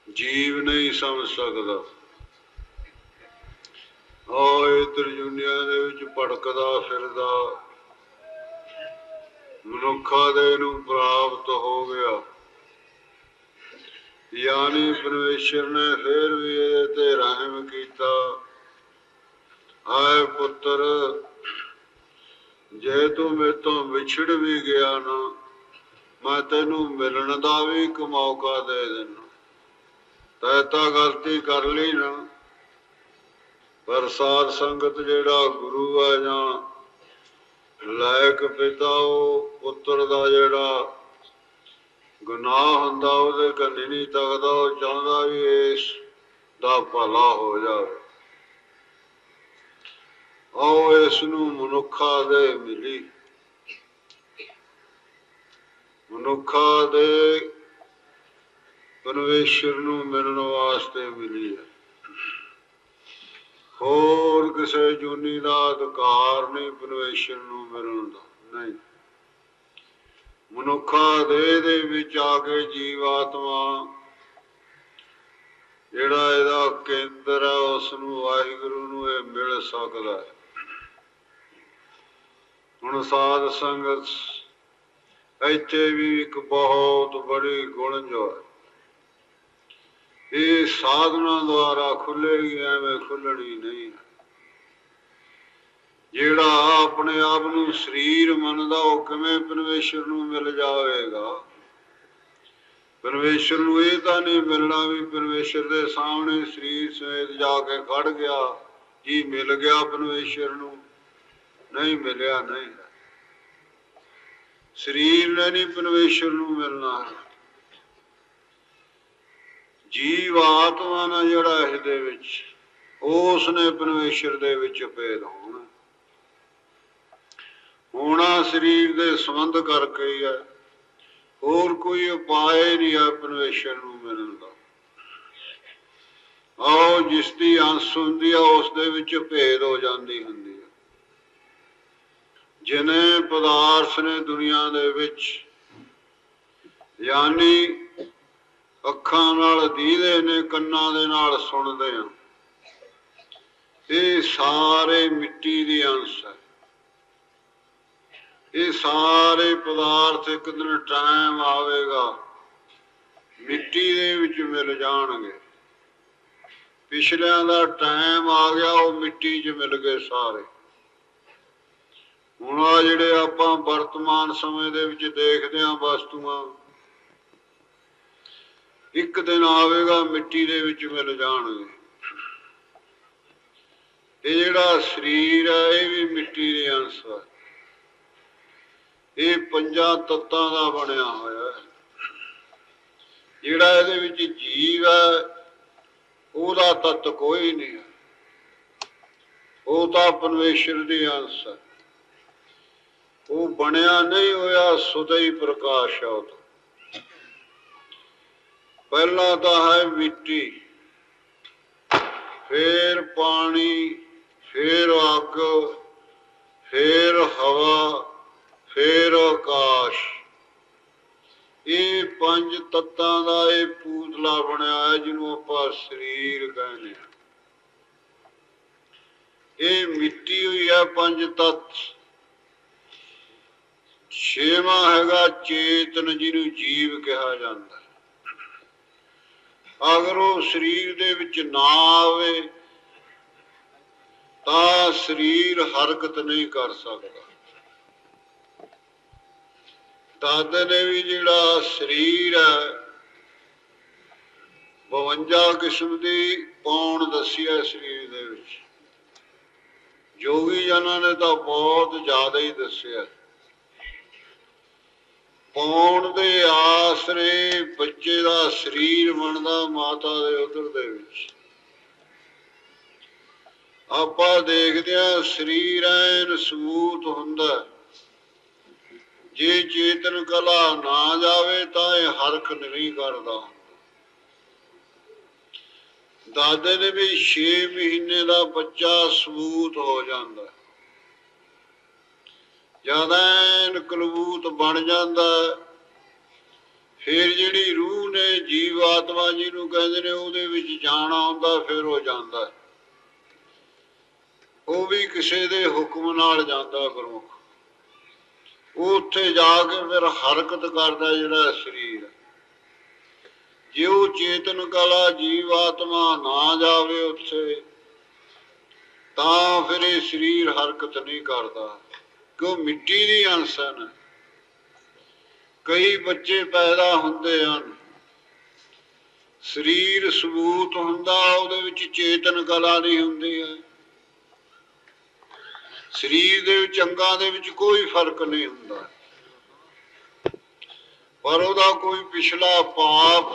ਜੀਵ ਨਹੀਂ ਸਮਝ ਸਕਦਾ। ਆਹ ਤ੍ਰਿਜੁਨੀਆਂ ਦੇ ਵਿੱਚ ਭਟਕਦਾ ਫਿਰਦਾ ਮਨੁੱਖਾਂ ਦੇ ਨੂੰ ਪ੍ਰਾਪਤ ਹੋ ਗਿਆ। ਯਾਨੀ ਪਰਮੇਸ਼ਰ ਨੇ ਫਿਰ ਵੀ ਇਹਦੇ ਤੇ ਰਹਿਮ ਕੀਤਾ। ਆਏ ਪੁੱਤਰ, ਜੇ ਤੂੰ ਮੇਰੇ ਤੋਂ ਵਿਛੜ ਵੀ ਗਿਆ ਨਾ, ਮੈਂ ਤੈਨੂੰ ਮਿਲਣ ਦਾ ਵੀ ਇੱਕ ਮੌਕਾ ਦੇ ਦੇਣਾ। ਤੈਂ ਤਾਂ ਗਲਤੀ ਕਰ ਲਈ ਨਾ, ਪਰ ਸਾਧ ਸੰਗਤ ਜਿਹੜਾ ਗੁਰੂ ਹੈ ਜਾਂ ਲਾਇਕ ਪਿਤਾ, ਉਹ ਪੁੱਤਰ ਦਾ ਜਿਹੜਾ ਗੁਨਾਹ ਹੁੰਦਾ ਉਹਦੇ ਕੰਨੀ ਨਹੀਂ ਤੱਕਦਾ। ਉਹ ਚਾਹੁੰਦਾ ਵੀ ਇਸ ਦਾ ਭਲਾ ਹੋ ਜਾਵੇ। ਆਓ ਇਸ ਨੂੰ ਮਨੁੱਖਾਂ ਦੇ ਮਿਲੀ, ਮਨੁੱਖਾਂ ਦੇ ਪਰਮੇਸ਼ਰ ਨੂੰ ਮਿਲਣ ਵਾਸਤੇ ਮਿਲੀ ਹੈ। ਹੋਰ ਕਿਸੇ ਜੂਨੀ ਦਾ ਅਧਿਕਾਰ ਨਹੀਂ ਪਰਮੇਸ਼ਰ ਨੂੰ ਮਿਲਣ ਦਾ। ਨਹੀਂ, ਮਨੁੱਖਾਂ ਦੇ ਵਿੱਚ ਆ ਕੇ ਜੀਵਾਤਮਾ ਜਿਹੜਾ ਇਹਦਾ ਕੇਂਦਰ ਹੈ, ਉਸ ਨੂੰ ਵਾਹਿਗੁਰੂ ਨੂੰ ਇਹ ਮਿਲ ਸਕਦਾ ਹੈ। ਹੁਣ ਸਾਧ ਸੰਗਤ ਇੱਥੇ ਵੀ ਇੱਕ ਬਹੁਤ ਬੜੀ ਗੁਣ ਜੋ ਹੈ, ਇਹ ਸਾਧਨਾ ਦੁਆਰਾ ਖੁੱਲੇਗੀ, ਐਵੇਂ ਖੁੱਲਣੀ ਨਹੀਂ। ਜਿਹੜਾ ਆਪਣੇ ਆਪ ਨੂੰ ਸਰੀਰ ਮੰਨਦਾ, ਉਹ ਕਿਵੇਂ ਪਰਮੇਸ਼ਰ ਨੂੰ ਮਿਲ ਜਾਵੇਗਾ? ਪਰਮੇਸ਼ਰ ਨੂੰ ਇਹ ਤਾਂ ਨਹੀਂ ਮਿਲਣਾ ਵੀ ਪਰਮੇਸ਼ਰ ਦੇ ਸਾਹਮਣੇ ਸਰੀਰ ਸਮੇਤ ਜਾ ਕੇ ਖੜ ਗਿਆ ਜੀ, ਮਿਲ ਗਿਆ ਪਰਮੇਸ਼ਰ ਨੂੰ। ਨਹੀਂ ਮਿਲਿਆ, ਨਹੀਂ। ਸਰੀਰ ਨੇ ਨਹੀਂ ਪਰਮੇਸ਼ਰ ਨੂੰ ਮਿਲਣਾ ਹੈ। ਜੀਵ ਆਤਮਾ ਨਾਲ ਜਿਹੜਾ ਇਹਦੇ ਵਿੱਚ, ਉਸ ਨੇ ਪਰਮੇਸ਼ਰ ਦੇ ਵਿੱਚ ਭੇਦ ਹੋਣਾ। ਹੋਣਾ ਸਰੀਰ ਦੇ ਸੰਬੰਧ ਕਰਕੇ ਹੀ ਹੈ, ਹੋਰ ਕੋਈ ਉਪਾਅ ਨਹੀਂ ਹੈ ਪਰਮੇਸ਼ਰ ਨੂੰ ਮਿਲਣ ਦਾ। ਆਓ ਜਿਸ ਦੀ ਅੰਸ਼ ਹੁੰਦੀ ਆ, ਉਸ ਦੇ ਵਿੱਚ ਭੇਦ ਹੋ ਜਾਂਦੀ ਹੁੰਦੀ ਹੈ। ਜਿਨੇ ਪਦਾਰਥ ਨੇ ਦੁਨੀਆ ਦੇ ਵਿੱਚ, ਯਾਨੀ ਅੱਖਾਂ ਨਾਲ ਦੀਦੇ ਨੇ, ਕੰਨਾਂ ਦੇ ਨਾਲ ਸੁਣਦੇ ਆ, ਇਹ ਸਾਰੇ ਮਿੱਟੀ ਦੀ ਅੰਸ਼ ਹੈ। ਇਹ ਸਾਰੇ ਪਦਾਰਥ ਇੱਕ ਦਿਨ ਟਾਈਮ ਆਵੇਗਾ ਮਿੱਟੀ ਦੇ ਵਿੱਚ ਮਿਲ ਜਾਣਗੇ। ਪਿਛਲਿਆਂ ਦਾ ਟਾਈਮ ਆ ਗਿਆ, ਉਹ ਮਿੱਟੀ 'ਚ ਮਿਲ ਗਏ ਸਾਰੇ। ਹੁਣ ਆ ਜਿਹੜੇ ਆਪਾਂ ਵਰਤਮਾਨ ਸਮੇਂ ਦੇ ਵਿੱਚ ਦੇਖਦੇ ਹਾਂ ਵਸਤੂਆਂ, ਇੱਕ ਦਿਨ ਆਵੇਗਾ ਮਿੱਟੀ ਦੇ ਵਿੱਚ ਮਿਲ ਜਾਣਗੇ। ਇਹ ਜਿਹੜਾ ਸਰੀਰ ਹੈ, ਇਹ ਵੀ ਮਿੱਟੀ ਦੇ ਅੰਸ਼ ਹੈ। ਇਹ 5 ਤੱਤਾਂ ਦਾ ਬਣਿਆ ਹੋਇਆ ਹੈ। ਜਿਹੜਾ ਇਹਦੇ ਵਿੱਚ ਜੀਵ ਹੈ, ਉਹਦਾ ਤੱਤ ਕੋਈ ਨਹੀਂ ਹੈ, ਉਹ ਤਾਂ ਪਰਮੇਸ਼ਰ ਦੀ ਅੰਸ਼ ਹੈ। ਉਹ ਬਣਿਆ ਨਹੀਂ ਹੋਇਆ, ਸੁਦਾ ਹੀ ਪ੍ਰਕਾਸ਼ ਹੈ। ਉਹ ਤਾਂ ਪਹਿਲਾਂ ਤਾਂ ਹੈ ਮਿੱਟੀ, ਫੇਰ ਪਾਣੀ, ਫੇਰ ਅੱਗ, ਫੇਰ ਹਵਾ, ਫੇਰ ਆਕਾਸ਼। ਇਹ 5 ਤੱਤਾਂ ਦਾ ਇਹ ਪੂਤਲਾ ਬਣਿਆ ਹੈ, ਜਿਹਨੂੰ ਆਪਾਂ ਸਰੀਰ ਕਹਿੰਦੇ ਹਾਂ। ਇਹ ਮਿੱਟੀ ਹੋਈ ਹੈ 5 ਤੱਤ। 6ਵਾਂ ਹੈਗਾ ਚੇਤਨ, ਜਿਹਨੂੰ ਜੀਵ ਕਿਹਾ ਜਾਂਦਾ। ਅਗਰ ਉਹ ਸਰੀਰ ਦੇ ਵਿੱਚ ਨਾ ਆਵੇ ਤਾਂ ਸਰੀਰ ਹਰਕਤ ਨਹੀਂ ਕਰ ਸਕਦਾ। ਦਾਦੇ ਨੇ ਵੀ ਜਿਹੜਾ ਸਰੀਰ ਹੈ 52 ਕਿਸਮ ਦੀ ਪੌਣ ਦੱਸੀ ਹੈ ਸਰੀਰ ਦੇ ਵਿੱਚ। ਜੋਗੀ ਜਨਾਂ ਨੇ ਤਾਂ ਬਹੁਤ ਜ਼ਿਆਦਾ ਹੀ ਦੱਸਿਆ। ਪੌਣ ਦੇ ਆਸਰੇ ਬੱਚੇ ਦਾ ਸਰੀਰ ਬਣਦਾ ਮਾਤਾ ਦੇ ਉਦਰ ਦੇ ਵਿੱਚ। ਆਪਾਂ ਦੇਖਦੇ ਹਾਂ ਸਰੀਰ ਐਨ ਸਬੂਤ ਹੁੰਦਾ, ਜੇ ਚੇਤਨ ਕਲਾ ਨਾ ਜਾਵੇ ਤਾਂ ਇਹ ਹਰਕ ਨਹੀਂ ਕਰਦਾ। ਦਾਦੇ ਦੇ ਵੀ 6 ਮਹੀਨੇ ਦਾ ਬੱਚਾ ਸਬੂਤ ਹੋ ਜਾਂਦਾ, ਜਦ ਐਨ ਕਲਬੂਤ ਬਣ ਜਾਂਦਾ, फिर जिहड़ी रूह ने जीव आत्मा जिहनूं कहंदे ने उहदे विच जाना हुंदा, फिर वो जांदा, वो भी किसी दे हुक्म नाल जांदा गुरमुख। वो उत्थे जाके फिर हरकत करदा जिहड़ा शरीर। जे वो चेतन कला जीव आत्मा ना जावे उत्थे तां फिर ये शरीर हरकत नहीं करता, क्यों मिट्टी दी अंश है। कई बच्चे पैदा हुंदे हन, शरीर सबूत हुंदा, उहदे विच चेतन कला नहीं हुंदी है। शरीर दे विच अंगां दे विच कोई फर्क नहीं हुंदा, पर उहदा कोई पिछला पाप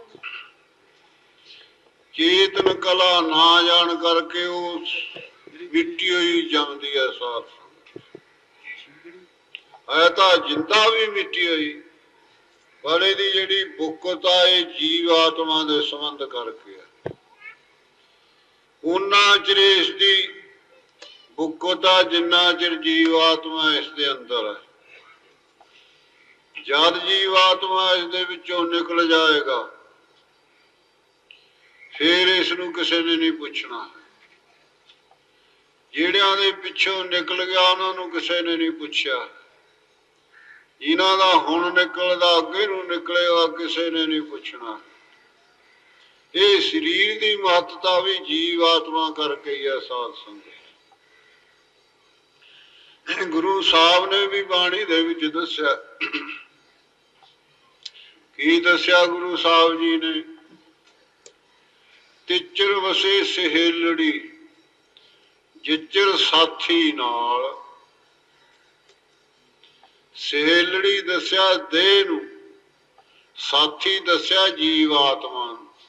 चेतन कला ना जान करके उस मिट्टी ही जमदी है। साथ है तो जिंदा भी मिट्टी हुई, पर इहदी जिहड़ी बुकत है जीव आत्मा दे संबंध करके है। उन्ना चिर इसदी बुकत है जिन्ना चिर जीव आत्मा इसके अंदर है। जद जीव आत्मा इसदे विचों निकल जाएगा फिर इसनूं किसी ने नहीं पूछना। जिहड़ियां दे पिछों निकल गया उन्हां नूं किसी ने नहीं पूछया, जिन्हां दा हुण निकलदा अगे नूं निकलेगा किसी ने नहीं पूछना। ये शरीर की महत्ता भी जीव आत्मा करके ही है। साध संगत गुरु साहब ने भी बाणी दे विच दस्या, की दस्या गुरु साहब जी ने, तिचर वसे सहेलड़ी जिचर साथी नाल। सहेलड़ी दस्या देह नूं, साथी दस्या जीव आत्मा।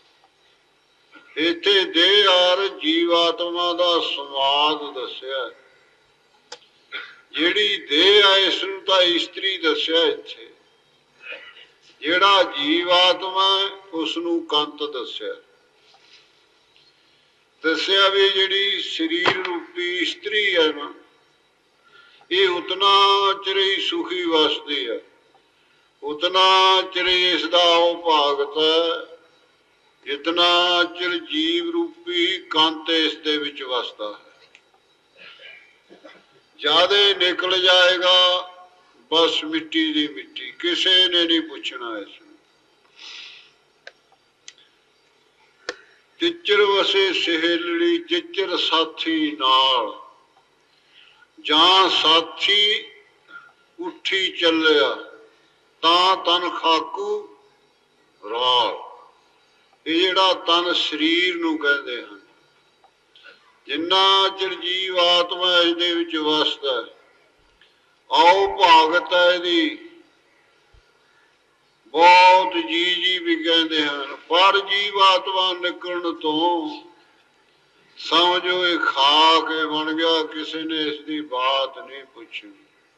इत्थे देह और जीव आत्मा दा संवाद दस्या। जिहड़ी देह है इसनूं तां इस्त्री दस्या इत्थे, जिहड़ा जीव आत्मा उसनूं कंत दस्या। दस्या भी जिहड़ी शरीर रूपी इस्त्री है ना, ये उतना चिर ही सुखी वसदी है, उतना चिर इसदा वो भागत है जितना चिर जीव रूपी कंत इसदे विच वसदा है। ज्यादा निकल जाएगा बस मिट्टी दी मिट्टी, किसी ने नहीं पूछना इसमें। तिचर वसे सहेलड़ी जिचर साथी नाल, जां साथी उठी चलिया तां तन खाकू राल। ये जिहड़ा तन शरीर नूं कहंदे हन, जिन्ना चिर जीव आत्मा इसदे विच वसदा है, आओ भागत है इहदी बहुत जी जी भी कहते हैं। पर जीव आत्मा निकलण तो समझो ये खा के बन गया, किसी ने इसकी बात नहीं पूछी।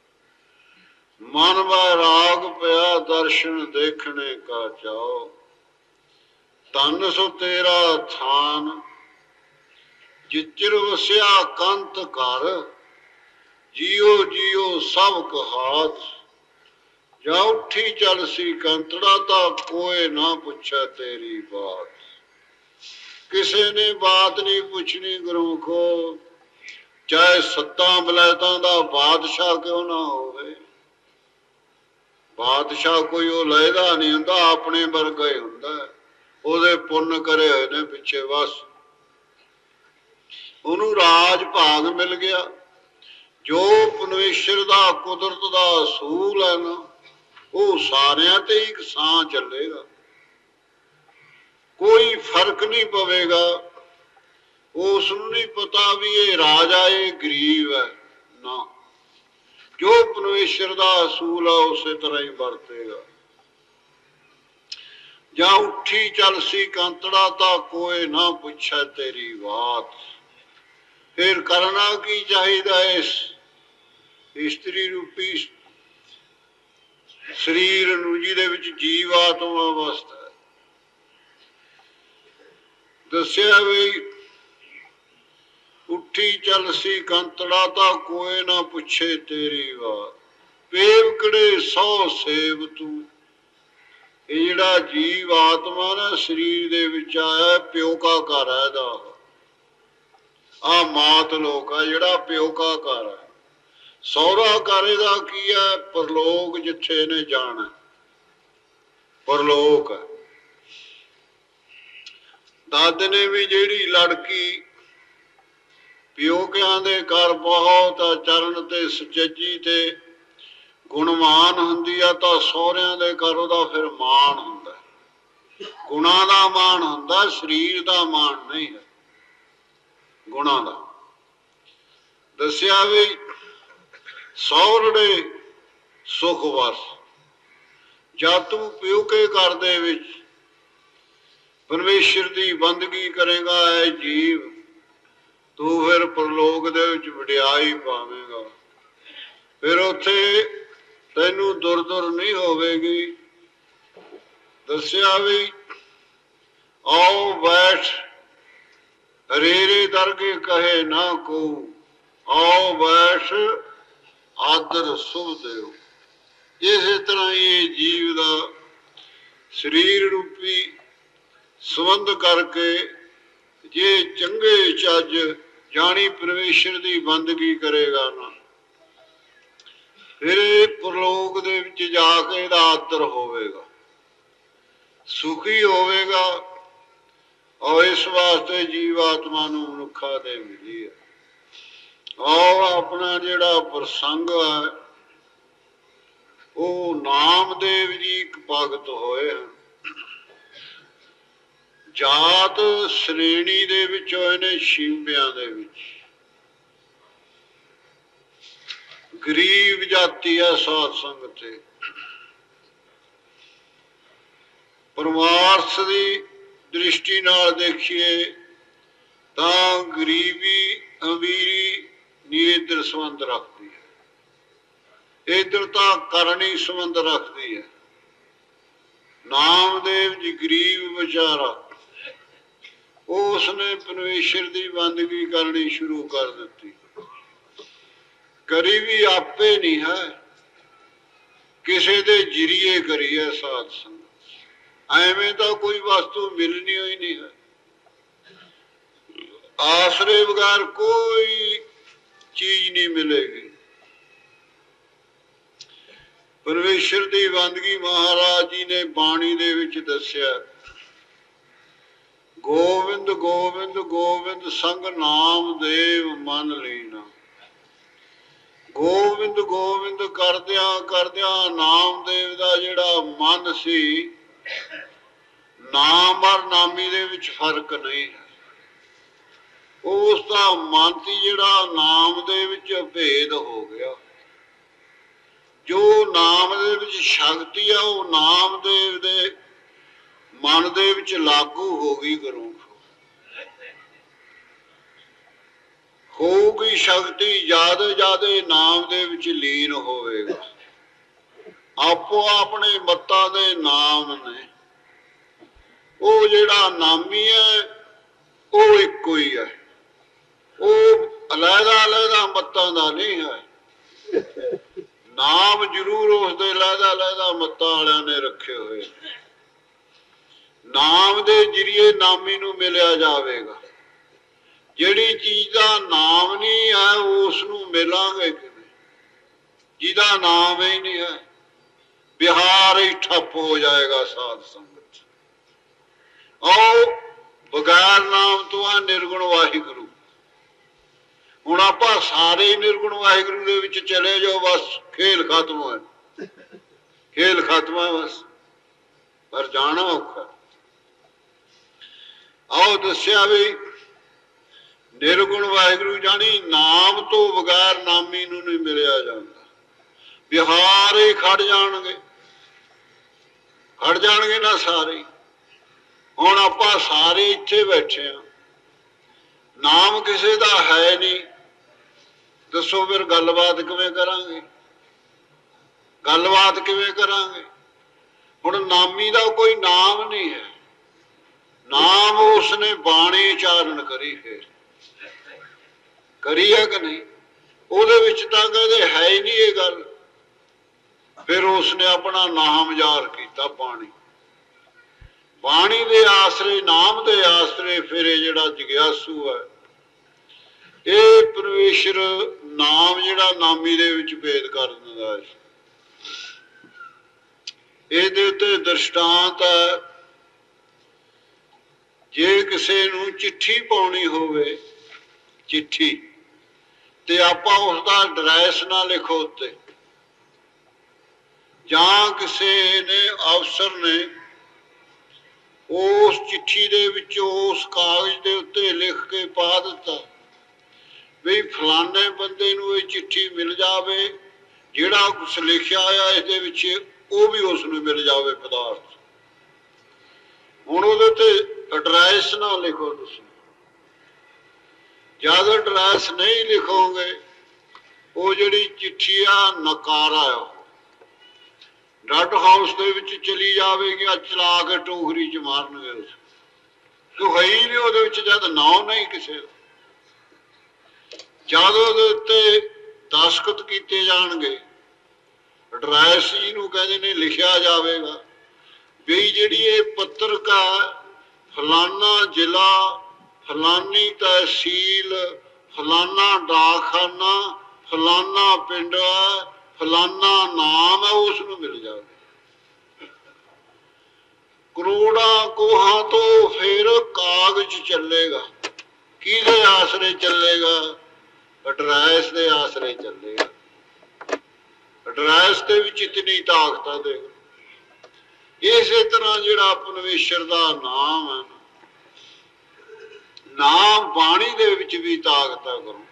मन बैराग पया दर्शन देखने का चाओ, तन सो तेरा थान जिचर वसिया कंत कर। जियो जियो सब कहात, जा उठी चल सी कंतड़ा ता कोई ना पूछा तेरी बात। किसी ने बात नहीं पूछनी गुरमुखो, चाहे सत्ता बलैतां दा बादशाह क्यों ना होवे। बादशाह कोई वो लैदा नहीं हुंदा, अपने वर्गा ही हुंदा, ओहदे पुण्य करे होए ने पिछे, बस उहनूं राज भाग मिल गया। जो परमेश्वर दा कुदरत दा असूल है ना, वो सारियां ते एक सां चलेगा, कोई फर्क नहीं पवेगा। उसनूं नहीं पता भी ये राजा ये गरीब है ना, जो परमेश्वर दा असूल है उस तरह ही वरतेगा। जा उठी चल सी कंतड़ा ता कोई ना पूछे तेरी बात। फिर करना की चाहिदा इस इस्त्री रूपी शरीर नूं जिहदे विच जीव आत्मा वसदा है। दस्या भी उठी चल सी कंतड़ा ता कोई ना पूछे तेरी बात। पेवकड़े सौ सेव तू, ਇਹ ਜਿਹੜਾ ਜੀਵ ਆਤਮਾ ਨਾ ਸਰੀਰ ਦੇ ਵਿੱਚ ਆਇਆ, ਪਿਓਕਾ ਘਰ ਹੈ ਇਹਦਾ। ਆ ਮਾਤ ਲੋਕ ਆ ਜਿਹੜਾ ਪਿਓਕਾ ਘਰ ਹੈ। ਸਹੁਰਾ ਘਰ ਇਹਦਾ ਕੀ ਹੈ? ਪਰਲੋਕ, ਜਿੱਥੇ ਇਹਨੇ ਜਾਣਾ ਪਰਲੋਕ ਹੈ। ਦਾਦੇ ਨੇ ਵੀ ਜਿਹੜੀ ਲੜਕੀ ਪਿਓਕਿਆਂ ਦੇ ਘਰ ਬਹੁਤ ਚਰਨ ਤੇ ਸੁਚੱਜੀ ਤੇ ਗੁਣਵਾਨ ਹੁੰਦੀ ਆ, ਤਾਂ ਸਹੁਰਿਆਂ ਦੇ ਘਰ ਉਹਦਾ ਫਿਰ ਮਾਣ ਹੁੰਦਾ, ਗੁਣਾਂ ਦਾ ਮਾਣ ਹੁੰਦਾ, ਸਰੀਰ ਦਾ ਮਾਣ ਨਹੀਂ ਹੈ, ਗੁਣਾਂ ਦਾ। ਦੱਸਿਆ ਵੀ ਸਹੁਰੜੇ ਸੁਖ ਵਸ, ਜਦ ਤੂੰ ਪਿਓਕੇ ਘਰ ਦੇ ਵਿੱਚ ਪਰਮੇਸ਼ਰ ਦੀ ਬੰਦਗੀ ਕਰੇਗਾ ਐ ਜੀਵ, ਤੂੰ ਫਿਰ ਪਰਲੋਕ ਦੇ ਵਿੱਚ ਵਡਿਆਈ ਪਾਵੇਂਗਾ। ਫਿਰ ਉੱਥੇ ਤੈਨੂੰ ਦੁਰ ਦੁਰ ਨਹੀਂ ਹੋਵੇਗੀ। ਦੱਸਿਆ ਵੀ ਆਓ ਬੈਠ ਰੇਰੇ ਦਰਗੇ ਕਹੇ ਨਾ ਕੋ, ਆਓ ਬੈਠ ਆਦਰ ਸੁਭ ਦਿਓ। ਇਸੇ ਤਰ੍ਹਾਂ ਇਹ ਜੀਵ ਦਾ ਸਰੀਰ ਰੂਪੀ ਸੰਬੰਧ ਕਰਕੇ ਜੇ ਚੰਗੇ ਚੱਜ ਜਾਣੀ ਪਰਮੇਸ਼ਰ ਦੀ ਬੰਦਗੀ ਕਰੇਗਾ ਨਾ, ਫਿਰ ਇਹ ਪਰਲੋਕ ਦੇ ਵਿੱਚ ਜਾ ਕੇ ਇਹਦਾ ਆਦਰ ਹੋਵੇਗਾ, ਸੁਖੀ ਹੋਵੇਗਾ। ਔਰ ਇਸ ਵਾਸਤੇ ਜੀਵ ਆਤਮਾ ਨੂੰ ਮਨੁੱਖਾ ਦੇ ਮਿਲੀ ਹੈ। ਔਰ ਆਪਣਾ ਜਿਹੜਾ ਪ੍ਰਸੰਗ ਹੈ ਉਹ ਨਾਮਦੇਵ ਜੀ ਇੱਕ ਭਗਤ ਹੋਏ ਹਨ। ਜਾਤ ਸ਼੍ਰੇਣੀ ਦੇ ਵਿੱਚ ਹੋਏ ਨੇ, ਸ਼ਿੰਬਿਆਂ ਦੇ ਵਿੱਚ। ਗਰੀਬ ਜਾਤੀ ਹੈ ਸਾਧ ਸੰਗਤ ਤੇ। ਪਰਮਾਰਥ ਦੀ ਦ੍ਰਿਸ਼ਟੀ ਨਾਲ ਦੇਖੀਏ ਤਾਂ ਗਰੀਬੀ ਅਮੀਰੀ ਨੀਦਰ ਸੰਬੰਧ ਰੱਖਦੀ ਹੈ, ਇਧਰ ਤਾਂ ਕਰਨੀ ਸੰਬੰਧ ਰੱਖਦੀ ਹੈ। ਨਾਮਦੇਵ ਜੀ ਗਰੀਬ ਵਿਚਾਰਾ, ਉਸਨੇ ਪਰਮੇਸ਼ਰ ਦੀ ਬੰਦਗੀ ਕਰਨੀ ਸ਼ੁਰੂ ਕਰ ਦਿੱਤੀ। ਕਰੀ ਵੀ ਆਪੇ ਨਹੀਂ ਹੈ, ਕਿਸੇ ਦੇ ਜਰੀਏ ਕਰੀ ਹੈ ਸਾਧ ਸੰਗਤ। ਐਵੇਂ ਤਾਂ ਕੋਈ ਵਸਤੂ ਮਿਲਣੀ ਹੋਈ ਨਹੀਂ ਹੈ, ਆਸਰੇ ਬਗੈਰ ਕੋਈ ਚੀਜ਼ ਨਹੀਂ ਮਿਲੇਗੀ। ਪਰਮੇਸ਼ਰ ਦੀ ਬੰਦਗੀ ਮਹਾਰਾਜ ਜੀ ਨੇ ਬਾਣੀ ਦੇ ਵਿੱਚ ਦੱਸਿਆ, ਗੋਬਿੰਦ ਗੋਬਿੰਦ ਗੋਬਿੰਦ ਸੰਗ ਨਾਮਦੇਵ ਮਨ ਲੀਨਾ। ਗੋਬਿੰਦ ਗੋਬਿੰਦ ਕਰਦਿਆਂ ਕਰਦਿਆਂ ਨਾਮਦੇਵ ਦਾ ਜਿਹੜਾ ਮਨ ਸੀ, ਨਾਮ ਔਰ ਨਾਮੀ ਦੇ ਵਿੱਚ ਫਰਕ ਨਹੀਂ ਹੈ। ਉਸ ਦਾ ਮਨ ਸੀ ਜਿਹੜਾ ਨਾਮ ਦੇ ਵਿੱਚ ਭੇਦ ਹੋ ਗਿਆ। ਜੋ ਨਾਮ ਦੇ ਵਿੱਚ ਸ਼ਕਤੀ ਆ ਉਹ ਨਾਮਦੇਵ ਦੇ ਮਨ ਦੇ ਵਿੱਚ ਲਾਗੂ ਹੋ ਗਈ। ਗੁਰੂ ਹੋਊਗੀ ਸ਼ਕਤੀ, ਜ਼ਿਆਦਾ ਜ਼ਿਆਦਾ ਨਾਮ ਦੇ ਵਿੱਚ ਲੀਨ ਹੋਵੇਗਾ। ਆਪੋ ਆਪਣੇ ਮੱਤਾਂ ਦੇ ਨਾਮ ਨੇ, ਉਹ ਜਿਹੜਾ ਨਾਮੀ ਹੈ ਉਹ ਇੱਕੋ ਹੀ ਹੈ, ਉਹ ਅਲੱਗਾ ਅਲੱਗਾ ਮੱਤਾਂ ਦਾ ਨਹੀਂ ਹੈ। ਨਾਮ ਜ਼ਰੂਰ ਉਸਦੇ ਅਲੱਗਾ ਮੱਤਾਂ ਵਾਲਿਆਂ ਨੇ ਰੱਖੇ ਹੋਏ। ਨਾਮ ਦੇ ਜਰੀਏ ਨਾਮੀ ਨੂੰ ਮਿਲਿਆ ਜਾਵੇਗਾ। ਜਿਹੜੀ ਚੀਜ਼ ਦਾ ਨਾਮ ਨਹੀਂ ਹੈ ਉਸ ਨੂੰ ਮਿਲਾਂਗੇ ਕਿਵੇਂ, ਜਿਹਦਾ ਨਾਮ ਹੀ ਨਹੀਂ ਹੈ। ਬਿਹਾਰ ਹੀ ਠੱਪ ਹੋ ਜਾਏਗਾ ਸਾਧ ਸੰਗਤ। ਆਓ ਬਗੈਰ ਨਾਮ ਤੋਂ ਆ ਨਿਰਗੁਣ ਵਾਹਿਗੁਰੂ। ਹੁਣ ਆਪਾਂ ਸਾਰੇ ਨਿਰਗੁਣ ਵਾਹਿਗੁਰੂ ਦੇ ਵਿੱਚ ਚਲੇ ਜਾਓ, ਬਸ ਖੇਲ ਖਤਮ ਹੈ, ਖੇਲ ਖਤਮ ਹੈ ਬਸ, ਪਰ ਜਾਣਾ ਔਖਾ। ਆਓ ਦੱਸਿਆ ਵੀ ਨਿਰਗੁਣ ਵਾਹਿਗੁਰੂ ਜਾਣੀ ਨਾਮ ਤੋਂ ਬਗੈਰ ਨਾਮੀ ਨੂੰ ਨਹੀਂ ਮਿਲਿਆ ਜਾਂਦਾ। ਬਿਹਾਰ ਹੀ ਖੜ ਜਾਣਗੇ ਨਾ ਸਾਰੇ। ਹੁਣ ਆਪਾਂ ਸਾਰੇ ਇੱਥੇ ਬੈਠੇ ਹਾਂ, ਨਾਮ ਕਿਸੇ ਦਾ ਹੈ ਨਹੀਂ, ਦੱਸੋ ਫਿਰ ਗੱਲਬਾਤ ਕਿਵੇਂ ਕਰਾਂਗੇ? ਗੱਲਬਾਤ ਕਿਵੇਂ ਕਰਾਂਗੇ? ਹੁਣ ਨਾਮੀ ਦਾ ਕੋਈ ਨਾਮ ਨਹੀਂ ਹੈ, ਨਾਮ ਉਸਨੇ ਬਾਣੀ ਉਚਾਰਨ ਕਰੀ, ਫਿਰ ਕਰੀ ਹੈ ਕਿ ਨਹੀਂ? ਉਹਦੇ ਵਿੱਚ ਤਾਂ ਕਹਿੰਦੇ ਹੈ ਹੀ ਨਹੀਂ ਇਹ ਗੱਲ। ਫਿਰ ਉਸਨੇ ਆਪਣਾ ਨਾਮ ਯਾਦ ਕੀਤਾ ਬਾਣੀ। ਬਾਣੀ ਦੇ ਆਸਰੇ, ਨਾਮ ਦੇ ਆਸਰੇ ਫਿਰ ਇਹ ਜਿਹੜਾ ਜਗਿਆਸੂ ਹੈ, ਇਹ ਪਰਮੇਸ਼ਰ ਨਾਮ ਜਿਹੜਾ ਨਾਮੀ ਦੇ ਵਿੱਚ ਭੇਦ ਕਰ ਦਿੰਦਾ ਹੈ। ਇਹਦੇ ਉੱਤੇ ਦ੍ਰਿਸ਼ਟਾਂਤ ਹੈ, ਜੇ ਕਿਸੇ ਨੂੰ ਚਿੱਠੀ ਪਾਉਣੀ ਹੋਵੇ, ਚਿੱਠੀ ਤੇ ਆਪਾਂ ਉਸਦਾ ਐਡਰੈਸ ਨਾ ਲਿਖੋ ਉੱਤੇ, ਜਾਂ ਕਿਸੇ ਨੇ ਅਫਸਰ ਨੇ ਉਸ ਚਿੱਠੀ ਦੇ ਵਿੱਚ ਉਸ ਕਾਗਜ਼ ਦੇ ਉੱਤੇ ਲਿਖ ਕੇ ਪਾ ਦਿੱਤਾ ਵੀ ਫਲਾਣੇ ਬੰਦੇ ਨੂੰ ਇਹ ਚਿੱਠੀ ਮਿਲ ਜਾਵੇ, ਜਿਹੜਾ ਕੁਛ ਲਿਖਿਆ ਹੋਇਆ ਇਹਦੇ ਵਿੱਚ ਉਹ ਵੀ ਉਸ ਨੂੰ ਮਿਲ ਜਾਵੇ ਪਦਾਰਥ। ਹੁਣ ਉਹਦੇ ਤੇ ਐਡਰੈਸ ਨਾ ਲਿਖੋ ਤੁਸੀਂ, ਜਦ ਐਡਰੈਸ ਨਹੀਂ ਲਿਖੋਗੇ ਉਹ ਜਿਹੜੀ ਚਿੱਠੀ ਆ ਨਕਾਰਾ ਆ, ਡੱਡ ਹਾਊਸ ਦੇ ਵਿੱਚ ਚਲੀ ਜਾਵੇਗੀ, ਚਲਾ ਕੇ ਟੋਕਰੀ ਚ ਮਾਰਨਗੇ ਉਸ ਤੂੰ ਹੈ ਹੀ ਨਹੀਂ ਉਹਦੇ ਵਿੱਚ, ਜਦ ਨਾਂ ਨਹੀਂ ਕਿਸੇ ਦਾ। ਜਦ ਉਹਦੇ ਉੱਤੇ ਦਸਖਤ ਕੀਤੇ ਜਾਣਗੇ, ਐਡਰੈਸ ਜਿਹਨੂੰ ਕਹਿੰਦੇ ਨੇ ਲਿਖਿਆ ਜਾਵੇਗਾ ਵੀ ਜਿਹੜੀ ਇਹ ਪੱਤਰਕਾ ਫਲਾਨਾ ਜ਼ਿਲ੍ਹਾ, ਫਲਾਨੀ ਤਹਿਸੀਲ, ਫਲਾਨਾ ਡਾਕਖਾਨਾ, ਫਲਾਨਾ ਪਿੰਡ, ਫਲਾਨਾ ਨਾਮ ਹੈ, ਉਸ ਨੂੰ ਮਿਲ ਜਾਵੇ। ਕਰੋੜਾਂ ਕੋਹਾਂ ਤੋਂ ਫਿਰ ਕਾਗਜ਼ ਚੱਲੇਗਾ, ਕਿਹਦੇ ਆਸਰੇ ਚੱਲੇਗਾ? ਐਡਰੈਸ ਦੇ ਆਸਰੇ ਚੱਲੇਗਾ। ਐਡਰੈਸ ਦੇ ਵਿੱਚ ਇਤਨੀ ਤਾਕਤ ਆ। ਦੇਖ, ਇਸੇ ਤਰ੍ਹਾਂ ਜਿਹੜਾ ਪਰਮੇਸ਼ਰ ਦਾ ਨਾਮ ਹੈ, ਨਾਮ ਬਾਣੀ ਦੇ ਵਿੱਚ ਵੀ ਤਾਕਤ ਆ। ਕਰੋ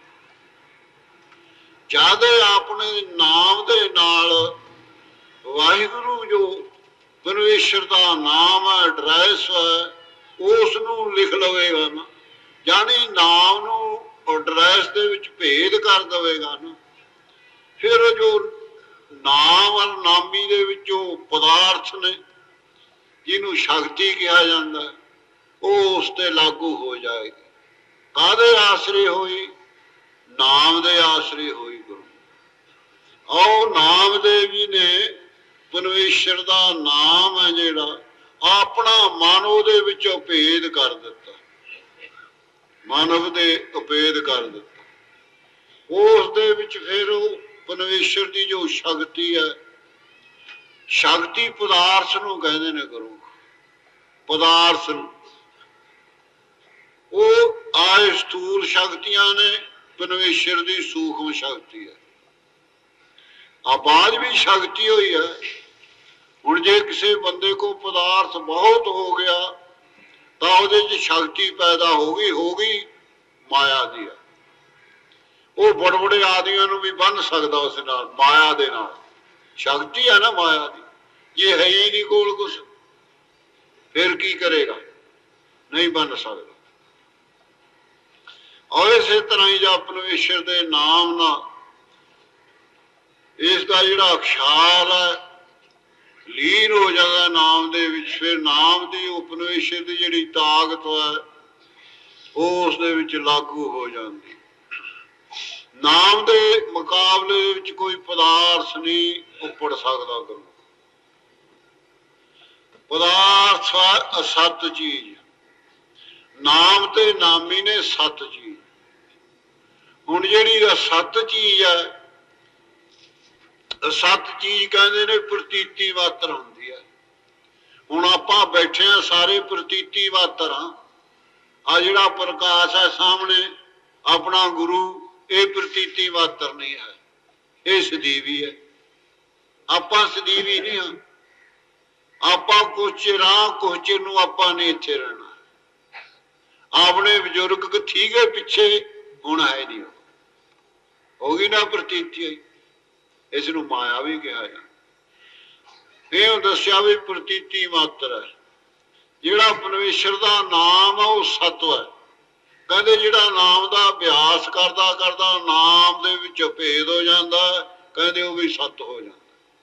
ਜਦ ਆਪਣੇ ਨਾਮ ਦੇ ਨਾਲ ਵਾਹਿਗੁਰੂ ਜੋ ਪਰਮੇਸ਼ਰ ਦਾ ਨਾਮ ਹੈ, ਐਡਰੈਸ ਹੈ, ਉਸ ਨੂੰ ਲਿਖ ਲਵੇਗਾ ਨਾ, ਜਾਣੀ ਨਾਮ ਨੂੰ ਐਡਰੈਸ ਦੇ ਵਿੱਚ ਭੇਦ ਕਰ ਦੇਵੇਗਾ ਨਾ, ਫਿਰ ਜੋ ਨਾਮ ਔਰ ਨਾਮੀ ਦੇ ਵਿੱਚ ਜੋ ਪਦਾਰਥ ਨੇ ਜਿਹਨੂੰ ਸ਼ਕਤੀ ਕਿਹਾ ਜਾਂਦਾ, ਉਹ ਉਸ ਤੇ ਲਾਗੂ ਹੋ ਜਾਏਗੀ। ਕਾਹਦੇ ਆਸਰੇ ਹੋਈ? ਨਾਮ ਦੇ ਆਸਰੇ ਹੋਈ। ਗੁਰੂ ਆਓ ਨਾਮਦੇਵ ਨੇ ਪਰਮੇਸ਼ਰ ਦਾ ਨਾਮ ਹੈ ਜਿਹੜਾ ਆਪਣਾ ਮਨ ਉਹਦੇ ਵਿੱਚੋਂ ਭੇਦ ਕਰ ਦਿੱਤਾ, ਮਾਨਵ ਦੇ ਉਪੇਦ ਕਰ ਦਿੱਤਾ। ਉਸ ਦੇ ਵਿੱਚ ਫਿਰ ਉਹ ਪਰਮੇਸ਼ਰ ਦੀ ਜੋ ਸ਼ਕਤੀ ਹੈ, ਸ਼ਕਤੀ ਪਦਾਰਥ ਨੂੰ ਕਹਿੰਦੇ ਨੇ ਗੁਰੂ, ਪਦਾਰਥ ਨੂੰ। ਉਹ ਆਏ ਸਥੂਲ ਸ਼ਕਤੀਆਂ ਨੇ, ਪਰਮੇਸ਼ਰ ਦੀ ਸੂਖਮ ਸ਼ਕਤੀ ਹੈ। ਆਵਾਜ਼ ਵੀ ਸ਼ਕਤੀ ਹੋਈ ਹੈ। ਹੁਣ ਜੇ ਕਿਸੇ ਬੰਦੇ ਕੋ ਪਦਾਰਥ ਬਹੁਤ ਹੋ ਗਿਆ ਤਾਂ ਉਹਦੇ 'ਚ ਸ਼ਕਤੀ ਪੈਦਾ ਹੋ ਗਈ ਮਾਇਆ ਦੀ ਹੈ। ਉਹ ਬੜੇ ਬੜੇ ਆਦਮੀਆਂ ਨੂੰ ਵੀ ਬੰਨ੍ਹ ਸਕਦਾ ਉਸ ਨਾਲ, ਮਾਇਆ ਦੇ ਨਾਲ। ਸ਼ਕਤੀ ਹੈ ਨਾ ਮਾਇਆ ਦੀ। ਜੇ ਹੈ ਹੀ ਨਹੀਂ ਕੋਲ ਕੁਛ, ਫਿਰ ਕੀ ਕਰੇਗਾ? ਨਹੀਂ ਬੰਨ੍ਹ ਸਕਦਾ। ਔਰ ਇਸੇ ਤਰ੍ਹਾਂ ਹੀ ਜਾਂ ਪਰਮੇਸ਼ਰ ਦੇ ਨਾਮ ਨਾਲ ਇਸ ਦਾ ਜਿਹੜਾ ਅਖਿਆਲ ਹੈ ਲੀਨ ਹੋ ਜਾਂਦਾ ਨਾਮ ਦੇ ਵਿੱਚ, ਫਿਰ ਨਾਮ ਦੀ ਉਹ ਪਰਮੇਸ਼ਰ ਦੀ ਜਿਹੜੀ ਤਾਕਤ ਹੈ ਉਹ ਉਸ ਦੇ ਵਿੱਚ ਲਾਗੂ ਹੋ ਜਾਂਦੀ। ਨਾਮ ਦੇ ਮੁਕਾਬਲੇ ਦੇ ਵਿੱਚ ਕੋਈ ਪਦਾਰਥ ਨਹੀਂ ਉੱਪੜ ਸਕਦਾ। ਗੁਰੂ ਪਦਾਰਥ ਹੈ ਅਸਤ ਚੀਜ਼, ਨਾਮ ਤੇ ਨਾਮੀ ਨੇ ਸਤ ਚੀਜ਼। ਹੁਣ ਜਿਹੜੀ ਅਸਤ ਚੀਜ਼ ਹੈ, ਸਤ ਚੀਜ਼ ਕਹਿੰਦੇ ਨੇ ਪ੍ਰਤੀਤੀ ਮਾਤਰ ਹੁੰਦੀ ਹੈ। ਹੁਣ ਆਪਾਂ ਬੈਠੇ ਆ ਸਾਰੇ ਪ੍ਰਤੀਤੀ ਮਾਤਰ ਆ। ਆ ਜਿਹੜਾ ਪ੍ਰਕਾਸ਼ ਹੈ ਸਾਹਮਣੇ ਆਪਣਾ ਗੁਰੂ, ਇਹ ਪ੍ਰਤੀਤੀ ਮਾਤਰ ਨਹੀਂ ਹੈ, ਇਹ ਸਦੀਵੀ ਹੈ। ਆਪਾਂ ਸਦੀਵੀ ਨਹੀਂ ਹਾਂ। ਆਪਾਂ ਕੁਛ ਚਿਰ ਕੁਛ ਚਿਰ ਨੂੰ ਆਪਾਂ ਨੇ ਇੱਥੇ ਰਹਿਣਾ। ਆਪਣੇ ਬਜ਼ੁਰਗ ਠੀਕ ਹੈ ਪਿੱਛੇ, ਹੁਣ ਹੈ ਨਹੀਂ। ਹੋ ਗਈ ਨਾ ਪ੍ਰਤੀਤੀ ਹੋਈ। ਇਸ ਨੂੰ ਮਾਇਆ ਵੀ ਕਿਹਾ ਜਾਂਦਾ। ਇਹ ਦੱਸਿਆ ਵੀ ਪ੍ਰਤੀਤੀ ਮਾਤਰ ਹੈ। ਜਿਹੜਾ ਪਰਮੇਸ਼ਰ ਦਾ ਨਾਮ ਹੈ ਉਹ ਸਤਿ ਹੈ। ਕਹਿੰਦੇ ਜਿਹੜਾ ਨਾਮ ਦਾ ਅਭਿਆਸ ਕਰਦਾ ਕਰਦਾ ਨਾਮ ਦੇ ਵਿੱਚ ਭੇਦ ਹੋ ਜਾਂਦਾ, ਕਹਿੰਦੇ ਉਹ ਵੀ ਸਤ ਹੋ ਜਾਂਦਾ।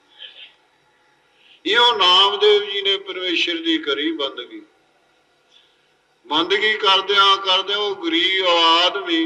ਇਹੋ ਨਾਮਦੇਵ ਜੀ ਨੇ ਪਰਮੇਸ਼ਰ ਦੀ ਕਰੀ ਬੰਦਗੀ। ਬੰਦਗੀ ਕਰਦਿਆਂ ਕਰਦਿਆਂ ਉਹ ਗਰੀਬ ਆਦਮੀ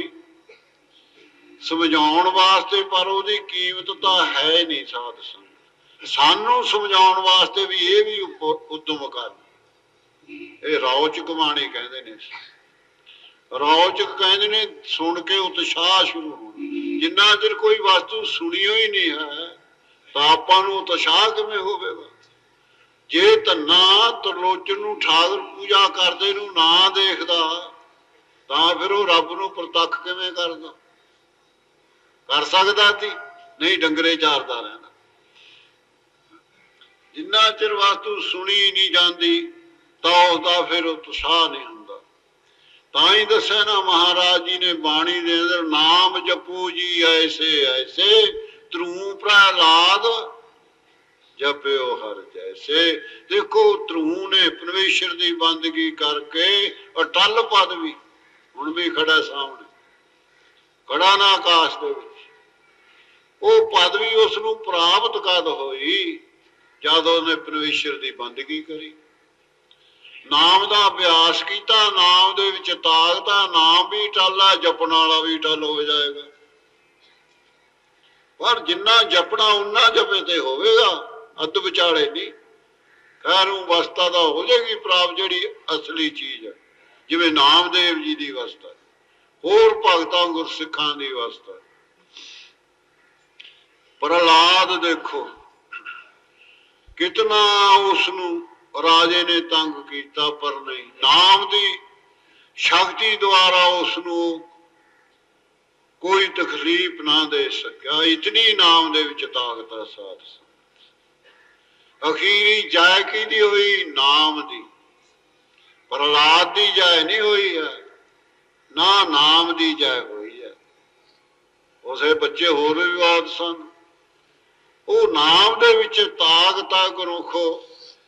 ਸਮਝਾਉਣ ਵਾਸਤੇ, ਪਰ ਉਹਦੀ ਕੀਮਤ ਤਾਂ ਹੈ ਨਹੀਂ ਸਾਧ ਸੰਗਤ। ਸਾਨੂੰ ਸਮਝਾਉਣ ਵਾਸਤੇ ਵੀ ਇਹ ਵੀ ਉਦਮ ਕਰਨ। ਇਹ ਰੌਚਕ ਬਾਣੀ ਕਹਿੰਦੇ ਨੇ। ਰੌਚਕ ਕਹਿੰਦੇ ਨੇ ਸੁਣ ਕੇ ਉਤਸ਼ਾਹ ਸ਼ੁਰੂ ਹੋਣਾ। ਜਿੰਨਾ ਚਿਰ ਕੋਈ ਵਸਤੂ ਸੁਣੀ ਹੋਈ ਨਹੀਂ ਹੈ ਤਾਂ ਆਪਾਂ ਨੂੰ ਉਤਸ਼ਾਹ ਕਿਵੇਂ ਹੋਵੇਗਾ? ਜੇ ਧੰਨਾ ਤਰਲੋਚਨ ਨੂੰ ਠਾਕੁਰ ਪੂਜਾ ਕਰਦੇ ਨੂੰ ਨਾ ਦੇਖਦਾ ਤਾਂ ਫਿਰ ਉਹ ਰੱਬ ਨੂੰ ਪ੍ਰਤੱਖ ਕਿਵੇਂ ਕਰਦਾ? ਕਰ ਸਕਦਾ ਸੀ? ਨਹੀਂ, ਡੰਗਰੇ ਚਾਰਦਾ ਰਹਿੰਦਾ। ਜਿੰਨਾ ਚਿਰ ਵਸਤੂ ਸੁਣੀ ਨਹੀਂ ਜਾਂਦੀ ਤਾਂ ਉਹਦਾ ਫਿਰ ਉਤਸ਼ਾਹ ਨਹੀਂ ਹੁੰਦਾ। ਤਾਂ ਹੀ ਦੱਸਿਆ ਨਾ ਮਹਾਰਾਜ ਜੀ ਨੇ ਬਾਣੀ ਦੇ ਅੰਦਰ, ਨਾਮ ਜਪੋ ਜੀ ਐਸੇ ਐਸੇ ਧਰੂ ਪ੍ਰਹਲਾਦ ਜਪਿਓ ਹਰ ਜੈਸੇ। ਦੇਖੋ ਧਰੂ ਨੇ ਪਰਮੇਸ਼ਰ ਦੀ ਬੰਦਗੀ ਕਰਕੇ ਅਟਲ ਪਦਵੀ, ਹੁਣ ਵੀ ਖੜਾ ਸਾਹਮਣੇ, ਖੜਾ ਨਾ ਆਕਾਸ਼ ਦੇ ਵਿੱਚ, ਉਹ ਪਦਵੀ ਉਸ ਨੂੰ ਪ੍ਰਾਪਤ ਕਦ ਹੋਈ? ਜਦ ਉਹਨੇ ਪਰਮੇਸ਼ਰ ਦੀ ਬੰਦਗੀ ਕਰੀ, ਨਾਮ ਦਾ ਅਭਿਆਸ ਕੀਤਾ, ਨਾਮ ਦੇ ਵਿੱਚ ਤਾਕਤ ਆ। ਨਾਮ ਵੀ ਟਲ ਹੈ, ਜਪਣ ਵਾਲਾ ਵੀ ਟਲ ਹੋ ਜਾਏਗਾ। ਪਰ ਜਿੰਨਾ ਜਪਣਾ ਉਨਾ ਜਪੇ ਤੇ ਹੋਵੇਗਾ, ਅੱਧ ਵਿਚਾਲੇ ਨਹੀਂ। ਖੈਰ ਉਹ ਅਵਸਥਾ ਤਾਂ ਹੋ ਜਾਏਗੀ ਪ੍ਰਾਪਤ, ਜਿਹੜੀ ਅਸਲੀ ਚੀਜ਼ ਹੈ, ਜਿਵੇਂ ਨਾਮਦੇਵ ਜੀ ਦੀ ਅਵਸਥਾ, ਹੋਰ ਭਗਤਾਂ ਗੁਰਸਿੱਖਾਂ ਦੀ ਅਵਸਥਾ। ਪ੍ਰਹਲਾਦ ਦੇਖੋ ਕਿਤਨਾ ਉਸ ਨੂੰ ਰਾਜੇ ਨੇ ਤੰਗ ਕੀਤਾ, ਪਰ ਨਹੀਂ, ਨਾਮ ਦੀ ਸ਼ਕਤੀ ਦੁਆਰਾ ਉਸ ਨੂੰ ਕੋਈ ਤਕਲੀਫ ਨਾ ਦੇ ਸਕਿਆ। ਇਤਨੀ ਨਾਮ ਦੇ ਵਿੱਚ ਤਾਕਤ ਹੈ ਸਾਧ ਸੰਗਤ। ਅਖੀਰੀ ਜੈ ਕਿਹਦੀ ਹੋਈ? ਨਾਮ ਦੀ। ਪ੍ਰਹਲਾਦ ਦੀ ਜੈ ਨਹੀਂ ਹੋਈ ਹੈ, ਨਾ ਨਾਮ ਦੀ ਜੈ ਹੋਈ ਹੈ। ਉਸੇ ਬੱਚੇ ਹੋਰ ਵੀ ਬਹੁਤ ਸਨ। ਉਹ ਨਾਮ ਦੇ ਵਿੱਚ ਤਾਕਤ ਆ ਗੁਰਮੁਖੋ।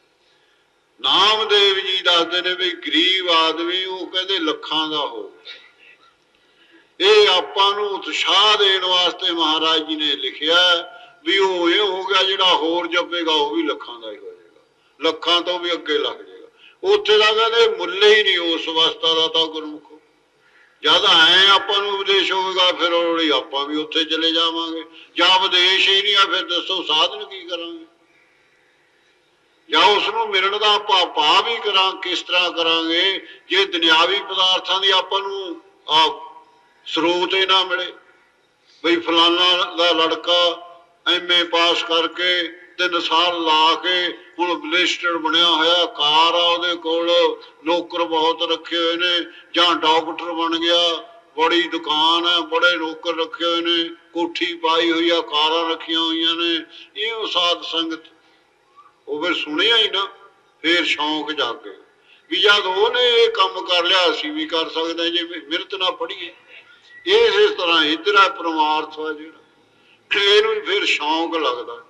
ਨਾਮਦੇਵ ਜੀ ਦੱਸਦੇ ਨੇ ਵੀ ਗਰੀਬ ਆਦਮੀ, ਉਹ ਕਹਿੰਦੇ ਲੱਖਾਂ ਦਾ ਹੋ। ਇਹ ਆਪਾਂ ਨੂੰ ਉਤਸ਼ਾਹ ਦੇਣ ਵਾਸਤੇ ਮਹਾਰਾਜ ਜੀ ਨੇ ਲਿਖਿਆ ਵੀ ਉਹ ਇਹ ਹੋ ਗਿਆ, ਜਿਹੜਾ ਹੋਰ ਜਪੇਗਾ ਉਹ ਵੀ ਲੱਖਾਂ ਦਾ ਹੀ ਹੋ ਜਾਏਗਾ, ਲੱਖਾਂ ਤੋਂ ਵੀ ਅੱਗੇ ਲੱਗ ਜਾਏਗਾ। ਉੱਥੇ ਦਾ ਕਹਿੰਦੇ ਮੁੱਲ ਹੀ ਨਹੀਂ ਉਸ ਅਵਸਥਾ ਦਾ ਤਾਂ ਗੁਰਮੁਖੋ। ਜਦ ਐ ਆਪਾਂ ਨੂੰ ਉਪਦੇਸ਼ ਹੋਵੇਗਾ, ਫਿਰ ਹੌਲੀ ਆਪਾਂ ਵੀ ਉੱਥੇ ਚਲੇ ਜਾਵਾਂਗੇ। ਜਾਂ ਉਪਦੇਸ਼ ਹੀ ਨਹੀਂ ਆ, ਫਿਰ ਦੱਸੋ ਸਾਧਨ ਕੀ ਕਰਾਂਗੇ? ਜਾਂ ਉਸ ਨੂੰ ਮਿਲਣ ਦਾ ਆਪਾਂ ਪਾ ਵੀ ਕਰਾਂ, ਕਿਸ ਤਰ੍ਹਾਂ ਕਰਾਂਗੇ ਜੇ ਦੁਨਿਆਵੀ ਪਦਾਰਥਾਂ ਦੀ ਆਪਾਂ ਨੂੰ ਸਰੋਤ ਹੀ ਨਾ ਮਿਲੇ? ਬਈ ਫਲਾਨਾ ਦਾ ਲੜਕਾ MA ਪਾਸ ਕਰਕੇ 3 ਸਾਲ ਲਾ ਕੇ ਹੁਣ ਬਲਿਸਟਰ ਬਣਿਆ ਹੋਇਆ, ਕਾਰ ਆ ਉਹਦੇ ਕੋਲ, ਨੌਕਰ ਬਹੁਤ ਰੱਖੇ ਹੋਏ ਨੇ, ਜਾਂ ਡਾਕਟਰ ਬਣ ਗਿਆ, ਬੜੀ ਦੁਕਾਨ ਹੈ, ਬੜੇ ਨੌਕਰ ਰੱਖੇ ਹੋਏ ਨੇ, ਕੋਠੀ ਪਾਈ ਹੋਈ ਆ, ਕਾਰਾਂ ਰੱਖੀਆਂ ਹੋਈਆਂ ਨੇ। ਇਹ ਸਾਧ ਸੰਗਤ ਉਹ ਫਿਰ ਸੁਣਿਆ ਹੀ ਨਾ, ਫੇਰ ਸ਼ੌਂਕ ਜਾਗੇ ਵੀ ਜਦ ਉਹਨੇ ਇਹ ਕੰਮ ਕਰ ਲਿਆ ਅਸੀਂ ਵੀ ਕਰ ਸਕਦੇ ਜੇ ਮਿਹਨਤ ਨਾ ਪੜੀਏ। ਇਸ ਤਰ੍ਹਾਂ ਇੱਧਰ ਆ ਪਰਮਾਰਥ ਆ ਜਿਹੜਾ, ਇਹਨੂੰ ਫਿਰ ਸ਼ੌਂਕ ਲੱਗਦਾ।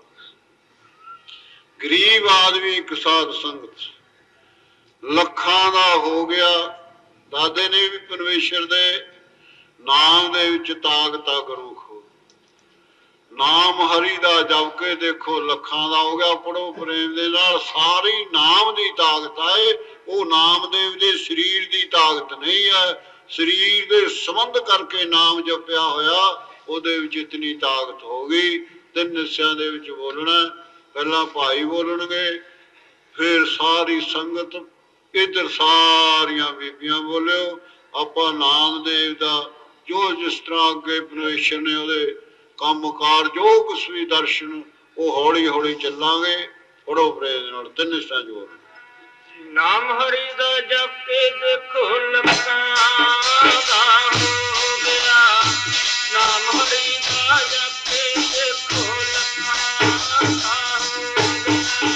ਗਰੀਬ ਆਦਮੀ ਇੱਕ ਸਾਧ ਸੰਗਤ ਲੱਖਾਂ ਦਾ ਹੋ ਗਿਆ। ਦਾਦੇ ਨੇ ਵੀ ਪਰਮੇਸ਼ਰ ਦੇ ਨਾਮ ਦੇ ਵਿੱਚ ਤਾਕਤ ਆ ਗੁਰਮੁਖੋ। ਨਾਮ ਹਰੀ ਦਾ ਜਪ ਕੇ ਦੇਖੋ ਲੱਖਾਂ ਦਾ ਹੋ ਗਿਆ। ਪੜੋ ਪ੍ਰੇਮ ਦੇ ਨਾਲ, ਸਾਰੀ ਨਾਮ ਦੀ ਤਾਕਤ ਆਏ। ਉਹ ਨਾਮਦੇਵ ਦੇ ਸਰੀਰ ਦੀ ਤਾਕਤ ਨਹੀਂ ਹੈ, ਸਰੀਰ ਦੇ ਸੰਬੰਧ ਕਰਕੇ ਨਾਮ ਜਪਿਆ ਹੋਇਆ, ਉਹਦੇ ਵਿੱਚ ਇਤਨੀ ਤਾਕਤ ਹੋ ਗਈ। 3 ਹਿੱਸਿਆਂ ਦੇ ਵਿੱਚ ਬੋਲਣਾ, ਪਹਿਲਾਂ ਭਾਈ ਬੋਲਣਗੇ, ਫਿਰ ਸਾਰੀ ਸੰਗਤ, ਇੱਧਰ ਸਾਰੀਆਂ ਬੀਬੀਆਂ ਬੋਲਿਓ। ਆਪਾਂ ਨਾਮਦੇਵ ਦਾ ਜੋ ਜਿਸ ਤਰ੍ਹਾਂ ਅੱਗੇ ਪਰਮੇਸ਼ਰ ਨੇ ਉਹਦੇ ਕੰਮਕਾਰ ਜੋ ਕੁਛ ਵੀ ਦਰਸ਼ਨ, ਉਹ ਹੌਲੀ ਹੌਲੀ ਚੱਲਾਂਗੇ। ਪੜੋ ਪ੍ਰੇਮ ਨਾਲ 3 ਹਿੱਸਿਆਂ ਚ ਬੋਲਣਾ। ਨਾਮ ਹਰੀ ਦਾ ਜਪ ਕੇ ਦੇਖੋ ਲੱਖਾਂ ਦਾ ਹੋ ਗਿਆ। ਨਾਮ ਹਰੀ ਦਾ ਜਪ ਕੇ ਦੇਖੋ ਲੱਖਾਂ ਦਾ ਹੋ ਗਿਆ।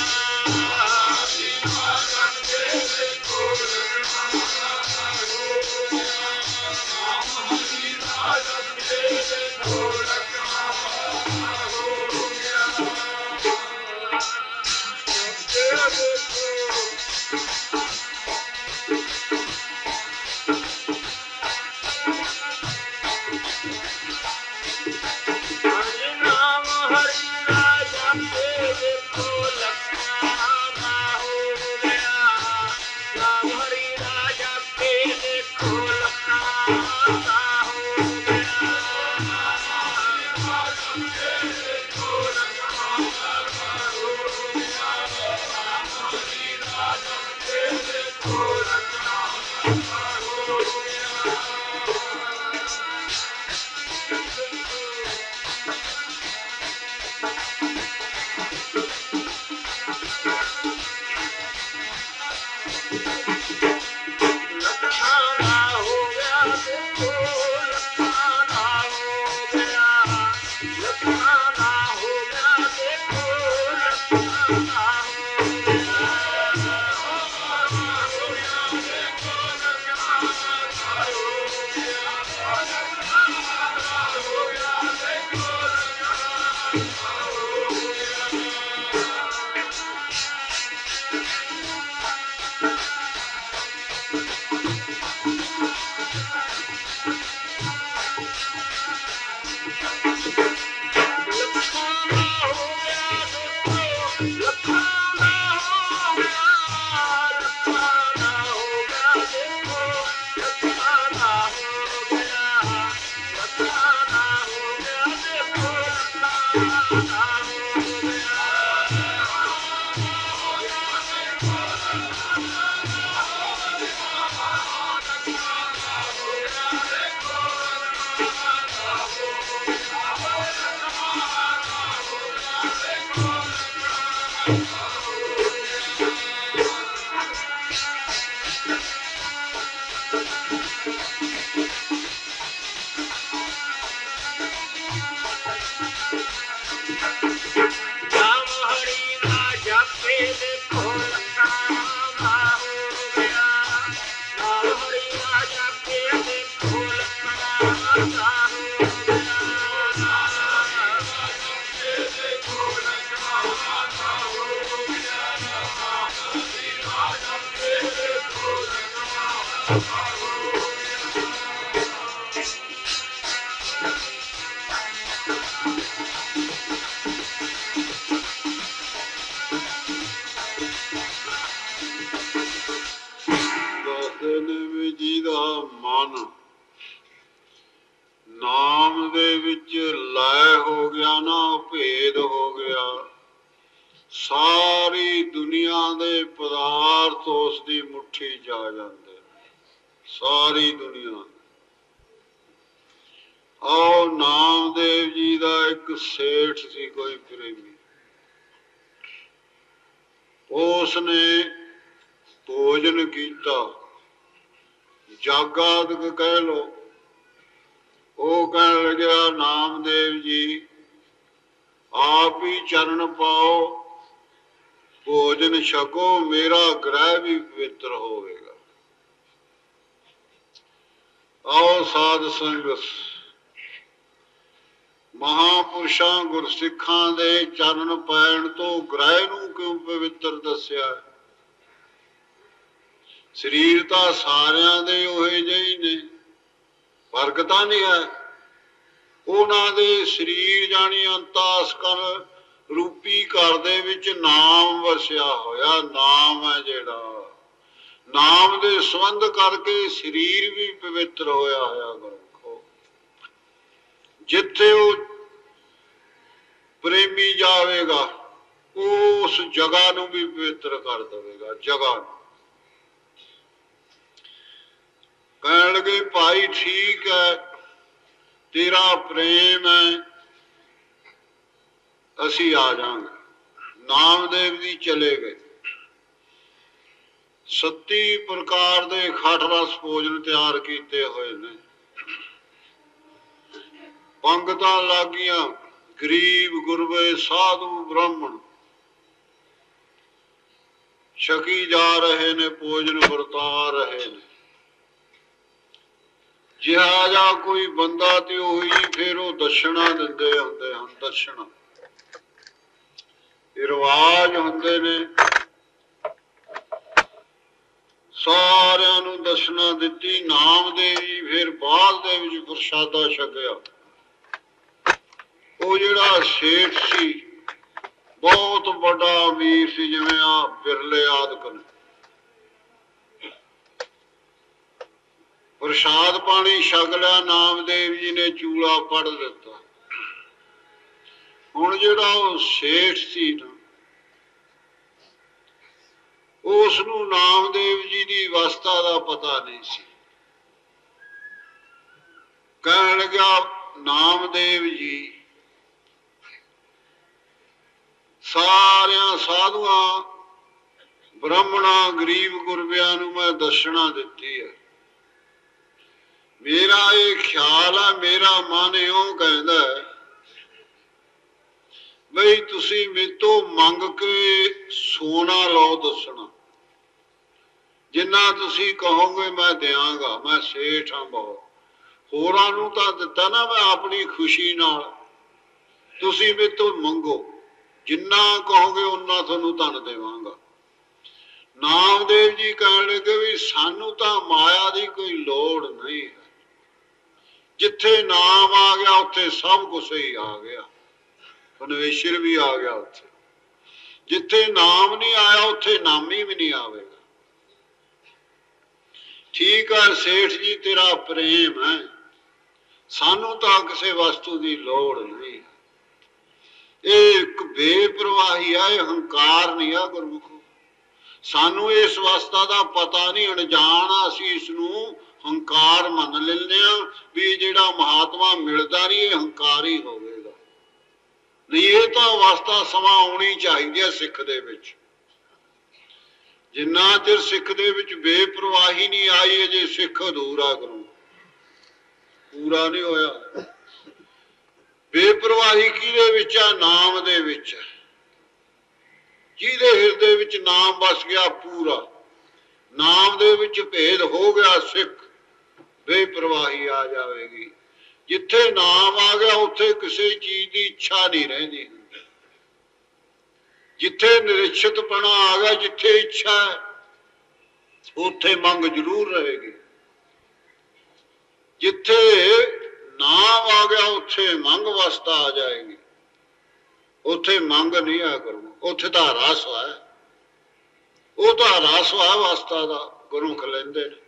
ਦੱਸਦੇ ਨੇ ਵੀ ਜਿਹਦਾ ਮਨ ਨਾਮ ਦੇ ਵਿੱਚ ਲੈ ਹੋ ਗਿਆ ਨਾ, ਭੇਦ ਹੋ ਗਿਆ, ਸਾਰੀ ਦੁਨੀਆ ਦੇ ਪਦਾਰਥ ਉਸ ਦੀ ਮੁੱਠੀ ਚ ਆ ਜਾਂਦੇ, ਸਾਰੀ ਦੁਨੀਆ। ਆਓ ਨਾਮਦੇਵ ਜੀ ਦਾ ਇੱਕ ਸੇਠ ਸੀ, ਕੋਈ ਪ੍ਰੇਮੀ, ਉਸ ਨੇ ਭੋਜਨ ਕੀਤਾ, ਜਾਗਾਦਿਕ ਕਹਿ ਲੋ। ਉਹ ਕਹਿਣ ਲੱਗਿਆ, ਨਾਮਦੇਵ ਜੀ ਆਪ ਹੀ ਚਰਨ ਪਾਓ, ਭੋਜਨ ਛਕੋ, ਮੇਰਾ ਗ੍ਰਹਿ ਵੀ ਪਵਿੱਤਰ ਹੋਵੇਗਾ। ਆਓ ਸਾਧ ਸੰਗਤ, ਮਹਾਂਪੁਰਸ਼ਾਂ ਗੁਰਸਿੱਖਾਂ ਦੇ ਚਰਨ ਪੈਣ ਤੋਂ ਗ੍ਰਹਿ ਨੂੰ ਕਿਉਂ ਪਵਿੱਤਰ ਦੱਸਿਆ? ਸਰੀਰ ਤਾਂ ਸਾਰਿਆਂ ਦੇ ਉਹੇ ਜਿਹੇ ਹੀ ਨੇ, ਫਰਕ ਤਾਂ ਨਹੀਂ ਹੈ। ਉਹਨਾਂ ਦੇ ਸਰੀਰ ਜਾਣੀ ਅੰਤਸਕਰ ਰੂਪੀ ਘਰ ਦੇ ਵਿੱਚ ਨਾਮ ਵਸਿਆ ਹੋਇਆ, ਨਾਮ ਹੈ ਜਿਹੜਾ, ਨਾਮ ਦੇ ਸੰਬੰਧ ਕਰਕੇ ਸਰੀਰ ਵੀ ਪਵਿੱਤਰ ਹੋਇਆ ਹੋਇਆ। ਗੁਰਮੁਖੋ, ਜਿੱਥੇ ਉਹ ਪ੍ਰੇਮੀ ਜਾਵੇਗਾ ਉਸ ਜਗ੍ਹਾ ਨੂੰ ਵੀ ਪਵਿੱਤਰ ਕਰ ਦੇਵੇਗਾ, ਜਗ੍ਹਾ ਨੂੰ। ਕਹਿਣ ਲੱਗੇ, ਭਾਈ ਠੀਕ ਹੈ, ਤੇਰਾ ਪ੍ਰੇਮ ਹੈ, ਅਸੀਂ ਆ ਜਾਵਾਂਗੇ। ਨਾਮਦੇਵ ਜੀ ਚਲੇ ਗਏ। 37 ਪ੍ਰਕਾਰ ਦੇ ਖਟ ਰਸ ਭੋਜਨ ਤਿਆਰ ਕੀਤੇ ਹੋਏ ਨੇ, ਪੰਗਤਾਂ ਲੱਗੀਆਂ, ਗਰੀਬ ਗੁਰਬੇ ਸਾਧੂ ਬ੍ਰਾਹਮਣ ਛਕੀ ਜਾ ਰਹੇ ਨੇ, ਭੋਜਨ ਵਰਤਾ ਰਹੇ ਨੇ। ਜਿਹਾ ਜਾ ਕੋਈ ਬੰਦਾ ਤੇ ਉਹੀ ਫਿਰ ਉਹ ਦਸ਼ਣਾ ਦਿੰਦੇ ਹੁੰਦੇ ਹਨ। ਦਸ਼ਣਾ ਇਹ ਰਿਵਾਜ ਹੁੰਦੇ ਨੇ, ਸਾਰਿਆਂ ਨੂੰ ਦਸ਼ਣਾ ਦਿੱਤੀ। ਨਾਮਦੇਵ ਜੀ ਫਿਰ ਬਾਅਦ ਦੇ ਵਿੱਚ ਪ੍ਰਸ਼ਾਦਾ ਛਕਿਆ। ਉਹ ਜਿਹੜਾ ਸੇਠ ਸੀ, ਬਹੁਤ ਵੱਡਾ ਅਮੀਰ ਸੀ, ਜਿਵੇਂ ਆ ਬਿਰਲੇ ਆਦਿਕ ਨੇ। ਪ੍ਰਸ਼ਾਦ ਪਾਣੀ ਛਕ ਲਿਆ, ਨਾਮਦੇਵ ਜੀ ਨੇ ਚੂਲਾ ਪੜ ਦਿੱਤਾ। ਹੁਣ ਜਿਹੜਾ ਉਹ ਸੇਠ ਸੀ ਨਾ, ਉਸ ਨੂੰ ਨਾਮਦੇਵ ਜੀ ਦੀ ਅਵਸਥਾ ਦਾ ਪਤਾ ਨਹੀਂ ਸੀ। ਕਹਿਣ ਲੱਗਾ, ਨਾਮਦੇਵ ਜੀ ਸਾਰਿਆਂ ਸਾਧੂਆਂ ਬ੍ਰਾਹਮਣਾਂ ਗਰੀਬ ਗੁਰਬਿਆਂ ਨੂੰ ਮੈਂ ਦਸ਼ਣਾ ਦਿੱਤੀ ਹੈ। ਮੇਰਾ ਇਹ ਖਿਆਲ ਆ, ਮੇਰਾ ਮਨ ਇਉਂ ਕਹਿੰਦਾ ਬਈ ਤੁਸੀਂ ਮੇਰੇ ਤੋਂ ਮੰਗ ਕੇ ਸੋਨਾ ਲਓ, ਦੱਸਣਾ ਜਿੰਨਾ ਤੁਸੀਂ ਕਹੋਗੇ ਮੈਂ ਦਿਆਂਗਾ। ਮੈਂ ਸੇਠ ਹਾਂ ਬਹੁਤ, ਹੋਰਾਂ ਨੂੰ ਤਾਂ ਦਿੱਤਾ ਨਾ ਮੈਂ ਆਪਣੀ ਖੁਸ਼ੀ ਨਾਲ। ਤੁਸੀਂ ਮੇਰੇ ਤੋਂ ਮੰਗੋ, ਜਿੰਨਾ ਕਹੋਗੇ ਓਨਾ ਤੁਹਾਨੂੰ ਧਨ ਦੇਵਾਂਗਾ। ਨਾਮਦੇਵ ਜੀ ਕਹਿਣ ਲੱਗੇ ਵੀ ਸਾਨੂੰ ਤਾਂ ਮਾਇਆ ਦੀ ਕੋਈ ਲੋੜ ਨਹੀਂ ਹੈ। ਜਿੱਥੇ ਨਾਮ ਆ ਗਿਆ ਉੱਥੇ ਸਭ ਕੁਛ ਹੀ ਆ ਗਿਆ, ਪਰਮੇਸ਼ਰ ਵੀ ਆ ਗਿਆ ਉੱਥੇ। ਜਿੱਥੇ ਨਾਮ ਨਹੀਂ ਆਇਆ ਉੱਥੇ ਨਾਮੀ ਵੀ ਨਹੀਂ ਆਵੇਗਾ। ਠੀਕ ਹੈ ਸੇਠ ਜੀ, ਤੇਰਾ ਪ੍ਰੇਮ ਹੈ, ਸਾਨੂੰ ਤਾਂ ਕਿਸੇ ਵਸਤੂ ਦੀ ਲੋੜ ਨਹੀਂ। ਇਹ ਇੱਕ ਬੇਪਰਵਾਹੀ ਆ, ਇਹ ਹੰਕਾਰ ਨਹੀਂ ਆ ਗੁਰਮੁਖੋ। ਸਾਨੂੰ ਇਸ ਅਵਸਥਾ ਦਾ ਪਤਾ ਨਹੀਂ, ਅਣਜਾਣ ਅਸੀਂ ਇਸ ਨੂੰ ਹੰਕਾਰ ਮੰਨ ਲੈਂਦੇ ਆ ਵੀ ਜਿਹੜਾ ਮਹਾਤਮਾ ਮਿਲਦਾ ਨਹੀਂ, ਇਹ ਹੰਕਾਰ ਹੀ ਹੋਵੇਗਾ। ਨਹੀਂ, ਇਹ ਤਾਂ ਅਵਸਥਾ ਸਮਾਂ ਆਉਣੀ ਚਾਹੀਦੀ ਹੈ ਸਿੱਖ ਦੇ ਵਿੱਚ। ਜਿੰਨਾ ਚਿਰ ਸਿੱਖ ਦੇ ਵਿੱਚ ਬੇਪਰਵਾਹੀ ਨਹੀਂ ਆਈ, ਅਜੇ ਸਿੱਖ ਅਧੂਰਾ ਗੁਰੂ ਪੂਰਾ ਨਹੀਂ ਹੋਇਆ। ਬੇਪਰਵਾਹੀ ਕਿਹਦੇ ਵਿੱਚ ਆ? ਨਾਮ ਦੇ ਵਿੱਚ। ਜਿਹਦੇ ਹਿਰਦੇ ਵਿੱਚ ਨਾਮ ਵਸ ਗਿਆ ਪੂਰਾ, ਨਾਮ ਦੇ ਵਿੱਚ ਭੇਦ ਹੋ ਗਿਆ ਸਿੱਖ, ਬੇਪਰਵਾਹੀ ਆ ਜਾਵੇਗੀ। ਜਿੱਥੇ ਨਾਮ ਆ ਗਿਆ ਉੱਥੇ ਕਿਸੇ ਚੀਜ਼ ਦੀ ਇੱਛਾ ਨਹੀਂ ਰਹਿੰਦੀ। ਜਿੱਥੇ ਨਿਰਛਿਤਪਣਾ ਆ ਗਿਆ, ਜਿੱਥੇ ਇੱਛਾ ਹੈ ਉੱਥੇ ਮੰਗ ਜ਼ਰੂਰ ਰਹੇਗੀ। ਜਿੱਥੇ ਨਾਮ ਆ ਗਿਆ ਉੱਥੇ ਮੰਗ ਵਸਤਾ ਆ ਜਾਏਗੀ। ਉੱਥੇ ਮੰਗ ਨਹੀਂ ਆ ਕਰੂ, ਉੱਥੇ ਤਾਂ ਰਸ ਹੈ। ਉਹ ਤਾਂ ਰਸ ਹੈ ਵਸਤਾ ਦਾ, ਗੁਰਮੁਖ ਲੈਂਦੇ ਨੇ।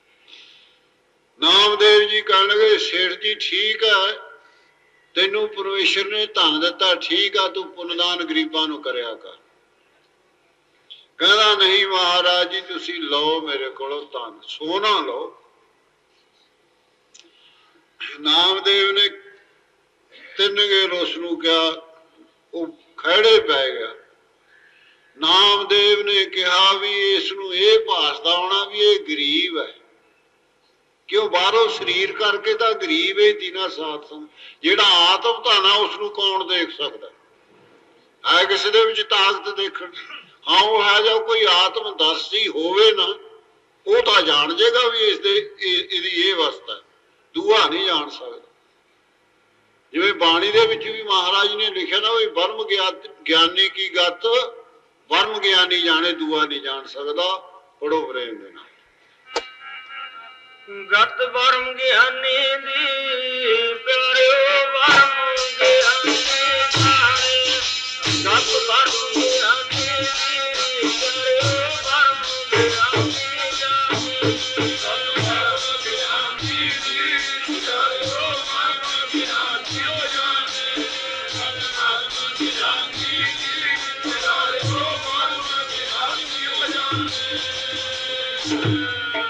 ਨਾਮਦੇਵ ਜੀ ਕਹਿਣ ਲੱਗੇ, ਸੇਠ ਜੀ ਠੀਕ ਹੈ, ਤੈਨੂੰ ਪਰਮੇਸ਼ਰ ਨੇ ਧਨ ਦਿੱਤਾ, ਠੀਕ ਆ, ਤੂੰ ਪੁੰਨਦਾਨ ਗਰੀਬਾਂ ਨੂੰ ਕਰਿਆ ਕਰ। ਕਹਿੰਦਾ ਨਹੀਂ ਮਹਾਰਾਜ ਜੀ, ਤੁਸੀਂ ਲਓ ਮੇਰੇ ਕੋਲੋਂ ਧਨ, ਸੋਨਾ ਲਓ। ਨਾਮਦੇਵ ਨੇ 3 ਗੇਰ ਉਸ ਨੂੰ ਕਿਹਾ, ਉਹ ਖਹਿੜੇ ਪੈ ਗਿਆ। ਨਾਮਦੇਵ ਨੇ ਕਿਹਾ ਵੀ ਇਸ ਨੂੰ ਇਹ ਭਾਸਦਾ ਹੋਣਾ ਵੀ ਇਹ ਗਰੀਬ ਹੈ, ਕਿਉਂ ਬਾਹਰੋਂ ਸਰੀਰ ਕਰਕੇ ਤਾਂ ਗਰੀਬ ਹੈ ਦੀਨਾ ਸਾਧ ਸੰਗ। ਜਿਹੜਾ ਆਤਮ ਧਨ ਆ ਉਸ ਨੂੰ ਕੌਣ ਦੇਖ ਸਕਦਾ ਹੈ? ਕਿਸੇ ਦੇ ਵਿੱਚ ਤਾਕਤ ਦੇਖਣ? ਹਾਂ, ਉਹ ਹੈ ਜਾਂ ਕੋਈ ਆਤਮ ਦਰਸ਼ੀ ਹੋਵੇ ਨਾ, ਉਹ ਤਾਂ ਜਾਣ ਜੇਗਾ ਵੀ ਇਹਦੀ ਇਹ ਅਵਸਥਾ, ਦੂਆ ਨਹੀਂ ਜਾਣ ਸਕਦਾ। ਜਿਵੇਂ ਬਾਣੀ ਦੇ ਵਿੱਚ ਵੀ ਮਹਾਰਾਜ ਨੇ ਲਿਖਿਆ ਨਾ, ਵੀ ਬਰਮ ਗਿਆਨੀ ਕੀ ਗਤ, ਬਰਮ ਗਿਆਨੀ ਜਾਣੇ, ਦੂਆ ਨਹੀਂ ਜਾਣ ਸਕਦਾ। ਪੜੋ ਪ੍ਰੇਮ ਦੇ ਨਾਲ। ਗਤ ਬਰਮ ਗਿਆਨੀ ਦੀ ਪਿਆਰਿਓ, ਬਰਮ ਗਿਆਨੀ ਜਾਣੇ। ਗਤ ਬਰਮ ਗਿਆਨੀ ਦੀ ਪਿਆਰਿਓ, ਬਰਮ ਗਿਆਨੀ ਜਾਣੇ। ਗਤ ਬਰਮ ਗਿਆਨੀ ਦੀ ਪਿਆਰਿਓ, ਬਰਮ ਗਿਆਨੀ ਜਾਣੇ। ਗਤ ਬਰਮ ਗਿਆਨੀ ਦੀ ਪਿਆਰਿਓ, ਬਰਮ ਗਿਆਨੀ ਜਾਣੇ।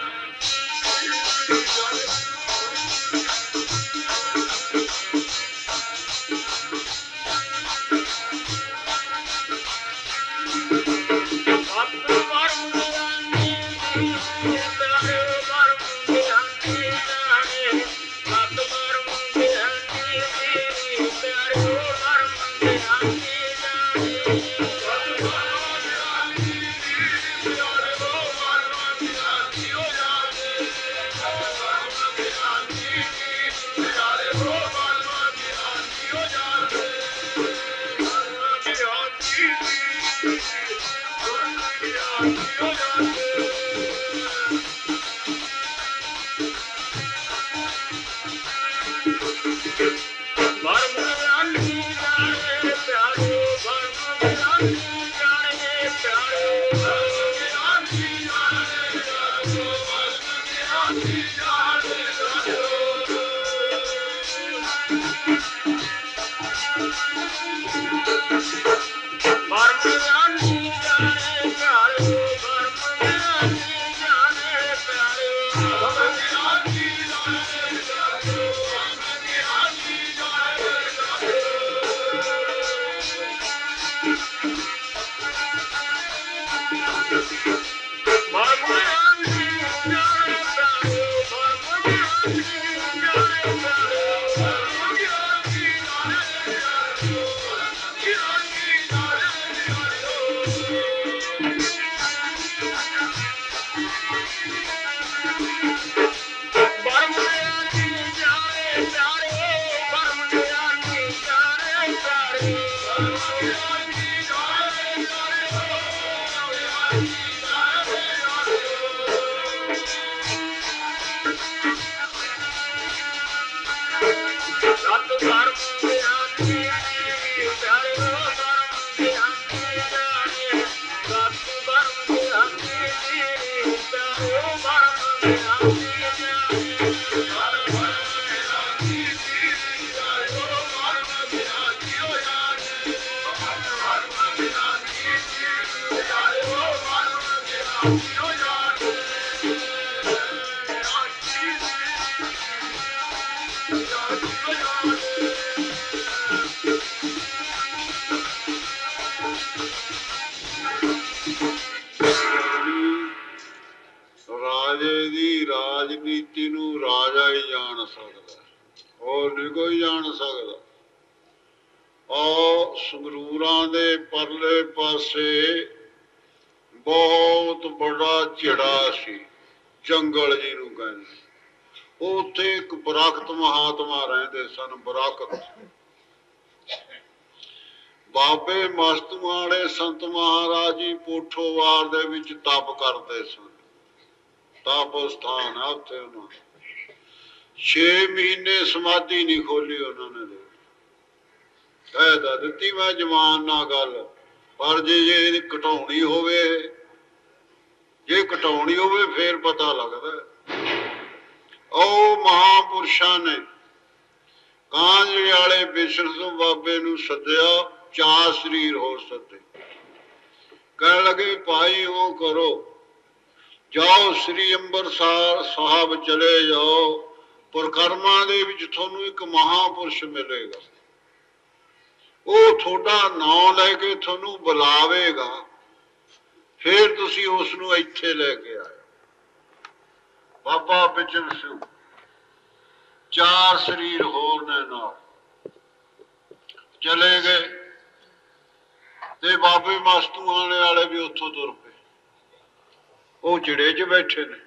ਰਾਜੇ ਦੀ ਰਾਜਨੀਤੀ ਨੂੰ ਰਾਜਾ ਹੀ ਜਾਣ ਸਕਦਾ, ਹੋਰ ਨਹੀਂ ਕੋਈ ਜਾਣ ਸਕਦਾ। ਉਹ ਸੰਗਰੂਰਾਂ ਦੇ ਪਰਲੇ ਪਾਸੇ ਬਹੁਤ ਬੜਾ ਝਿੜਾ ਸੀ, ਜੰਗਲ ਜੀ ਨੂੰ ਕਹਿੰਦੇ। ਉੱਥੇ ਇੱਕ ਬਰਾਕਤ ਮਹਾਤਮਾ ਰਹਿੰਦੇ ਸਨ। ਬਰਾਕਤ ਬਾਬੇ ਮਸਤੂਆਂ ਵਾਲੇ ਸੰਤ ਮਹਾਰਾਜ ਜੀ ਪੋਠੋਵਾਰ ਦੇ ਵਿੱਚ ਤਪ ਕਰਦੇ ਸਨ। ਤਪ ਸਥਾਨ ਆ ਉੱਥੇ ਉਹਨਾਂ 6 ਮਹੀਨੇ ਸਮਾਧੀ ਨਹੀਂ ਖੋਲੀ ਉਹਨਾਂ ਨੇ। ਕਹਿ ਤਾਂ ਦਿੱਤੀ ਮੈਂ ਜਵਾਨ ਨਾਲ ਗੱਲ, ਪਰ ਜੇ ਘਟਾਉਣੀ ਹੋਵੇ, ਜੇ ਘਟਾਉਣੀ ਹੋਵੇ ਫੇਰ ਪਤਾ ਲੱਗਦਾ। ਉਹ ਮਹਾਂਪੁਰਸ਼ਾਂ ਨੇ ਕਾਂਜਲੇ ਵਾਲੇ ਬਿਸ਼ਨੋਂ ਬਾਬੇ ਨੂੰ ਸੱਦਿਆ, 4 ਸਰੀਰ ਹੋਰ ਸੱਦੇ। ਕਹਿਣ ਲੱਗੇ ਭਾਈ ਉਹ ਕਰੋ, ਜਾਓ ਸ੍ਰੀ ਅੰਬਰਸਰ ਸਾਹਿਬ ਚਲੇ ਜਾਓ, ਪਰਿਕਰਮਾ ਦੇ ਵਿੱਚ ਤੁਹਾਨੂੰ ਇੱਕ ਮਹਾਂਪੁਰਸ਼ ਮਿਲੇਗਾ, ਉਹ ਤੁਹਾਡਾ ਨਾਂ ਲੈ ਕੇ ਤੁਹਾਨੂੰ ਬੁਲਾਵੇਗਾ, ਫਿਰ ਤੁਸੀਂ ਉਸ ਨੂੰ ਇੱਥੇ ਲੈ ਕੇ ਆਏ। ਬਾਬਾ ਬਿਚਨ ਸਿੰਘ 4 ਸਰੀਰ ਹੋਰ ਨੇ ਨਾਲ ਚਲੇ ਗਏ ਤੇ ਬਾਬੇ ਮਸਤੂ ਆਣੇ ਵਾਲੇ ਵੀ ਉੱਥੋਂ ਤੁਰ ਪਏ। ਉਹ ਚਿੜੇ 'ਚ ਬੈਠੇ ਨੇ,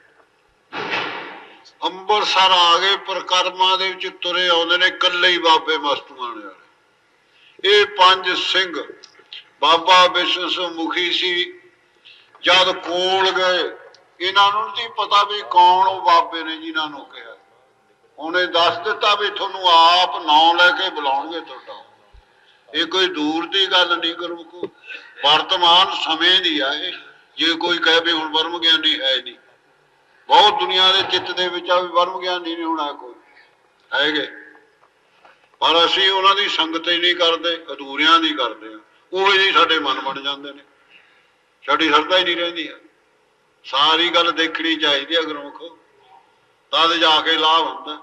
ਅੰਬਰਸਰ ਆ ਗਏ, ਪਰਿਕਰਮਾ ਦੇ ਵਿੱਚ ਤੁਰੇ ਆਉਂਦੇ ਨੇ ਇਕੱਲੇ ਹੀ ਬਾਬੇ ਮਸਤੂ ਆਣੇ ਵਾਲੇ। ਇਹ 5 ਸਿੰਘ ਬਾਬਾ ਬਿਸ਼ਨ ਸਿੰਘ ਮੁਖੀ ਸੀ। ਜਦ ਕੋਲ ਗਏ, ਇਹਨਾਂ ਨੂੰ ਨਹੀਂ ਪਤਾ ਵੀ ਕੌਣ ਉਹ ਬਾਬੇ ਨੇ ਜਿਨ੍ਹਾਂ ਨੂੰ ਕਿਹਾ। ਉਹਨੇ ਦੱਸ ਦਿੱਤਾ ਵੀ ਤੁਹਾਨੂੰ ਆਪ ਨਾਂ ਲੈ ਕੇ ਬੁਲਾਉਣਗੇ ਤੁਹਾਡਾ। ਇਹ ਕੋਈ ਦੂਰ ਦੀ ਗੱਲ ਨਹੀਂ ਕਰੋ, ਵਰਤਮਾਨ ਸਮੇਂ ਦੀ ਆ ਇਹ। ਜੇ ਕੋਈ ਕਹੇ ਵੀ ਹੁਣ ਬ੍ਰਹਮ ਗਿਆਨੀ ਹੈ ਨਹੀਂ, ਬਹੁਤ ਦੁਨੀਆ ਦੇ ਚਿੱਤ ਦੇ ਵਿੱਚ ਆ ਵੀ ਬ੍ਰਹਮ ਗਿਆਨੀ ਨਹੀਂ ਹੋਣਾ ਕੋਈ, ਹੈਗੇ, ਪਰ ਅਸੀਂ ਉਹਨਾਂ ਦੀ ਸੰਗਤ ਹੀ ਨਹੀਂ ਕਰਦੇ, ਅਧੂਰਿਆਂ ਦੀ ਕਰਦੇ ਆ। ਉਹ ਜਿਹੇ ਸਾਡੇ ਮਨ ਬਣ ਜਾਂਦੇ ਨੇ, ਸਾਡੀ ਸ਼ਰਧਾ ਹੀ ਨਹੀਂ ਰਹਿੰਦੀ ਆ। ਸਾਰੀ ਗੱਲ ਦੇਖਣੀ ਚਾਹੀਦੀ ਹੈ ਗੁਰਮੁਖ, ਤਦ ਜਾ ਕੇ ਲਾਭ ਹੁੰਦਾ।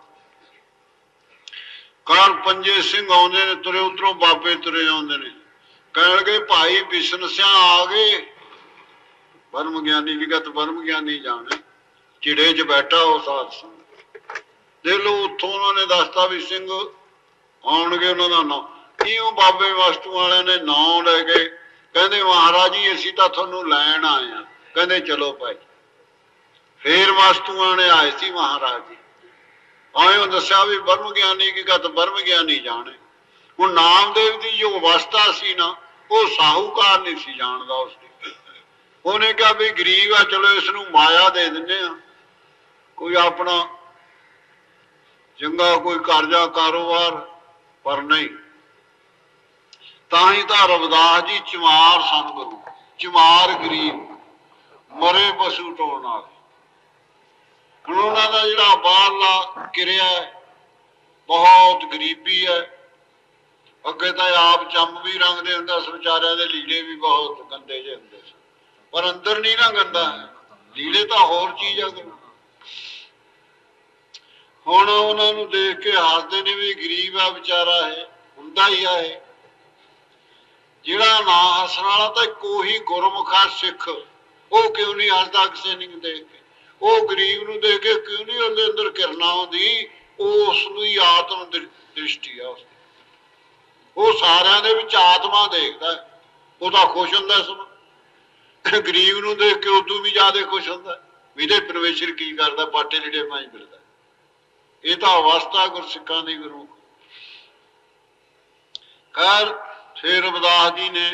ਘਰ 5 ਸਿੰਘ ਆਉਂਦੇ ਨੇ ਤੁਰੇ, ਉਧਰੋਂ ਬਾਬੇ ਤੁਰੇ ਆਉਂਦੇ ਨੇ। ਕਹਿਣਗੇ ਭਾਈ ਬਿਸ਼ਨ ਸਿਆ ਆ ਗਏ। ਬ੍ਰਹਮ ਗਿਆਨੀ ਵਿਗਤ ਬ੍ਰਹਮ ਗਿਆਨੀ ਜਾਣੇ, ਚਿੜੇ 'ਚ ਬੈਠਾ ਉਹ ਸਾਧ ਸੰਗ। ਦੇਖ ਲਓ ਉੱਥੋਂ ਉਹਨਾਂ ਨੇ ਦੱਸਤਾ ਵੀ ਸਿੰਘ ਆਉਣਗੇ, ਉਹਨਾਂ ਦਾ ਨਾਂ ਕੀ। ਉਹ ਬਾਬੇ ਵਸਤੂ ਵਾਲਿਆਂ ਨੇ ਨਾਂ ਲੈ ਕੇ ਕਹਿੰਦੇ ਮਹਾਰਾਜ ਜੀ ਅਸੀਂ ਤਾਂ ਤੁਹਾਨੂੰ ਲੈਣ ਆਏ ਆ। ਕਹਿੰਦੇ ਚਲੋ ਭਾਈ। ਫੇਰ ਵਸਤੂਆਂ ਨੇ ਆਏ ਸੀ ਮਹਾਰਾਜ ਜੀ, ਆਇਓ ਦੱਸਿਆ ਵੀ ਬ੍ਰਹਮ ਗਿਆਨੀ ਕੀ ਗਤ ਬ੍ਰਹਮ ਗਿਆਨੀ ਜਾਣੇ। ਹੁਣ ਨਾਮਦੇਵ ਦੀ ਜੋ ਅਵਸਥਾ ਸੀ ਨਾ, ਉਹ ਸਾਹੂਕਾਰ ਨਹੀਂ ਸੀ ਜਾਣਦਾ ਉਸਦੀ। ਉਹਨੇ ਕਿਹਾ ਵੀ ਗਰੀਬ ਆ, ਚਲੋ ਇਸ ਨੂੰ ਮਾਇਆ ਦੇ ਦਿੰਦੇ ਆ, ਕੋਈ ਆਪਣਾ ਚੰਗਾ ਕੋਈ ਕਰਜ਼ਾ ਕਾਰੋਬਾਰ, ਪਰ ਨਹੀਂ। ਤਾਂ ਹੀ ਤਾਂ ਰਵਿਦਾਸ ਜੀ ਚਮਾਰ ਸਨ ਗੁਰੂ, ਚਮਾਰ ਗਰੀਬ, ਮਰੇ ਪਸ਼ੂ ਢੋਣ ਵਾਲੇ। ਹੁਣ ਉਹਨਾਂ ਦਾ ਜਿਹੜਾ ਬਾਹਰਲਾ ਕਿਰਿਆ ਬਹੁਤ ਗਰੀਬੀ ਹੈ। ਅੱਗੇ ਤਾਂ ਆਪ ਚੰਮ ਵੀ ਰੰਗਦੇ ਹੁੰਦਾ ਸੀ, ਵਿਚਾਰਿਆਂ ਦੇ ਲੀੜੇ ਵੀ ਬਹੁਤ ਗੰਦੇ ਜਿਹੇ ਹੁੰਦੇ ਸੀ, ਪਰ ਅੰਦਰ ਨਹੀਂ ਨਾ ਗੰਦਾ, ਲੀੜੇ ਤਾਂ ਹੋਰ ਚੀਜ਼ ਆ। ਹੁਣ ਉਹਨਾਂ ਨੂੰ ਦੇਖ ਕੇ ਹੱਸਦੇ ਨੇ ਵੀ ਗਰੀਬ ਆ ਵਿਚਾਰਾ, ਇਹ ਹੁੰਦਾ ਹੀ ਆ। ਇਹ ਜਿਹੜਾ ਨਾ ਹੱਸਣ ਵਾਲਾ ਤਾਂ ਕੋਈ ਗੁਰਮੁਖਾ ਸਿੱਖ, ਉਹ ਕਿਉਂ ਨਹੀਂ ਹੱਸਦਾ ਕਿਸੇ ਨੂੰ ਦੇਖ ਕੇ? ਉਹ ਗਰੀਬ ਨੂੰ ਦੇਖ ਕੇ ਕਿਉਂ ਨਹੀਂ ਉਹਦੇ ਅੰਦਰ ਕਿਰਨਾ ਆਉਂਦੀ? ਉਹ ਉਸ ਨੂੰ ਹੀ ਆਤਮ ਦ੍ਰਿਸ਼ਟੀ ਆ ਉਸਦੀ। ਉਹ ਸਾਰਿਆਂ ਦੇ ਵਿੱਚ ਆਤਮਾ ਦੇਖਦਾ, ਉਹ ਤਾਂ ਖੁਸ਼ ਹੁੰਦਾ ਸਭ। ਗਰੀਬ ਨੂੰ ਦੇਖ ਕੇ ਉਦੋਂ ਵੀ ਜ਼ਿਆਦਾ ਖੁਸ਼ ਹੁੰਦਾ ਵੀ ਇਹਦੇ ਪਰਮੇਸ਼ਰ ਕੀ ਕਰਦਾ, ਪਾਟੇ ਲੀੜੇ ਪਾਈ ਫਿਰਦਾ। ਇਹ ਤਾਂ ਅਵਸਥਾ ਗੁਰਸਿੱਖਾਂ ਦੀ ਗੁਰੂ। ਖੈਰ ਫਿਰ ਰਵਿਦਾਸ ਜੀ ਨੇ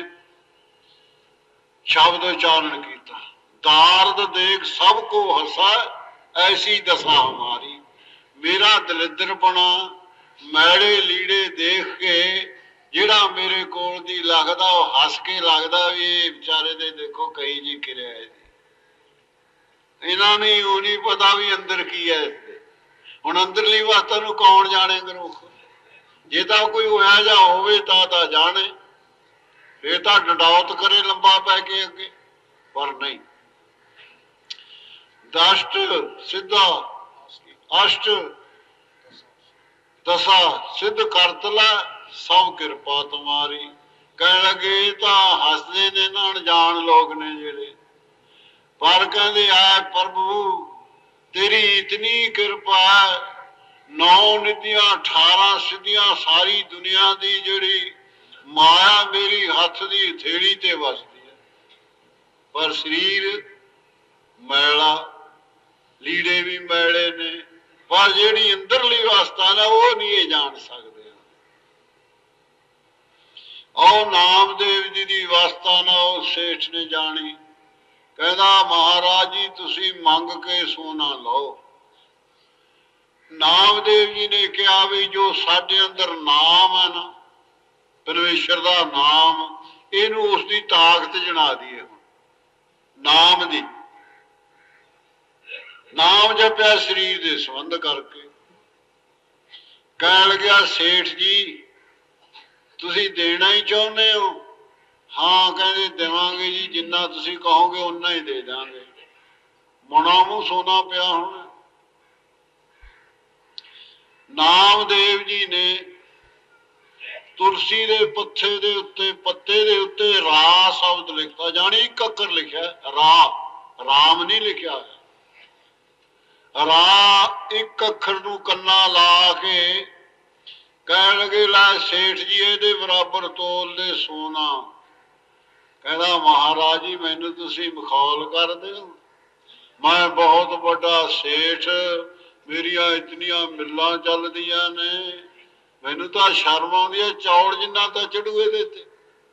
ਸ਼ਬਦ ਉਚਾਰਨ ਕੀਤਾ, ਦਾਰਦ ਦੇਖ ਸਭ ਕੋ ਹਸਾ ਐਸੀ ਦਸ਼ਾ ਹਮਾਰੀ। ਮੇਰਾ ਦਲਿੱਦਰਪਣਾ, ਮੈੜੇ ਲੀੜੇ ਦੇਖ ਕੇ ਜਿਹੜਾ ਮੇਰੇ ਕੋਲ ਦੀ ਲੱਗਦਾ, ਉਹ ਹੱਸ ਕੇ ਲੱਗਦਾ ਵੀ ਇਹ ਵਿਚਾਰੇ ਦੇ ਦੇਖੋ ਕਈ ਜੀ ਕਿਰਿਆ। ਇਹਨਾਂ ਨੇ ਉਹ ਨਹੀਂ ਪਤਾ ਵੀ ਅੰਦਰ ਕੀ ਹੈ। ਹੁਣ ਅੰਦਰਲੀ ਅਵਸਥਾ ਨੂੰ ਕੌਣ ਜਾਣੇ ਗੁਰੂ? ਜੇ ਤਾਂ ਕੋਈ ਹੋਇਆ ਜਾਂ ਹੋਵੇ ਤਾਂ ਜਾਣੇ, ਫੇਰ ਤਾਂ ਡੰਡੌਤ ਕਰੇ ਲੰਬਾ ਪੈ ਕੇ ਅੱਗੇ, ਪਰ ਨਹੀਂ। ਦਸ਼ਟ ਸਿੱਧਾ ਅਸ਼ਟ ਦਸ਼ਾ ਸਿੱਧ ਕਰਤ ਲੈ ਸਭ ਕਿਰਪਾ ਤੁਮਾਰੀ। ਕਹਿਣ ਲੱਗੇ ਤਾਂ ਹੱਸਦੇ ਨੇ ਨਾ, ਅਣਜਾਣ ਲੋਕ ਨੇ ਜਿਹੜੇ, ਪਰ ਕਹਿੰਦੇ ਆ ਪ੍ਰਭੂ ਤੇਰੀ ਇਤਨੀ ਕਿਰਪਾ, 9 ਨਿਧੀਆਂ 18 ਸਿੱਧੀਆਂ, ਸਾਰੀ ਦੁਨੀਆ ਦੀ ਜਿਹੜੀ ਮਾਇਆ ਮੇਰੀ ਹੱਥ ਦੀ ਹਥੇਲੀ ਤੇ ਵਸਦੀ ਹੈ, ਪਰ ਸਰੀਰ ਮੈਲਾ, ਲੀੜੇ ਵੀ ਮੈਲੇ ਨੇ, ਪਰ ਜਿਹੜੀ ਅੰਦਰਲੀ ਅਵਸਥਾ ਨਾ ਉਹ ਨਹੀਂ ਇਹ ਜਾਣ ਸਕਦੇ। ਉਹ ਨਾਮਦੇਵ ਜੀ ਦੀ ਅਵਸਥਾ ਨਾ ਉਹ ਸੇਠ ਨੇ ਜਾਣੀ। ਕਹਿੰਦਾ ਮਹਾਰਾਜ ਜੀ ਤੁਸੀਂ ਮੰਗ ਕੇ ਸੋਨਾ ਲਓ। ਨਾਮਦੇਵ ਜੀ ਨੇ ਕਿਹਾ ਵੀ ਜੋ ਸਾਡੇ ਅੰਦਰ ਨਾਮ ਹੈ ਨਾ, ਪਰਮੇਸ਼ਰ ਦਾ ਨਾਮ, ਇਹਨੂੰ ਉਸ ਦੀ ਤਾਕਤ ਜਣਾ ਦਈਏ। ਨਾਮ ਦੀ, ਨਾਮ ਜਪਿਆ ਸਰੀਰ ਦੇ ਸੰਬੰਧ ਕਰਕੇ। ਕਹਿਣ ਲੱਗਿਆ ਸੇਠ ਜੀ ਤੁਸੀਂ ਦੇਣਾ ਹੀ ਚਾਹੁੰਦੇ ਹੋ? ਹਾਂ ਕਹਿੰਦੇ ਦੇਵਾਂਗੇ ਜੀ, ਜਿੰਨਾ ਤੁਸੀਂ ਕਹੋਗੇ ਓਨਾ ਹੀ ਦੇ ਦਾਂਗੇ। ਮਣਾ ਮੂੰਹ ਸੋਨਾ ਪਿਆ ਹੁਣ। ਨਾਮਦੇਵ ਜੀ ਨੇ ਤੁਲਸੀ ਦੇ ਪੱਤੇ ਦੇ ਉੱਤੇ ਰਾ ਸ਼ਬਦ ਲਿਖਤਾ, ਜਾਣੀ ਇੱਕ ਅੱਖਰ ਲਿਖਿਆ, ਰਾਮ ਨਹੀਂ ਲਿਖਿਆ। ਰਾ ਇੱਕ ਅੱਖਰ ਨੂੰ ਕੰਨਾ ਲਾ ਕੇ ਕਹਿਣ ਲੱਗੇ ਲੈ ਸੇਠ ਜੀ ਇਹਦੇ ਬਰਾਬਰ ਤੋਲ ਦੇ ਸੋਨਾ। ਕਹਿੰਦਾ ਮਹਾਰਾਜ ਜੀ ਮੈਨੂੰ ਤੁਸੀਂ ਮਖੌਲ ਕਰਦੇ ਹੋ, ਮੈਂ ਬਹੁਤ ਵੱਡਾ ਸੇਠ, ਮੇਰੀਆਂ ਇਤਨੀਆਂ ਮਿੱਲਾਂ ਚੱਲਦੀਆਂ ਨੇ, ਮੈਨੂੰ ਤਾਂ ਸ਼ਰਮ ਆਉਂਦੀ ਹੈ, ਚੌੜ ਜਿੰਨਾ ਤਾਂ ਚੜੂ ਇਹਦੇ ਤੇ।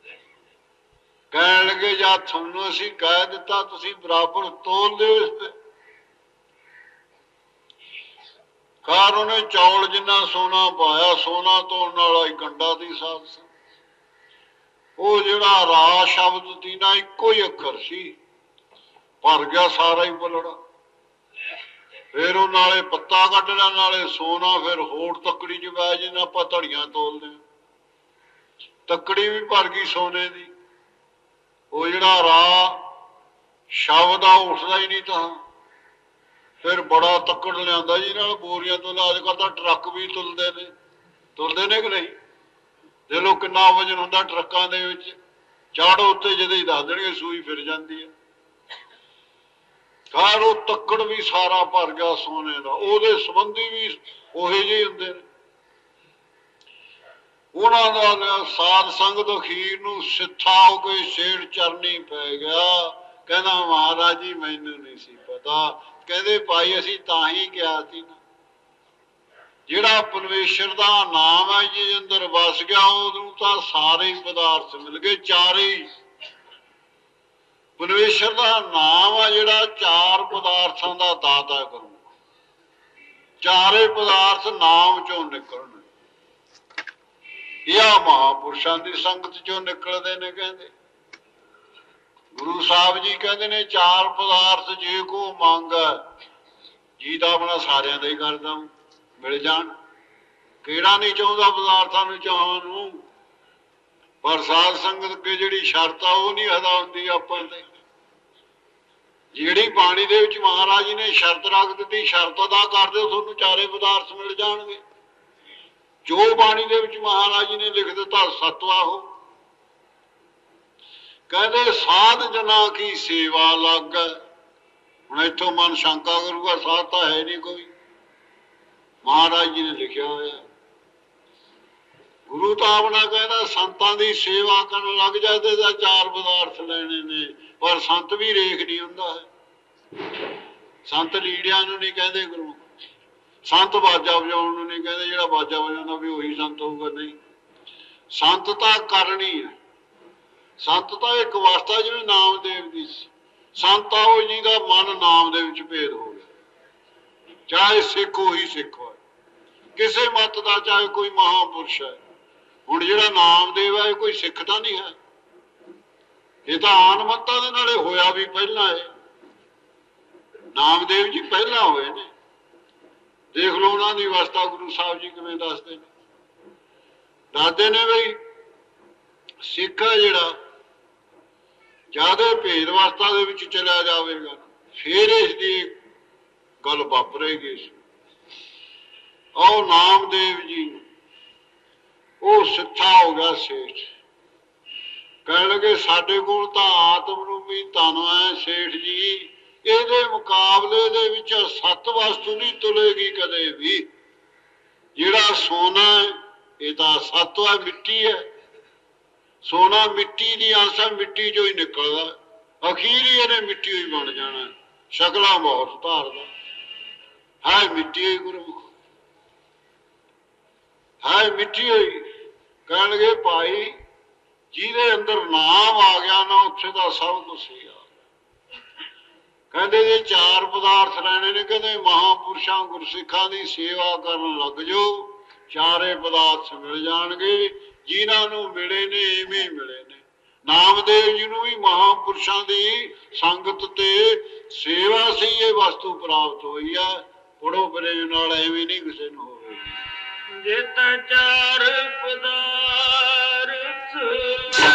ਕਹਿਣ ਲੱਗੇ ਜਾਂ ਤੁਹਾਨੂੰ ਅਸੀਂ ਕਹਿ ਦਿੱਤਾ ਤੁਸੀਂ ਬਰਾਬਰ ਤੋਲ ਦਿਓ ਇਸ ਤੇ। ਕਾਰ ਉਹਨੇ ਚੌਲ ਜਿੰਨਾ ਸੋਨਾ ਪਾਇਆ, ਸੋਨਾ ਤੋਲਣ ਵਾਲਾ ਹੀ ਕੰਡਾ ਦੀ ਸਾਧ ਸੀ। ਉਹ ਜਿਹੜਾ ਰਾ ਸ਼ਬਦ ਸੀ ਨਾ, ਇੱਕੋ ਹੀ ਅੱਖਰ ਸੀ, ਭਰ ਗਿਆ ਸਾਰਾ ਹੀ ਪਲੜਾ। ਫਿਰ ਉਹ ਨਾਲੇ ਪੱਤਾ ਕੱਢ ਲਿਆ ਨਾਲੇ ਸੋਨਾ, ਫਿਰ ਹੋਰ ਤੱਕੜੀ ਚ ਪੈ ਜਿੰਨਾ ਆਪਾਂ ਧੜੀਆਂ ਤੋਲਦੇ ਹਾਂ, ਤੱਕੜੀ ਵੀ ਭਰ ਗਈ ਸੋਨੇ ਦੀ। ਉਹ ਜਿਹੜਾ ਰਾ ਸ਼ਬਦ ਆ ਉੱਠਦਾ ਹੀ ਨਹੀਂ ਤਾਂ। ਫਿਰ ਬੜਾ ਤੱਕੜ ਲਿਆਂਦਾ ਜੀ ਨਾਲ ਬੋਰੀਆਂ ਤੋਂ, ਅੱਜ ਕੱਲ੍ਹ ਤਾਂ ਟਰੱਕ ਵੀ ਤੁਲਦੇ ਨੇ ਕਿ ਨਹੀਂ? ਦੇਖ ਲਓ ਕਿੰਨਾ ਵਜਨ ਹੁੰਦਾ ਟਰੱਕਾਂ ਦੇ ਵਿੱਚ, ਚਾੜੋ ਉੱਤੇ ਜਦੋਂ ਹੀ ਦੱਸ ਦੇਣਗੇ ਸੂਈ ਫਿਰ ਜਾਂਦੀ ਹੈ। ਕਾਰ ਉਹ ਤੱਕੜ ਵੀ ਸਾਰਾ ਭਰ ਗਿਆ ਸੋਨੇ ਦਾ। ਉਹਦੇ ਸੰਬੰਧੀ ਵੀ ਉਹੇ ਜਿਹੇ ਹੁੰਦੇ ਨੇ। ਉਹਨਾਂ ਦਾ ਸਾਧ ਸੰਗਤ ਅਖੀਰ ਨੂੰ ਸਿੱਥਾ ਹੋ ਕੇ ਛੇੜ ਚਰਨੀ ਪੈ ਗਿਆ। ਕਹਿੰਦਾ ਮਹਾਰਾਜ ਜੀ ਮੈਨੂੰ ਨਹੀਂ ਸੀ ਪਤਾ। ਕਹਿੰਦੇ ਭਾਈ ਅਸੀਂ ਤਾਂ ਹੀ ਕਿਹਾ ਸੀ ਨਾ, ਜਿਹੜਾ ਪਰਮੇਸ਼ਰ ਦਾ ਨਾਮ ਹੈ ਜਿਹਦੇ ਅੰਦਰ ਵਸ ਗਿਆ ਉਹਨੂੰ ਤਾਂ ਸਾਰੇ ਹੀ ਪਦਾਰਥ ਮਿਲ ਗਏ, ਚਾਰੇ ਹੀ। ਪਰਮੇਸ਼ਰ ਦਾ ਨਾਮ ਆ ਜਿਹੜਾ ਚਾਰ ਪਦਾਰਥਾਂ ਦਾ ਦਾਤਾ ਕਰੂ, ਚਾਰੇ ਪਦਾਰਥ ਨਾਮ ਚੋਂ ਨਿਕਲਣ। ਇਹ ਮਹਾਂਪੁਰਸ਼ਾਂ ਦੀ ਸੰਗਤ ਚੋਂ ਨਿਕਲਦੇ ਨੇ। ਕਹਿੰਦੇ ਗੁਰੂ ਸਾਹਿਬ ਜੀ ਕਹਿੰਦੇ ਨੇ ਚਾਰ ਪਦਾਰਥ ਜੇ ਕੋ ਮੰਗ ਜੀ ਤਾਂ ਆਪਣਾ ਸਾਰਿਆਂ ਦਾ ਹੀ ਕਰਦਾ ਮਿਲ ਜਾਣ। ਕਿਹੜਾ ਨਹੀਂ ਚਾਹੁੰਦਾ ਪਦਾਰਥਾਂ ਨੂੰ ਚਾਹਣ ਨੂੰ, ਪਰ ਸਾਧ ਸੰਗਤ ਅੱਗੇ ਜਿਹੜੀ ਸ਼ਰਤ ਆ ਉਹ ਨਹੀਂ ਅਦਾ ਹੁੰਦੀ ਆਪਾਂ ਤੇ। ਜਿਹੜੀ ਬਾਣੀ ਦੇ ਵਿੱਚ ਮਹਾਰਾਜ ਜੀ ਨੇ ਸ਼ਰਤ ਰੱਖ ਦਿੱਤੀ, ਸ਼ਰਤ ਅਦਾ ਕਰ ਦਿਓ ਤੁਹਾਨੂੰ ਚਾਰੇ ਪਦਾਰਥ ਮਿਲ ਜਾਣਗੇ। ਜੋ ਬਾਣੀ ਦੇ ਵਿੱਚ ਮਹਾਰਾਜ ਜੀ ਨੇ ਲਿਖ ਦਿੱਤਾ ਸਤਵਾ ਹੋ। ਕਹਿੰਦੇ ਸਾਧ ਜਨਾਂ ਕੀ ਸੇਵਾ ਲੱਗ। ਹੁਣ ਇੱਥੋਂ ਮਨ ਸ਼ੰਕਾ ਕਰੂਗਾ ਸਾਧ ਤਾਂ ਹੈ ਨਹੀਂ ਕੋਈ, ਮਹਾਰਾਜ ਜੀ ਨੇ ਲਿਖਿਆ ਹੋਇਆ। ਗੁਰੂ ਤਾਂ ਆਪਣਾ ਕਹਿੰਦਾ ਸੰਤਾਂ ਦੀ ਸੇਵਾ ਕਰਨ ਲੱਗ ਜਾਂਦੇ ਤਾਂ ਚਾਰ ਪਦਾਰਥ ਲੈਣੇ ਨੇ। ਪਰ ਸੰਤ ਵੀ ਰੇਖ ਨਹੀਂ ਹੁੰਦਾ ਹੈ। ਸੰਤ ਲੀੜਿਆਂ ਨੂੰ ਨਹੀਂ ਕਹਿੰਦੇ ਗੁਰੂ, ਸੰਤ ਬਾਜਾ ਵਜਾਉਣ ਨੂੰ ਨਹੀਂ ਕਹਿੰਦੇ, ਜਿਹੜਾ ਬਾਜਾ ਵਜਾਉਂਦਾ ਵੀ ਉਹੀ ਸੰਤ ਹੋਊਗਾ, ਨਹੀਂ। ਸੰਤ ਤਾਂ ਕਰਨੀ ਹੈ। ਸੰਤ ਤਾਂ ਇੱਕ ਅਵਸਥਾ ਜਿਵੇਂ ਨਾਮਦੇਵ ਦੀ ਸੀ। ਸੰਤ ਆ ਉਹ ਜਿਹਦਾ ਮਨ ਨਾਮ ਦੇ ਵਿੱਚ ਭੇਦ ਹੋ ਗਿਆ, ਚਾਹੇ ਸਿੱਖ ਉਹੀ ਸਿੱਖ ਹੋਏ, ਕਿਸੇ ਮੱਤ ਦਾ, ਚਾਹੇ ਕੋਈ ਮਹਾਂਪੁਰਸ਼ ਹੈ। ਹੁਣ ਜਿਹੜਾ ਨਾਮਦੇਵ ਹੈ ਇਹ ਕੋਈ ਸਿੱਖ ਤਾਂ ਨਹੀਂ ਹੈ, ਇਹ ਤਾਂ ਆਨ ਮੱਤਾਂ ਦੇ ਨਾਲੇ ਹੋਇਆ ਵੀ ਪਹਿਲਾਂ ਹੈ। ਨਾਮਦੇਵ ਜੀ ਪਹਿਲਾਂ ਹੋਏ ਨੇ। ਦੇਖ ਲਓ ਉਹਨਾਂ ਦੀ ਅਵਸਥਾ ਗੁਰੂ ਸਾਹਿਬ ਜੀ ਕਿਵੇਂ ਦੱਸਦੇ ਨੇ। ਦੱਸਦੇ ਨੇ ਬਈ ਸਿੱਖ ਹੈ ਜਿਹੜਾ ਜਿਆਦਾ ਭੇਦ ਅਵਸਥਾ ਦੇ ਵਿੱਚ ਚਲਿਆ ਜਾਵੇਗਾ ਫਿਰ ਇਸ ਦੀ ਗੱਲ ਵਾਪਰੇਗੀ। ਉਹ ਨਾਮਦੇਵ ਜੀ ਉਹ ਸਿੱਥਾ ਹੋ ਗਿਆ ਸੇਠ। ਕਹਿਣ ਲੱਗੇ ਸਾਡੇ ਕੋਲ ਤਾਂ ਆਤਮ ਰੂਪੀ ਧਨ ਹੈ ਸੇਠ ਜੀ, ਇਹਦੇ ਮੁਕਾਬਲੇ ਦੇ ਵਿੱਚ ਸੱਤ ਵਸਤੂ ਨਹੀਂ ਤੁਲੇਗੀ ਕਦੇ ਵੀ। ਜਿਹੜਾ ਸੋਨਾ ਹੈ ਇਹ ਤਾਂ ਸੱਤ ਹੈ, ਮਿੱਟੀ ਹੈ। ਸੋਨਾ ਮਿੱਟੀ ਦੀ ਅੰਸ਼ ਹੈ, ਮਿੱਟੀ ਚੋਂ ਹੀ ਨਿਕਲਦਾ, ਅਖੀਰ ਹੀ ਇਹਨੇ ਮਿੱਟੀ ਹੋਈ ਬਣ ਜਾਣਾ। ਸ਼ਕਲਾਂ ਬਹੁਤ ਧਾਰਦਾ ਹੈ, ਮਿੱਟੀ ਹੋਈ ਗੁਰਮੁਖ ਹੈ, ਮਿੱਟੀ ਹੋਈ। ਕਹਿਣ ਲੱਗੇ ਭਾਈ ਜਿਹਦੇ ਅੰਦਰ ਨਾਮ ਆ ਗਿਆ ਨਾ ਉੱਥੇ ਦਾ ਸਭ ਕੁਛ ਹੀ ਆ ਗਿਆ। ਕਹਿੰਦੇ ਜੇ 4 ਪਦਾਰਥ ਲੈਣੇ ਨੇ, ਕਹਿੰਦੇ ਮਹਾਂਪੁਰਸ਼ਾਂ ਗੁਰਸਿੱਖਾਂ ਦੀ ਸੇਵਾ ਕਰਨ ਲੱਗ ਜਾਓ, 4 ਪਦਾਰਥ ਮਿਲ ਜਾਣਗੇ। ਜਿਨ੍ਹਾਂ ਨੂੰ ਮਿਲੇ ਨੇ ਇਵੇਂ ਹੀ ਮਿਲੇ ਨੇ। ਨਾਮਦੇਵ ਜੀ ਨੂੰ ਵੀ ਮਹਾਂਪੁਰਸ਼ਾਂ ਦੀ ਸੰਗਤ ਤੇ ਸੇਵਾ ਸੀ ਇਹ ਵਸਤੂ ਪ੍ਰਾਪਤ ਹੋਈ ਆ। ਪੜੋ ਪ੍ਰੇਮ ਨਾਲ, ਐਵੇਂ ਨਹੀਂ ਕਿਸੇ ਨੂੰ ਹੋਵੇ। ਜੇ ਤਾਂ 4 ਪਦਾਰਥ ਲੈਣੇ,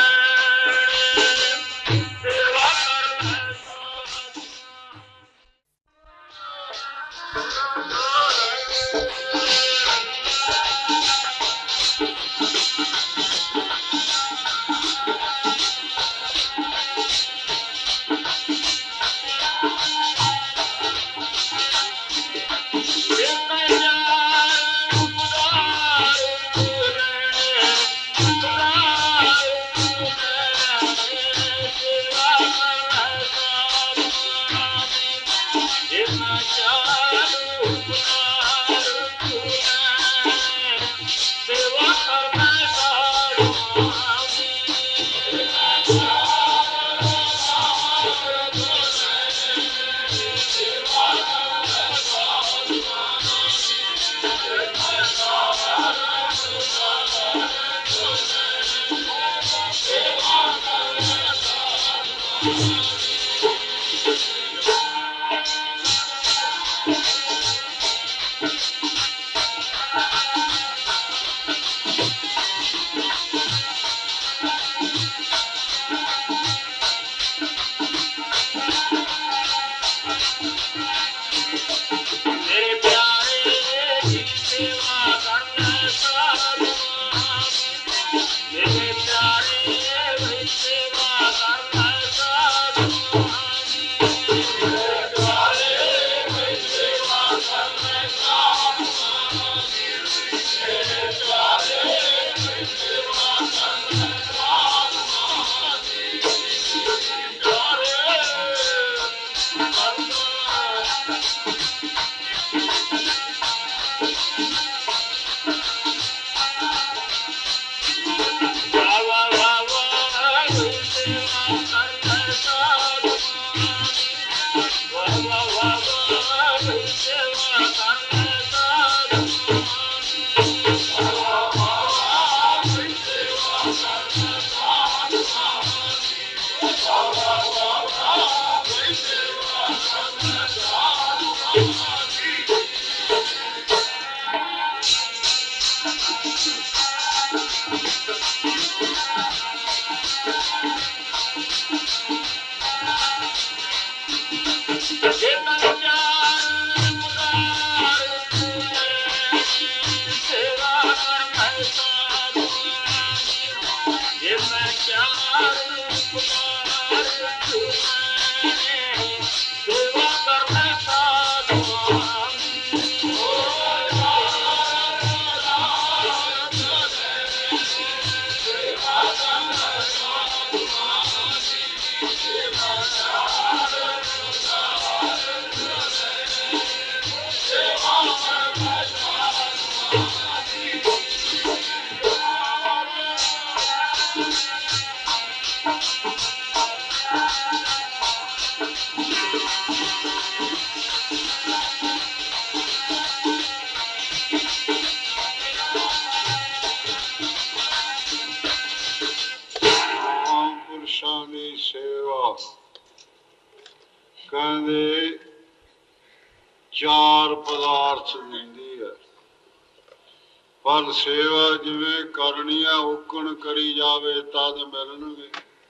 ਸੇਵਾ ਕਰ ਲੈ ਕਹਿੰਦੇ 4 ਪਦਾਰਥ ਦਿੰਦੀ ਹੈ, ਪਰ ਸੇਵਾ ਜਿਵੇਂ ਕਰਨੀ ਆ ਉਕਣ ਕਰੀ ਜਾਵੇ ਤਦ ਮਿਲਣਗੇ।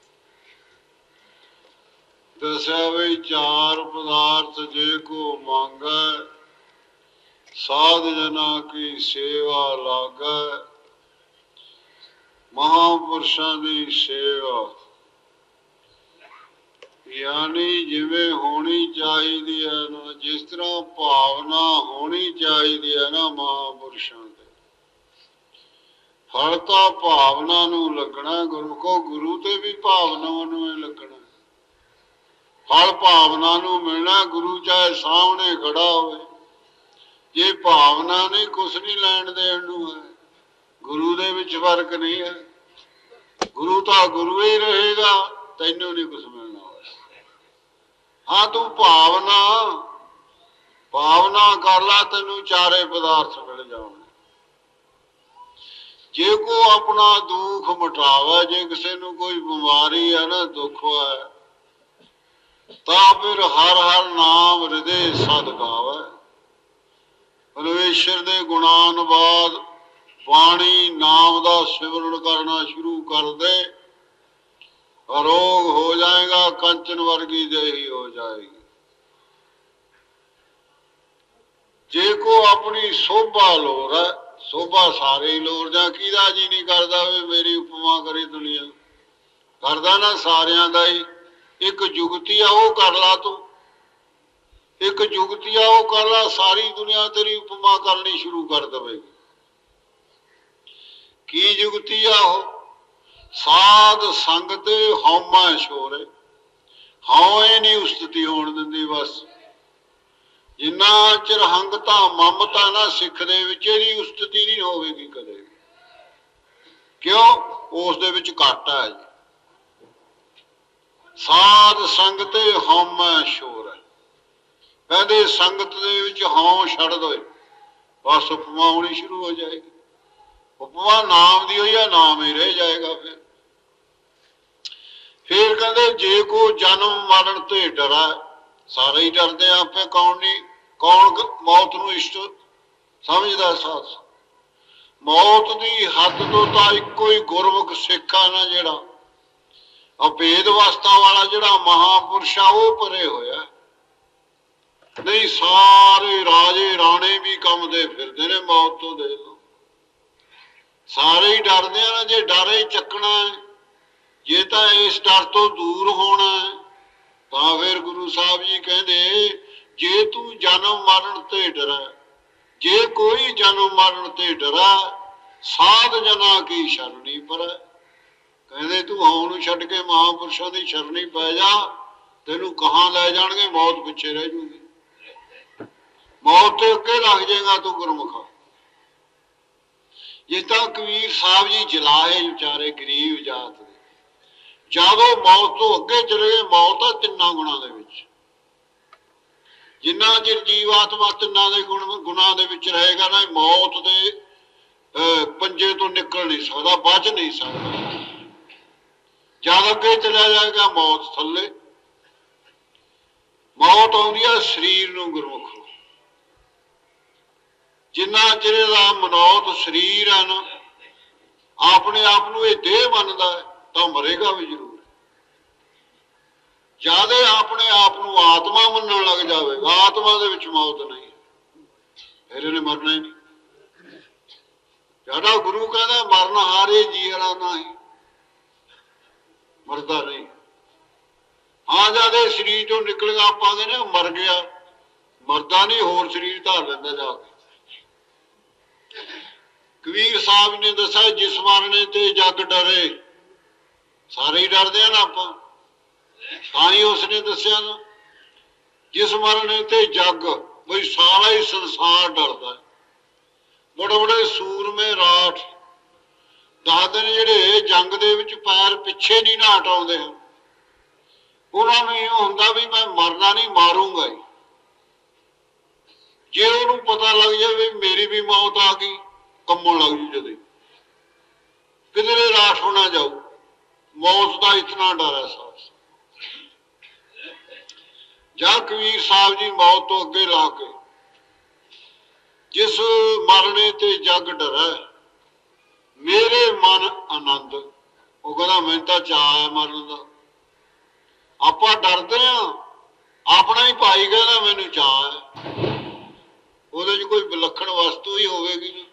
ਦੱਸਿਆ ਵੀ 4 ਪਦਾਰਥ ਜੇ ਕੋ ਮੰਗੈ, ਸਾਧ ਜਨਾ ਕੀ ਸੇਵਾ ਲਾਗੈ। ਮਹਾਂਪੁਰਸ਼ਾਂ ਦੀ ਸੇਵਾ ਯਾਨੀ ਜਿਵੇਂ ਹੋਣੀ ਚਾਹੀਦੀ ਹੈ ਨਾ, ਜਿਸ ਤਰ੍ਹਾਂ ਭਾਵਨਾ ਹੋਣੀ ਚਾਹੀਦੀ ਹੈ ਨਾ ਮਹਾਂਪੁਰਸ਼ਾਂ ਦੇ, ਫਲ ਤਾਂ ਭਾਵਨਾ ਨੂੰ ਲੱਗਣਾ। ਗੁਰੂ ਕੋ ਗੁਰੂ ਤੇ ਵੀ ਭਾਵਨਾਵਾਂ ਨੂੰ ਹੀ ਲੱਗਣਾ, ਫਲ ਭਾਵਨਾ ਨੂੰ ਮਿਲਣਾ। ਗੁਰੂ ਚਾਹੇ ਸਾਹਮਣੇ ਖੜਾ ਹੋਵੇ, ਜੇ ਭਾਵਨਾ ਨਹੀਂ, ਕੁਛ ਨਹੀਂ ਲੈਣ ਦੇਣ ਨੂੰ ਹੈ। ਗੁਰੂ ਦੇ ਵਿੱਚ ਫਰਕ ਨਹੀਂ ਹੈ, ਗੁਰੂ ਤਾਂ ਗੁਰੂ ਹੀ ਰਹੇਗਾ, ਤੈਨੂੰ ਨਹੀਂ ਕੁਛ ਮਿਲਣਾ। हाँ तू भावना भावना कर ला, तेनू चारे पदार्थ मिल जाने। जे को अपना दुख मिटावे, जे किसी नू कोई बीमारी है ना, दुख है, तो फिर हर हर नाम हृदय सद गावे। परमेश्वर दे गुणानुवाद बाणी नाम का सिमरन करना शुरू कर दे, रोग हो जाएगा, कंचन वर्गी देही हो जाएगी। जे को अपनी शोभा लोर है, शोभा सारे ही लोर जा, किदा जी नहीं करता वे मेरी उपमा करी दुनिया, करदा ना सारियां दा ही। एक जुगती आ वो कर ला तू, एक जुगती आ वो कर ला, सारी दुनिया तेरी उपमा करनी शुरू कर देगी। की जुगती आ वो? साध संगते हौमा शोरे, हौए नहीं उस्तति होण दिंदी। बस जिन्ना चिर हंगता ममता ना सिख दे विच इहदी उस्तति नहीं होवेगी कदे। क्यों? उस दे विच घाटा है जी। साध संगते हौमा शोर है, कहते संगत दे विच हौं छड़ दो, बस उपमा होनी शुरू हो जाएगी। उपमा नाम दी होई है, नाम ही रह जाएगा। फिर कहते जे को जन्म मरण ते डरा, सारे ही डरते हैं आपे, कौन नहीं, कौन मौत नूं इष्ट समझदा। साथ मौत दी हद तो तां इक्को ही गुरमुख सिख आ ना, जिहड़ा अभेद अवस्था वाला जिहड़ा महापुरुष आ, वो परे होया। नहीं सारे राजे राणे भी कंबदे फिरदे ने मौत तो। दे लो सारे ही डरदे हैं ना। जे डर ही चकना है, जे तो इस डर तो दूर होना है, तो फिर गुरु साहब जी कहते जे तू जन्म मरण ते डरा, जे कोई जन्म मरण ते डरा, साध जना की शरणी पर। कहते तू हौं नूं छड्ड के महापुरुषों की शरणी पै जा, तेनू कहां लै जाणगे, मौत पिछे रह जूगी। मौत ते अगे लग जाएगा तू गुरमुखा। जिस तरह कबीर साहब जी जलाए बेचारे गरीब जात दे, ਜਦੋਂ मौत तो अगे चले गए, मौत है तिना गुणा दे विच। जिन्ना चिर जीवात्मा तिना दे गुणा दे विच रहेगा ना, मौत दे पंजे तो निकल नहीं सकता, बच नहीं सकता। जद अगे चला जाएगा मौत थले। मौत आउंदी है शरीर नूं गुरमुख, जिन्ना चिर दा मनौत शरीर है ना, अपने आप नूं ये देह मनदा है, तो मरेगा भी जरूर। ज्यादा अपने आप नूं आत्मा मनन लग जाएगा, आत्मा दे विच मौत नहीं, फिर इन्हें मरना ही नहीं। ज्यादा गुरु कहता मरण हारे जीरा नहीं, मरदा नहीं। हाँ ज्यादा शरीर चों निकल गया, आप कहते मर गया, मरदा नहीं, होर शरीर धार लेंदा जाके। कबीर साहब ने दसा जिस मरने ते जग डरे, सारे ही डरते हैं ना आप, ताई उसने दसिया ना जिस मरने ते जग, बई सारा ही संसार डरता है। बड़े बड़े सूरमे राठ दसदे ने जिहड़े जंग दे विच पैर पिछे नहीं ना हटाउंदे, उन्होंने इह हुंदा भी मैं मरना नहीं, मारूंगा ही। जे उन्होंने पता लग जाए मेरी भी मौत आ गई, कंबण लग जू जदे, किधरे राठ होना जाऊ। मौत का इतना डर है साहब। जा कबीर साहब जी मौत तो अगे ला के जिस मरने ते जग डरै, मेरे मन आनंद, वो कहता मैं तो चाह है मरण का। आप डरते हैं, अपना ही भाई कहना मैनू चाह है, वो कोई विलक्षण वस्तु ही होगी ना।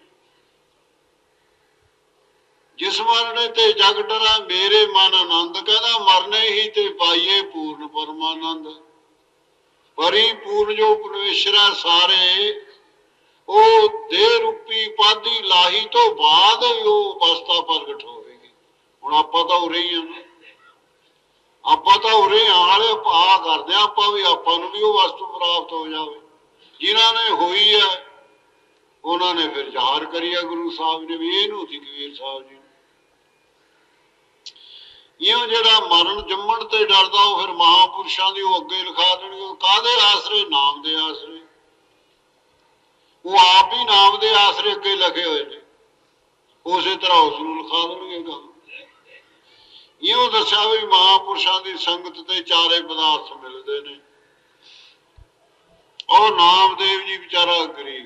जिस मरने ते जग डरा, मेरे मन आनंद, कहना मरने ही ते पाइए पूर्ण परमानंद। परिपूर्ण जो परमेश्वर है सारे, वो देह रूपी उपाधि लाही तो बाद वो अवस्था प्रगट होगी। हुण आपां तां उरे ही हैं, आपां तां उरे आण वाले आ करदे आं, आपां भी आपां नूं भी वो वस्तु प्राप्त हो जाए। जिन्हां ने होई है उन्होंने फिर ਜ਼ਾਹਰ करी है, गुरु साहब ने भी इहनूं सी कबीर साहब जी। ਇਉਂ ਜਿਹੜਾ ਮਰਨ ਜੰਮਣ ਤੇ ਡਰਦਾ ਉਹ ਫਿਰ ਮਹਾਂਪੁਰਸ਼ਾਂ ਦੀ ਉਹ ਅੱਗੇ ਲਿਖਾ ਦੇਣਗੇ। ਉਹ ਕਾਹਦੇ ਆਸਰੇ? ਨਾਮ ਦੇ ਆਸਰੇ। ਉਹ ਆਪ ਹੀ ਨਾਮ ਦੇ ਆਸਰੇ ਅੱਗੇ ਲਿਖੇ ਹੋਏ ਨੇ, ਉਸੇ ਤਰ੍ਹਾਂ ਉਸ ਨੂੰ ਲਿਖਾ ਦੇਣਗੇ। ਇਉਂ ਦੱਸਿਆ ਵੀ ਮਹਾਂਪੁਰਸ਼ਾਂ ਦੀ ਸੰਗਤ ਤੇ ਚਾਰੇ ਪਦਾਰਥ ਮਿਲਦੇ ਨੇ। ਉਹ ਨਾਮਦੇਵ ਜੀ ਵਿਚਾਰਾ ਗਰੀਬ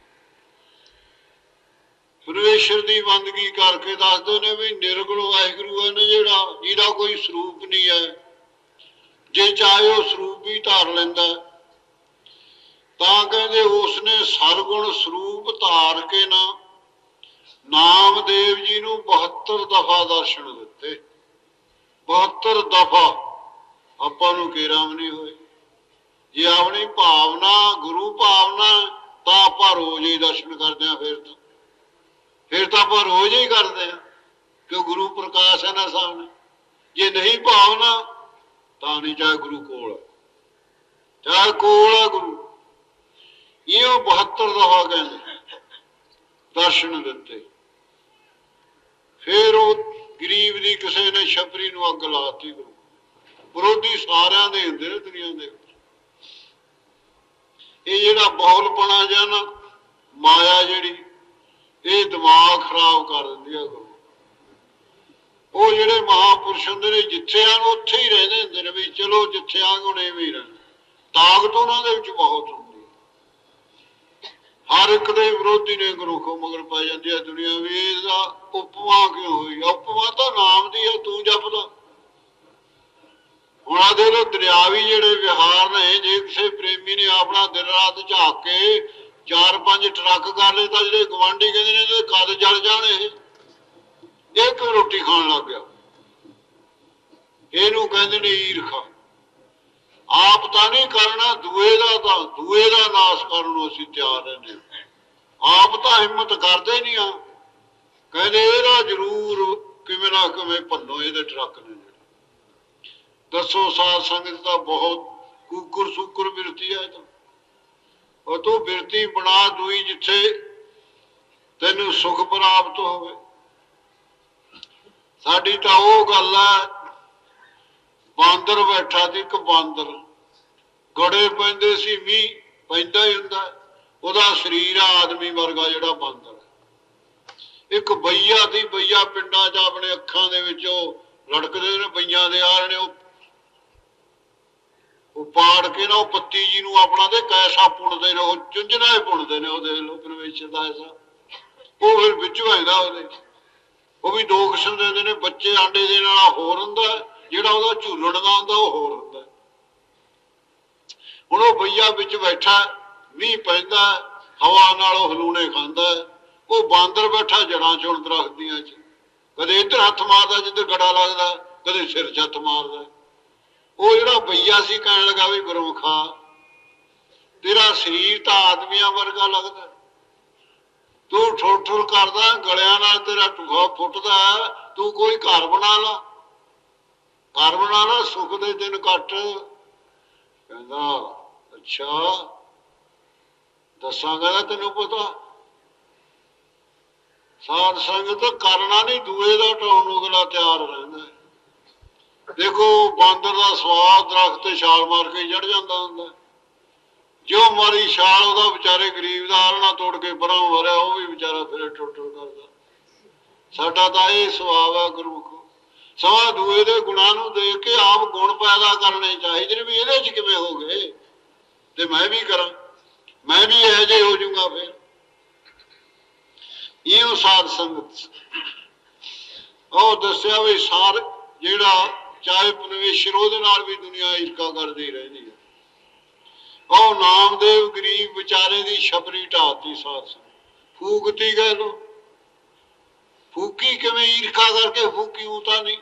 ਪਰਮੇਸ਼ਰ ਦੀ ਬੰਦਗੀ ਕਰਕੇ ਦੱਸਦੇ ਨੇ ਵੀ ਨਿਰਗੁਣ ਵਾਹਿਗੁਰੂ ਹੈ ਨਾ ਜਿਹੜਾ, ਜਿਹਦਾ ਕੋਈ ਸਰੂਪ ਨਹੀਂ ਹੈ, ਜੇ ਚਾਹੇ ਉਹ ਸਰੂਪ ਵੀ ਧਾਰ ਲੈਂਦਾ ਤਾਂ ਕਹਿੰਦੇ ਉਸਨੇ ਸਰਗੁਣ ਸਰੂਪ ਧਾਰ ਕੇ ਨਾ ਨਾਮਦੇਵ ਜੀ ਨੂੰ 72 ਦਫਾ ਦਰਸ਼ਨ ਦਿੱਤੇ। 72 ਦਫਾ। ਆਪਾਂ ਨੂੰ ਕੇਰਾਮ ਨਹੀਂ ਹੋਏ। ਜੇ ਆਪਣੀ ਭਾਵਨਾ ਗੁਰੂ ਭਾਵਨਾ ਤਾਂ ਆਪਾਂ ਰੋਜ਼ ਹੀ ਦਰਸ਼ਨ ਕਰਦੇ ਹਾਂ। ਫਿਰ ਤਾਂ ਆਪਾਂ ਰੋਜ਼ ਹੀ ਕਰਦੇ ਹਾਂ ਕਿ ਗੁਰੂ ਪ੍ਰਕਾਸ਼ ਹੈ ਨਾ ਸਾਹਮਣੇ। ਜੇ ਨਹੀਂ ਭਾਵਨਾ ਤਾਂ ਨਹੀਂ, ਚਾਹੇ ਗੁਰੂ ਕੋਲ ਹੈ, ਚਾਹੇ ਕੋਲ ਹੈ ਗੁਰੂ। ਇਹ 72 ਦਫਾ ਕਹਿੰਦੇ ਦਰਸ਼ਨ ਦਿੱਤੇ। ਫਿਰ ਉਹ ਗਰੀਬ ਦੀ ਕਿਸੇ ਨੇ ਛਪਰੀ ਨੂੰ ਅੱਗ ਲਾਤੀ। ਗੁਰੂ ਵਿਰੋਧੀ ਸਾਰਿਆਂ ਦੇ ਹੁੰਦੇ ਨੇ ਦੁਨੀਆ ਦੇ ਵਿੱਚ। ਇਹ ਜਿਹੜਾ ਬੌਲਪਣਾ ਜਾਂ ਨਾ ਮਾਇਆ ਜਿਹੜੀ, ਇਹ ਦਿਮਾਗ ਖਰਾਬ ਕਰ ਦਿੰਦੀ ਆ। ਗੁਰੂ ਉਹ ਜਿਹੜੇ ਮਹਾਂਪੁਰਸ਼ ਹੁੰਦੇ ਨੇ ਜਿੱਥੇ ਆਣ ਉੱਥੇ ਹੀ ਰਹਿੰਦੇ ਹੁੰਦੇ ਨੇ ਵੀ ਚਲੋ ਜਿੱਥੇ ਆਂਗ ਹੁਣ ਐਵੇਂ ਹੀ ਰਹਿਣਾ। ਤਾਕਤ ਉਹਨਾਂ ਦੇ ਵਿੱਚ ਬਹੁਤ ਹੁੰਦੀ ਹੈ। ਹਰ ਇੱਕ ਦੇ ਵਿਰੋਧੀ ਨੇ ਗੁਰੂ ਕੋ ਮਗਰ ਪੈ ਜਾਂਦੀ ਹੈ ਦੁਨੀਆ ਵੀ ਇਹਦਾ ਉਪਮਾ ਕਿਉਂ ਹੋਈ? ਉਪਮਾ ਤਾਂ ਨਾਮ ਦੀ ਹੈ, ਤੂੰ ਜਪਦਾ। ਹੁਣ ਆ ਦੇ ਲੋ ਦਰਿਆਵੀ ਜਿਹੜੇ ਵਿਹਾਰ ਨੇ, ਜੇ ਕਿਸੇ ਪ੍ਰੇਮੀ ਨੇ ਆਪਣਾ ਦਿਨ ਰਾਤ ਝਾਕ ਕੇ 4-5 ਟਰੱਕ ਕਰ ਲਏ ਤਾਂ ਜਿਹੜੇ ਗਵਾਂਢੀ ਕਹਿੰਦੇ ਨੇ ਇਹਦੇ ਕਦ ਜਲ ਜਾਣ। ਇਹ ਕਿਉਂ ਰੋਟੀ ਖਾਣ ਲੱਗ ਗਿਆ? ਇਹਨੂੰ ਕਹਿੰਦੇ ਨੇ ਈਰਖਾ। ਆਪ ਤਾਂ ਨਹੀਂ ਕਰਨਾ, ਦੂਏ ਦਾ ਨਾਸ਼ ਕਰਨ ਨੂੰ ਅਸੀਂ ਤਿਆਰ ਰਹਿੰਦੇ ਹਾਂ। ਆਪ ਤਾਂ ਹਿੰਮਤ ਕਰਦੇ ਨਹੀਂ ਆ। ਕਹਿੰਦੇ ਇਹਦਾ ਜ਼ਰੂਰ ਕਿਵੇਂ ਨਾ ਕਿਵੇਂ ਭੰਨੋ ਇਹਦੇ ਟਰੱਕ ਨੇ। ਦੱਸੋ ਸਾਧ ਸੰਗਤ ਦਾ ਬਹੁਤ ਕੁਕਰ ਸੁਕਰ ਬਿਰਤੀ ਹੈ। ਤਾਂ ਉਹ ਤੂੰ ਬਿਰਤੀ ਬਣਾ ਦੂਈ ਜਿੱਥੇ ਤੈਨੂੰ ਸੁਖ ਪ੍ਰਾਪਤ ਹੋਵੇ। ਸਾਡੀ ਤਾਂ ਉਹ ਗੱਲ ਹੈ, ਬਾਂਦਰ ਬੈਠਾ ਸੀ। ਇੱਕ ਬਾਂਦਰ, ਗੜੇ ਪੈਂਦੇ ਸੀ, ਮੀਂਹ ਪੈਂਦਾ ਹੀ ਹੁੰਦਾ। ਉਹਦਾ ਸਰੀਰ ਆ ਆਦਮੀ ਵਰਗਾ ਜਿਹੜਾ ਬਾਂਦਰ। ਇੱਕ ਬਈਆ ਸੀ, ਬਈਆ ਪਿੰਡਾਂ 'ਚ ਆਪਣੇ ਅੱਖਾਂ ਦੇ ਵਿੱਚ ਉਹ ਲੜਕਦੇ ਨੇ ਬਈਆਂ ਦੇ ਆਰ ਨੇ। ਉਹ ਪਾੜ ਕੇ ਨਾ ਉਹ ਪੱਤੀ ਜੀ ਨੂੰ ਆਪਣਾ ਤੇ ਕੈਸਾ ਪੁੰਨਦੇ ਨੇ, ਉਹ ਚੁੰਝਣਾ ਹੀ ਪੁੰਨਦੇ ਨੇ। ਉਹਦੇ ਲੋ ਪਰਮੇਸ਼ਰ ਦਾ ਐਸਾ। ਉਹ ਫਿਰ ਵਿੱਚੋਂ ਆਉਂਦਾ ਉਹਦੇ। ਉਹ ਵੀ 2 ਕਿਸਮ ਦੇ ਹੁੰਦੇ ਨੇ, ਬੱਚੇ ਆਂਡੇ ਦੇਣ ਵਾਲਾ ਹੋਰ ਹੁੰਦਾ, ਜਿਹੜਾ ਉਹਦਾ ਝੂਲਣ ਦਾ ਹੁੰਦਾ ਉਹ ਹੋਰ ਹੁੰਦਾ। ਹੁਣ ਉਹ ਬਈਆ ਵਿੱਚ ਬੈਠਾ, ਮੀਂਹ ਪੈਂਦਾ, ਹਵਾ ਨਾਲ ਉਹ ਹਲੂਣੇ ਖਾਂਦਾ। ਉਹ ਬਾਂਦਰ ਬੈਠਾ ਜੜਾਂ ਚੋਂ ਦਰਖਤ ਦੀਆਂ 'ਚ, ਕਦੇ ਇੱਧਰ ਹੱਥ ਮਾਰਦਾ ਜਿੱਧਰ ਗੜਾ ਲੱਗਦਾ, ਕਦੇ ਸਿਰ 'ਚ ਹੱਥ ਮਾਰਦਾ। ਉਹ ਜਿਹੜਾ ਬਈਆ ਸੀ ਕਹਿਣ ਲੱਗਾ ਵੀ ਗੁਰਮੁਖਾ, ਤੇਰਾ ਸਰੀਰ ਤਾਂ ਆਦਮੀਆਂ ਵਰਗਾ ਲੱਗਦਾ, ਤੂੰ ਠੁਰ ਠੁਰ ਕਰਦਾ, ਗਲਿਆਂ ਨਾਲ ਤੇਰਾ ਟੁਹਾ ਫੁੱਟਦਾ, ਤੂੰ ਕੋਈ ਘਰ ਬਣਾ ਲਾ, ਘਰ ਬਣਾ ਲਾ, ਸੁੱਖ ਦੇ ਦਿਨ ਕੱਟ। ਕਹਿੰਦਾ ਅੱਛਾ ਦੱਸਾਂ, ਕਹਿੰਦਾ ਤੈਨੂੰ ਪਤਾ ਸਾਧ ਸੰਗਤ ਕਰਨਾ ਨਹੀਂ, ਦੂਏ ਦਾ ਢਾਉਣ ਨੂੰ ਅਗਲਾ ਤਿਆਰ ਰਹਿੰਦਾ। ਦੇਖੋ ਬਾਂਦਰ ਦਾ ਸਵਾਦ ਦਰਖਤ ਤੇ ਛਾਲ ਮਾਰ ਕੇ ਚੜ ਜਾਂਦਾ ਹੁੰਦਾ। ਜੋ ਮਾਰੀ ਛਾਲ ਉਹਦਾ ਵਿਚਾਰੇ ਗਰੀਬ ਦਾ ਆਲਣਾ ਤੋੜ ਕੇ ਪਰਾਂ ਮਾਰਿਆ, ਉਹ ਵੀ ਵਿਚਾਰਾ ਫਿਰ ਟੁੱਟ ਕਰਦਾ। ਸਾਡਾ ਤਾਂ ਇਹ ਸੁਭਾਅ ਹੈ ਗੁਰਮੁਖੋ। ਸਵਾ ਦੂਏ ਦੇ ਗੁਣਾਂ ਨੂੰ ਦੇਖ ਕੇ ਆਪ ਗੁਣ ਪੈਦਾ ਕਰਨੇ ਚਾਹੀਦੇ ਨੇ ਵੀ ਇਹਦੇ 'ਚ ਕਿਵੇਂ ਹੋ ਗਏ ਤੇ ਮੈਂ ਵੀ ਕਰਾਂ, ਮੈਂ ਵੀ ਇਹੋ ਜਿਹੇ ਹੋ ਜਾਊਂਗਾ। ਫਿਰ ਇਹ ਸਾਧ ਸੰਗਤ ਉਹ ਦੱਸਿਆ ਵੀ ਸਾਰ ਜਿਹੜਾ ਚਾਹੇ ਪਰਮੇਸ਼ਰ, ਉਹਦੇ ਨਾਲ ਵੀ ਦੁਨੀਆ ਈਰਖਾ ਕਰਦੀ ਰਹਿੰਦੀ ਹੈ। ਉਹ ਨਾਮਦੇਵ ਗਰੀਬ ਵਿਚਾਰੇ ਦੀ ਛਪਰੀ ਢਾਤੀ। ਸਾਧ ਸੰਗਤ ਫੂਕਤੀ ਕਹਿ ਲੋ। ਫੂਕੀ ਕਿਵੇਂ? ਈਰਖਾ ਕਰਕੇ ਫੂਕੀ। ਉਹ ਤਾਂ ਨਹੀਂ,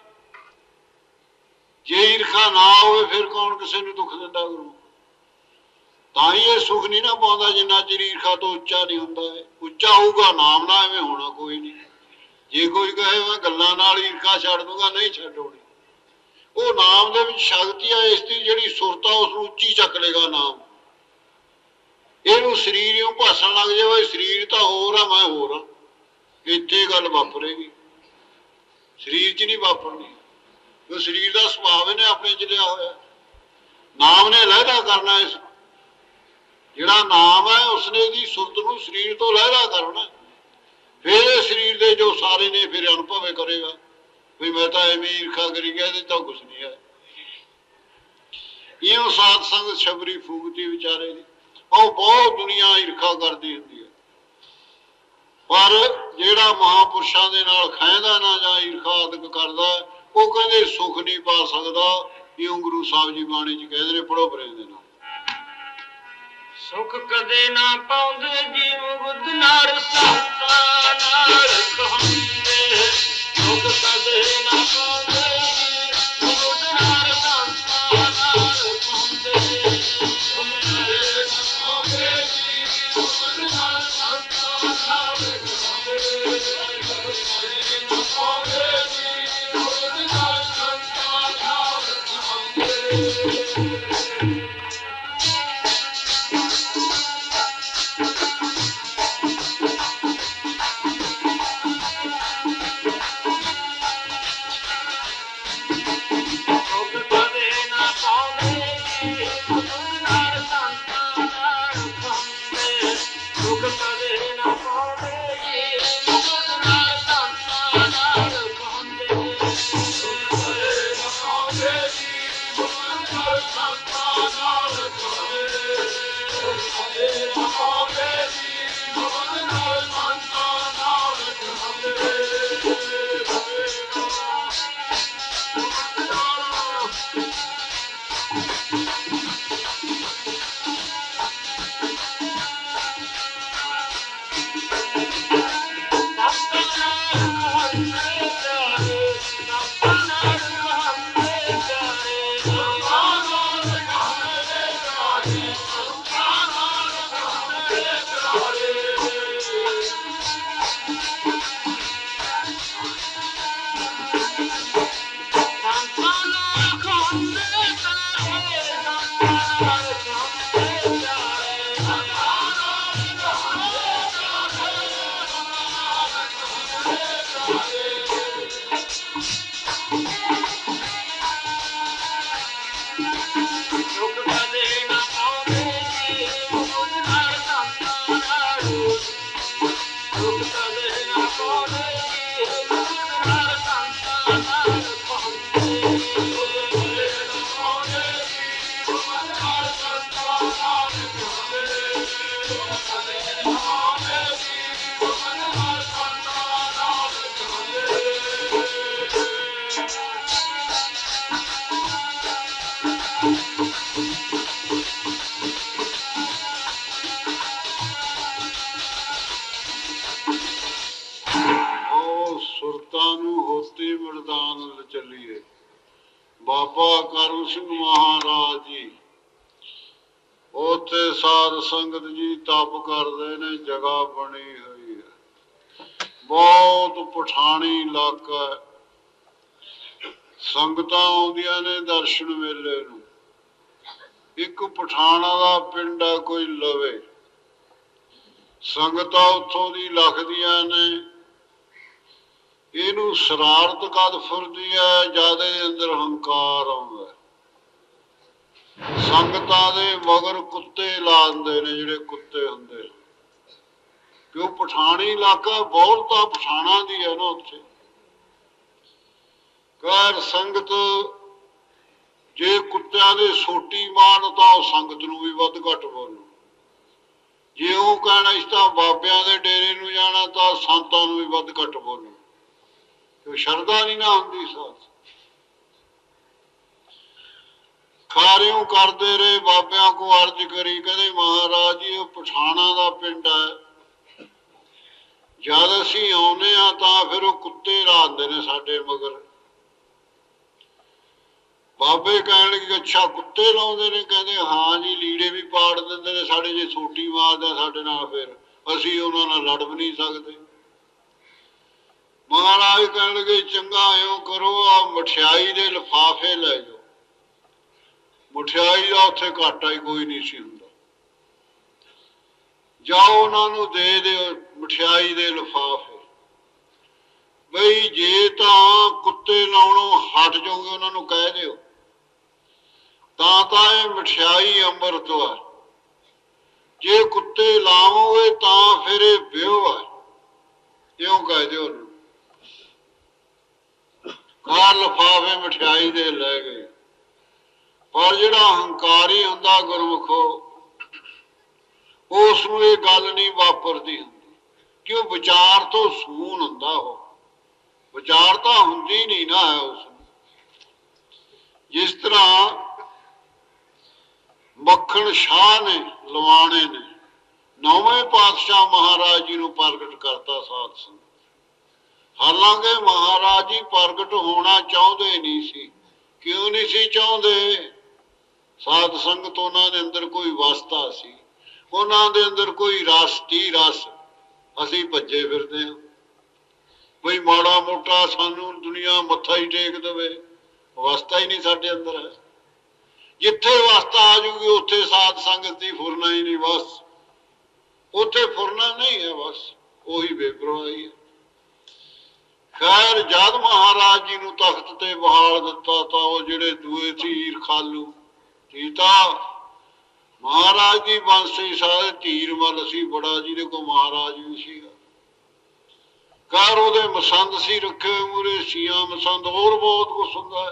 ਜੇ ਈਰਖਾ ਨਾ ਹੋਵੇ ਫਿਰ ਕੌਣ ਕਿਸੇ ਨੂੰ ਦੁੱਖ ਦਿੰਦਾ? ਗੁਰੂ ਤਾਂ ਹੀ ਇਹ ਸੁੱਖ ਨਹੀਂ ਨਾ ਪਾਉਂਦਾ ਜਿੰਨਾ ਚਿਰ ਈਰਖਾ ਤੋਂ ਉੱਚਾ ਨਹੀਂ ਹੁੰਦਾ। ਉੱਚਾ ਹੋਊਗਾ ਨਾਮ ਨਾਲ, ਐਵੇਂ ਹੋਣਾ ਕੋਈ ਨਹੀਂ। ਜੇ ਕੋਈ ਕਹੇ ਮੈਂ ਗੱਲਾਂ ਨਾਲ ਈਰਖਾ ਛੱਡ ਦੂੰਗਾ, ਨਹੀਂ ਛੱਡ ਹੋਣੀ। ਉਹ ਨਾਮ ਦੇ ਵਿੱਚ ਸ਼ਕਤੀ ਆ, ਇਸ ਦੀ ਜਿਹੜੀ ਸੁਰਤਾ ਉਸ ਨੂੰ ਉੱਚੀ ਚੱਕ ਲੇਗਾ ਨਾਮ। ਇਹਨੂੰ ਸਰੀਰ ਨੂੰ ਭਾਸ਼ਣ ਲੱਗ ਜਾਵੇ, ਸਰੀਰ ਤਾਂ ਹੋਰ ਆ, ਮੈਂ ਹੋਰ ਆ, ਇੱਥੇ ਗੱਲ ਵਾਪਰੇਗੀ, ਸਰੀਰ 'ਚ ਨਹੀਂ ਵਾਪਰਨੀ। ਉਹ ਸਰੀਰ ਦਾ ਸੁਭਾਅ ਇਹਨੇ ਆਪਣੇ ਚ ਲਿਆ ਹੋਇਆ। ਨਾਮ ਨੇ ਲਹਿਦਾ ਕਰਨਾ। ਇਸ ਜਿਹੜਾ ਨਾਮ ਹੈ ਉਸਨੇ ਦੀ ਸੁਰਤ ਨੂੰ ਸਰੀਰ ਤੋਂ ਲਹਿਦਾ ਕਰਨਾ। ਫਿਰ ਇਹ ਸਰੀਰ ਦੇ ਜੋ ਸਾਰੇ ਨੇ ਫਿਰ ਅਨੁਭਵੇ ਕਰੇਗਾ ਵੀ ਮੈਂ ਤਾਂ ਐਵੇਂ ਈਰਖਾ ਕਰੀ ਗਿਆ, ਇਹਦੇ ਤਾਂ ਕੁਛ ਨਹੀਂ ਹੈ। ਇਹ ਸਾਧ ਸੰਗਤ ਛਬਰੀ ਫੂਕਤੀ ਵਿਚਾਰੇ ਦੀ। ਉਹ ਬਹੁਤ ਦੁਨੀਆ ਈਰਖਾ ਕਰਦੀ ਹੁੰਦੀ ਹੈ, ਪਰ ਜਿਹੜਾ ਮਹਾਂਪੁਰਸ਼ਾਂ ਦੇ ਨਾਲ ਖਹਿੰਦਾ ਨਾ ਜਾਂ ਈਰਖਾ ਆਦਿਕ ਕਰਦਾ, ਉਹ ਕਹਿੰਦੇ ਸੁੱਖ ਨਹੀਂ ਪਾ ਸਕਦਾ। ਇਉਂ ਗੁਰੂ ਸਾਹਿਬ ਜੀ ਬਾਣੀ ਚ ਕਹਿੰਦੇ ਨੇ, ਪੜੋ ਪ੍ਰੇਮ ਦੇ ਨਾਲ। ਸੁਖ ਕਦੇ ਨਾ ਪਾਉਂਦੇ ਜੀਵ ਬੁੱਧ ਨਾਰ ਸੰਤਾਂ ਨਾਲ ਕਹਾਉਂਦੇ। ਸੁਖ ਕਦੇ ਨਾ ਪਾਉਂਦੇ ਜੀਵ ਬੁੱਧ ਨਾਰ ਸੰਤਾਂ ਨਾਲ ਕਹਾਉਂਦੇ। ਸੁਖ ਕਦੇ ਨਾ ਪਾਉਂਦੇ ਜੀਵ ਬੁੱਧ ਨਾਰ ਸੰਤਾਂ ਨਾਲ ਕਹਾਉਂਦੇ। ਸੁਖ ਕਦੇ ਨਾ ਪਾਉਂਦੇ ਜੀਵ ਬੁੱਧ ਨਾਰ ਸੰਤਾਂ ਨਾਲ ਕਹਾਉਂਦੇ। ਚੱਲੀਏ। ਬਾਬਾ ਕਰਮ ਸਿੰਘ ਮਹਾਰਾਜ ਜੀ ਉੱਥੇ ਸਾਧ ਸੰਗਤ ਜੀ ਤਪ ਕਰਦੇ ਨੇ, ਜਗ੍ਹਾ ਬਣੀ ਹੋਈ ਹੈ, ਬਹੁਤ ਪਠਾਣੀ ਇਲਾਕਾ ਹੈ। ਸੰਗਤਾਂ ਆਉਂਦੀਆਂ ਨੇ ਦਰਸ਼ਨ ਮੇਲੇ ਨੂੰ। ਇੱਕ ਪਠਾਣਾ ਦਾ ਪਿੰਡ ਹੈ ਕੋਈ ਲਵੇ, ਸੰਗਤਾਂ ਉੱਥੋਂ ਦੀ ਲੱਖਦੀਆਂ ਨੇ। ਇਹਨੂੰ ਸ਼ਰਾਰਤ ਕਦ ਫੁਰਦੀ ਹੈ ਜਦ ਇਹਦੇ ਅੰਦਰ ਹੰਕਾਰ ਆਉਂਦਾ। ਸੰਗਤਾਂ ਦੇ ਮਗਰ ਕੁੱਤੇ ਲਾ ਦਿੰਦੇ ਨੇ, ਜਿਹੜੇ ਕੁੱਤੇ ਹੁੰਦੇ ਨੇ, ਕਿਉਂ ਪਠਾਣੀ ਇਲਾਕਾ ਬਹੁਤ ਤਾਂ ਪਠਾਣਾ ਦੀ ਹੈ ਨਾ। ਉੱਥੇ ਕਹਿਰ ਸੰਗਤ ਜੇ ਕੁੱਤਿਆਂ ਦੇ ਸੋਟੀ ਮਾਰਨ ਤਾਂ ਉਹ ਸੰਗਤ ਨੂੰ ਵੀ ਵੱਧ ਘੱਟ ਬੋਲੂ। ਜੇ ਉਹ ਕਹਿਣਾ ਇਸ ਤਾਂ ਬਾਬਿਆਂ ਦੇ ਡੇਰੇ ਨੂੰ ਜਾਣਾ ਤਾਂ ਸੰਤਾਂ ਨੂੰ ਵੀ ਵੱਧ ਘੱਟ ਬੋਲੂ, ਕਿਉਂ ਸ਼ਰਧਾ ਨਹੀਂ ਨਾ ਹੁੰਦੀ। ਸਾਥ ਖਾਰਿਓਂ ਕਰਦੇ ਰਹੇ, ਬਾਬਿਆਂ ਕੋ ਅਰਜ਼ ਕਰੀ, ਕਹਿੰਦੇ ਮਹਾਰਾਜ ਜੀ ਉਹ ਪਠਾਣਾ ਦਾ ਪਿੰਡ ਹੈ, ਜਦ ਅਸੀਂ ਆਉਂਦੇ ਹਾਂ ਤਾਂ ਫਿਰ ਉਹ ਕੁੱਤੇ ਰਾਂਦੇ ਨੇ ਸਾਡੇ ਮਗਰ। ਬਾਬੇ ਕਹਿਣ ਲੱਗੇ ਅੱਛਾ ਕੁੱਤੇ ਲਾਉਂਦੇ ਨੇ? ਕਹਿੰਦੇ ਹਾਂ ਜੀ, ਲੀੜੇ ਵੀ ਪਾੜ ਦਿੰਦੇ ਨੇ ਸਾਡੇ, ਜੇ ਸੋਟੀ ਮਾਰਦਾ ਸਾਡੇ ਨਾਲ ਫਿਰ ਅਸੀਂ ਉਹਨਾਂ ਨਾਲ ਲੜ ਵੀ ਨਹੀਂ ਸਕਦੇ। ਮਹਾਰਾਜ ਕਹਿਣ ਲੱਗੇ ਚੰਗਾ ਇਉਂ ਕਰੋ, ਆ ਮਠਿਆਈ ਦੇ ਲਿਫਾਫੇ ਲੈ ਜਾਓ। ਮਠਿਆਈ ਦਾ ਉੱਥੇ ਘਾਟਾ ਹੀ ਕੋਈ ਨਹੀਂ ਸੀ ਹੁੰਦਾ, ਜਾਓ ਉਹਨਾਂ ਨੂੰ ਦੇ ਦਿਓ ਮਠਿਆਈ ਦੇ ਲਿਫਾਫੇ। ਬਈ ਜੇ ਤਾਂ ਕੁੱਤੇ ਲਾਉਣੋਂ ਹਟ ਜਾਓਗੇ, ਉਹਨਾਂ ਨੂੰ ਕਹਿ ਦਿਓ ਤਾਂ ਇਹ ਮਠਿਆਈ ਅੰਮ੍ਰਿਤ ਆ। ਜੇ ਕੁੱਤੇ ਲਾਵੋਗੇ ਤਾਂ ਫਿਰ ਇਹ ਵਿਉ ਆ, ਇਉਂ ਕਹਿ ਦਿਓ ਉਹਨੂੰ। ਕਾਰ ਲਿਫਾਫੇ ਮਠਿਆਈ ਦੇ ਲੈ ਗਏ। ਪਰ ਜਿਹੜਾ ਹੰਕਾਰੀ ਹੁੰਦਾ ਗੁਰਮੁਖੋ, ਉਸ ਨੂੰ ਇਹ ਗੱਲ ਨਹੀਂ ਵਾਪਰਦੀ ਹੁੰਦੀ, ਕਿ ਉਹ ਵਿਚਾਰ ਤੋਂ ਸੂਨ ਹੁੰਦਾ। ਉਹ ਵਿਚਾਰ ਤਾਂ ਹੁੰਦੀ ਨਹੀਂ ਨਾ ਹੈ ਉਸ ਨੂੰ। ਜਿਸ ਤਰ੍ਹਾਂ ਮੱਖਣ ਸ਼ਾਹ ਨੇ, ਲਵਾਣੇ ਨੇ 9ਵੇਂ ਪਾਤਸ਼ਾਹ ਮਹਾਰਾਜ ਜੀ ਨੂੰ ਪ੍ਰਗਟ ਕਰਤਾ ਸਾਧ ਸੰਗਤ। ਹਾਲਾਂਕਿ ਮਹਾਰਾਜ ਜੀ ਪ੍ਰਗਟ ਹੋਣਾ ਚਾਹੁੰਦੇ ਨਹੀਂ ਸੀ। ਕਿਉਂ ਨਹੀਂ ਸੀ ਚਾਹੁੰਦੇ? ਸਾਧ ਸੰਗਤ, ਉਹਨਾਂ ਦੇ ਅੰਦਰ ਕੋਈ ਵਸਤਾ ਸੀ, ਉਹਨਾਂ ਦੇ ਅੰਦਰ ਕੋਈ ਰਸ ਤੀ ਰਸ। ਅਸੀਂ ਭੱਜੇ ਫਿਰਦੇ ਹਾਂ ਬਈ ਮਾੜਾ ਮੋਟਾ ਸਾਨੂੰ ਦੁਨੀਆ ਮੱਥਾ ਹੀ ਟੇਕ ਦੇਵੇ, ਵਸਤਾ ਹੀ ਨਹੀਂ ਸਾਡੇ ਅੰਦਰ ਹੈ। ਜਿੱਥੇ ਵਸਤਾ ਆ ਜੂਗੀ ਉੱਥੇ ਸਾਧ ਸੰਗਤ ਦੀ ਫੁਰਨਾ ਹੀ ਨਹੀਂ, ਬਸ ਉੱਥੇ ਫੁਰਨਾ ਨਹੀਂ ਹੈ, ਬਸ ਉਹੀ ਬੇਪਰਵਾਹੀ ਹੈ। ਖੈਰ ਜਦ ਮਹਾਰਾਜ ਜੀ ਨੂੰ ਤਖਤ ਤੇ ਬਹਾਲ ਦਿੱਤਾ ਤਾਂ ਉਹ ਜਿਹੜੇ ਦੂਏ ਧੀਰ ਖਾਲੂ ਸੀਤਾ, ਮਹਾਰਾਜ ਜੀ ਬੰਸੀ ਸਾਰੇ ਧੀਰ ਮੱਲ ਸੀ ਬੜਾ, ਜਿਹਦੇ ਕੋਲ ਮਹਾਰਾਜ ਵੀ ਸੀਗਾ। ਘਰ ਉਹਦੇ ਮਸੰਦ ਸੀ ਰੱਖੇ ਹੋਏ ਮੂਹਰੇ, ਸੀਆਂ ਮਸੰਦ, ਹੋਰ ਬਹੁਤ ਕੁਛ ਹੁੰਦਾ।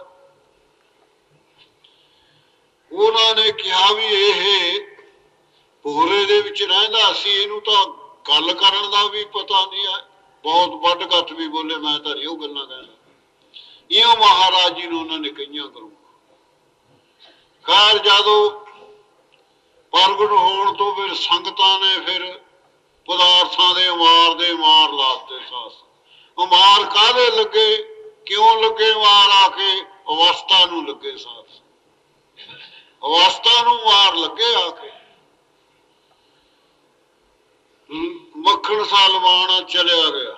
ਉਹਨਾਂ ਨੇ ਕਿਹਾ ਵੀ ਇਹ ਭੋਰੇ ਦੇ ਵਿੱਚ ਰਹਿੰਦਾ ਸੀ, ਇਹਨੂੰ ਤਾਂ ਗੱਲ ਕਰਨ ਦਾ ਵੀ ਪਤਾ ਨਹੀਂ ਹੈ। ਬਹੁਤ ਵੱਡ ਗੱਤ ਵੀ ਬੋਲੇ, ਮੈਂ ਤਾਂ ਇਹੋ ਗੱਲਾਂ ਕਹਿੰਦਾ। ਇਉਂ ਮਹਾਰਾਜ ਜੀ ਨੂੰ ਉਹਨਾਂ ਨੇ ਕਹੀਆਂ ਕਰੋ। ਖੈਰ ਜਦੋਂ ਪ੍ਰਗਟ ਹੋਣ ਤੋਂ ਫਿਰ ਸੰਗਤਾਂ ਨੇ ਫਿਰ ਪਦਾਰਥਾਂ ਦੇ ਮਾਰ ਲਾਤੇ। ਸਾਸ ਮਾਰ ਕਾਹਦੇ ਲੱਗੇ, ਕਿਉਂ ਲੱਗੇ ਮਾਰ? ਆ ਕੇ ਅਵਸਥਾ ਨੂੰ ਲੱਗੇ। ਸਾਸ ਅਵਸਥਾ ਨੂੰ ਮਾਰ ਲੱਗੇ ਆ ਕੇ। ਮੱਖਣ ਸ਼ਾਹ ਲਵਾਣਾ ਚਲਿਆ ਗਿਆ।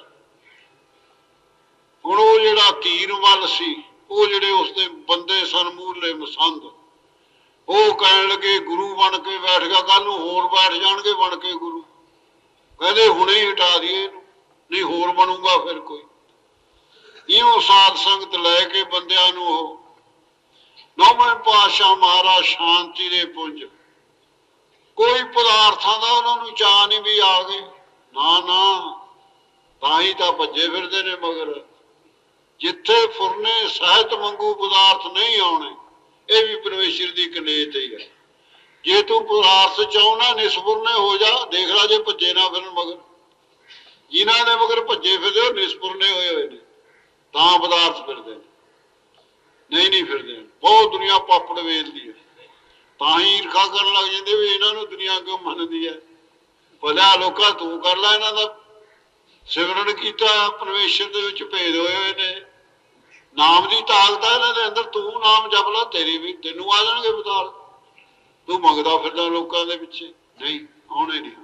ਹੁਣ ਉਹ ਜਿਹੜਾ ਧੀਰ ਮੱਲ ਸੀ, ਉਹ ਜਿਹੜੇ ਉਸਦੇ ਬੰਦੇ ਸਨ ਮੂਹਰਲੇ ਮਸੰਦ, ਉਹ ਕਹਿਣ ਲੱਗੇ ਗੁਰੂ ਬਣ ਕੇ ਬੈਠ ਗਿਆ, ਕੱਲ ਨੂੰ ਹੋਰ ਬੈਠ ਜਾਣਗੇ ਬਣ ਕੇ ਗੁਰੂ। ਕਹਿੰਦੇ ਹੁਣੇ ਹੀ ਹਟਾ ਦਈਏ ਇਹਨੂੰ, ਨਹੀਂ ਹੋਰ ਬਣੂਗਾ ਫਿਰ ਕੋਈ। ਇਉਂ ਸਾਧ ਸੰਗਤ ਲੈ ਕੇ ਬੰਦਿਆਂ ਨੂੰ ਉਹ 9ਵੇਂ ਪਾਤਸ਼ਾਹ ਮਹਾਰਾਜ ਸ਼ਾਂਤੀ ਦੇ ਪੁੰਜ, ਕੋਈ ਪਦਾਰਥਾਂ ਦਾ ਉਹਨਾਂ ਨੂੰ ਚਾਅ ਨਹੀਂ ਵੀ ਆ ਗਏ। ਨਾ ਨਾ, ਤਾਂ ਹੀ ਤਾਂ ਭੱਜੇ ਫਿਰਦੇ ਨੇ ਮਗਰ। ਜਿੱਥੇ ਫੁਰਨੇ ਸਾਹਿਤ ਵਾਂਗੂ ਪਦਾਰਥ ਨਹੀਂ ਆਉਣੇ, ਇਹ ਵੀ ਪਰਮੇਸ਼ਰ ਦੀ ਕਨੇਤ ਹੀ ਹੈ। ਜੇ ਤੂੰ ਪਦਾਰਥ ਚਾਹੁੰਦਾ ਨਿਸਫੁਰਨੇ ਹੋ ਜਾ, ਦੇਖ ਲਾ ਜੇ ਭੱਜੇ ਨਾ ਫਿਰਨ ਮਗਰ। ਜਿਨ੍ਹਾਂ ਦੇ ਮਗਰ ਭੱਜੇ ਫਿਰਦੇ ਉਹ ਨਿਸਫੁਰਨੇ ਹੋਏ ਨੇ, ਤਾਂ ਪਦਾਰਥ ਫਿਰਦੇ ਨੇ, ਨਹੀਂ ਫਿਰਦੇ। ਬਹੁਤ ਦੁਨੀਆ ਪਾਪੜ ਵੇਚਦੀ ਹੈ, ਤਾਂ ਹੀ ਈਰਖਾ ਕਰਨ ਲੱਗ ਜਾਂਦੇ ਵੀ ਇਹਨਾਂ ਨੂੰ ਦੁਨੀਆ ਕਿਉਂ ਮੰਨਦੀ ਹੈ। ਭਲਿਆ ਲੋਕਾਂ, ਤੂੰ ਕਰ ਲੈ। ਇਹਨਾਂ ਦਾ ਸਿਮਰਨ ਕੀਤਾ, ਪਰਮੇਸ਼ਰ ਦੇ ਵਿੱਚ ਭੇਦ ਹੋਏ ਨੇ। ਨਾਮ ਦੀ ਤਾਕਤ ਹੈ ਇਹਨਾਂ ਦੇ ਅੰਦਰ। ਤੂੰ ਨਾਮ ਜਪ ਲਾ, ਤੈਨੂੰ ਆ ਜਾਣਗੇ ਪਦਾਰਥ। ਤੂੰ ਮੰਗਦਾ ਫਿਰਦਾ ਲੋਕਾਂ ਦੇ ਪਿੱਛੇ, ਨਹੀਂ ਆਉਣੇ ਨਹੀਂ।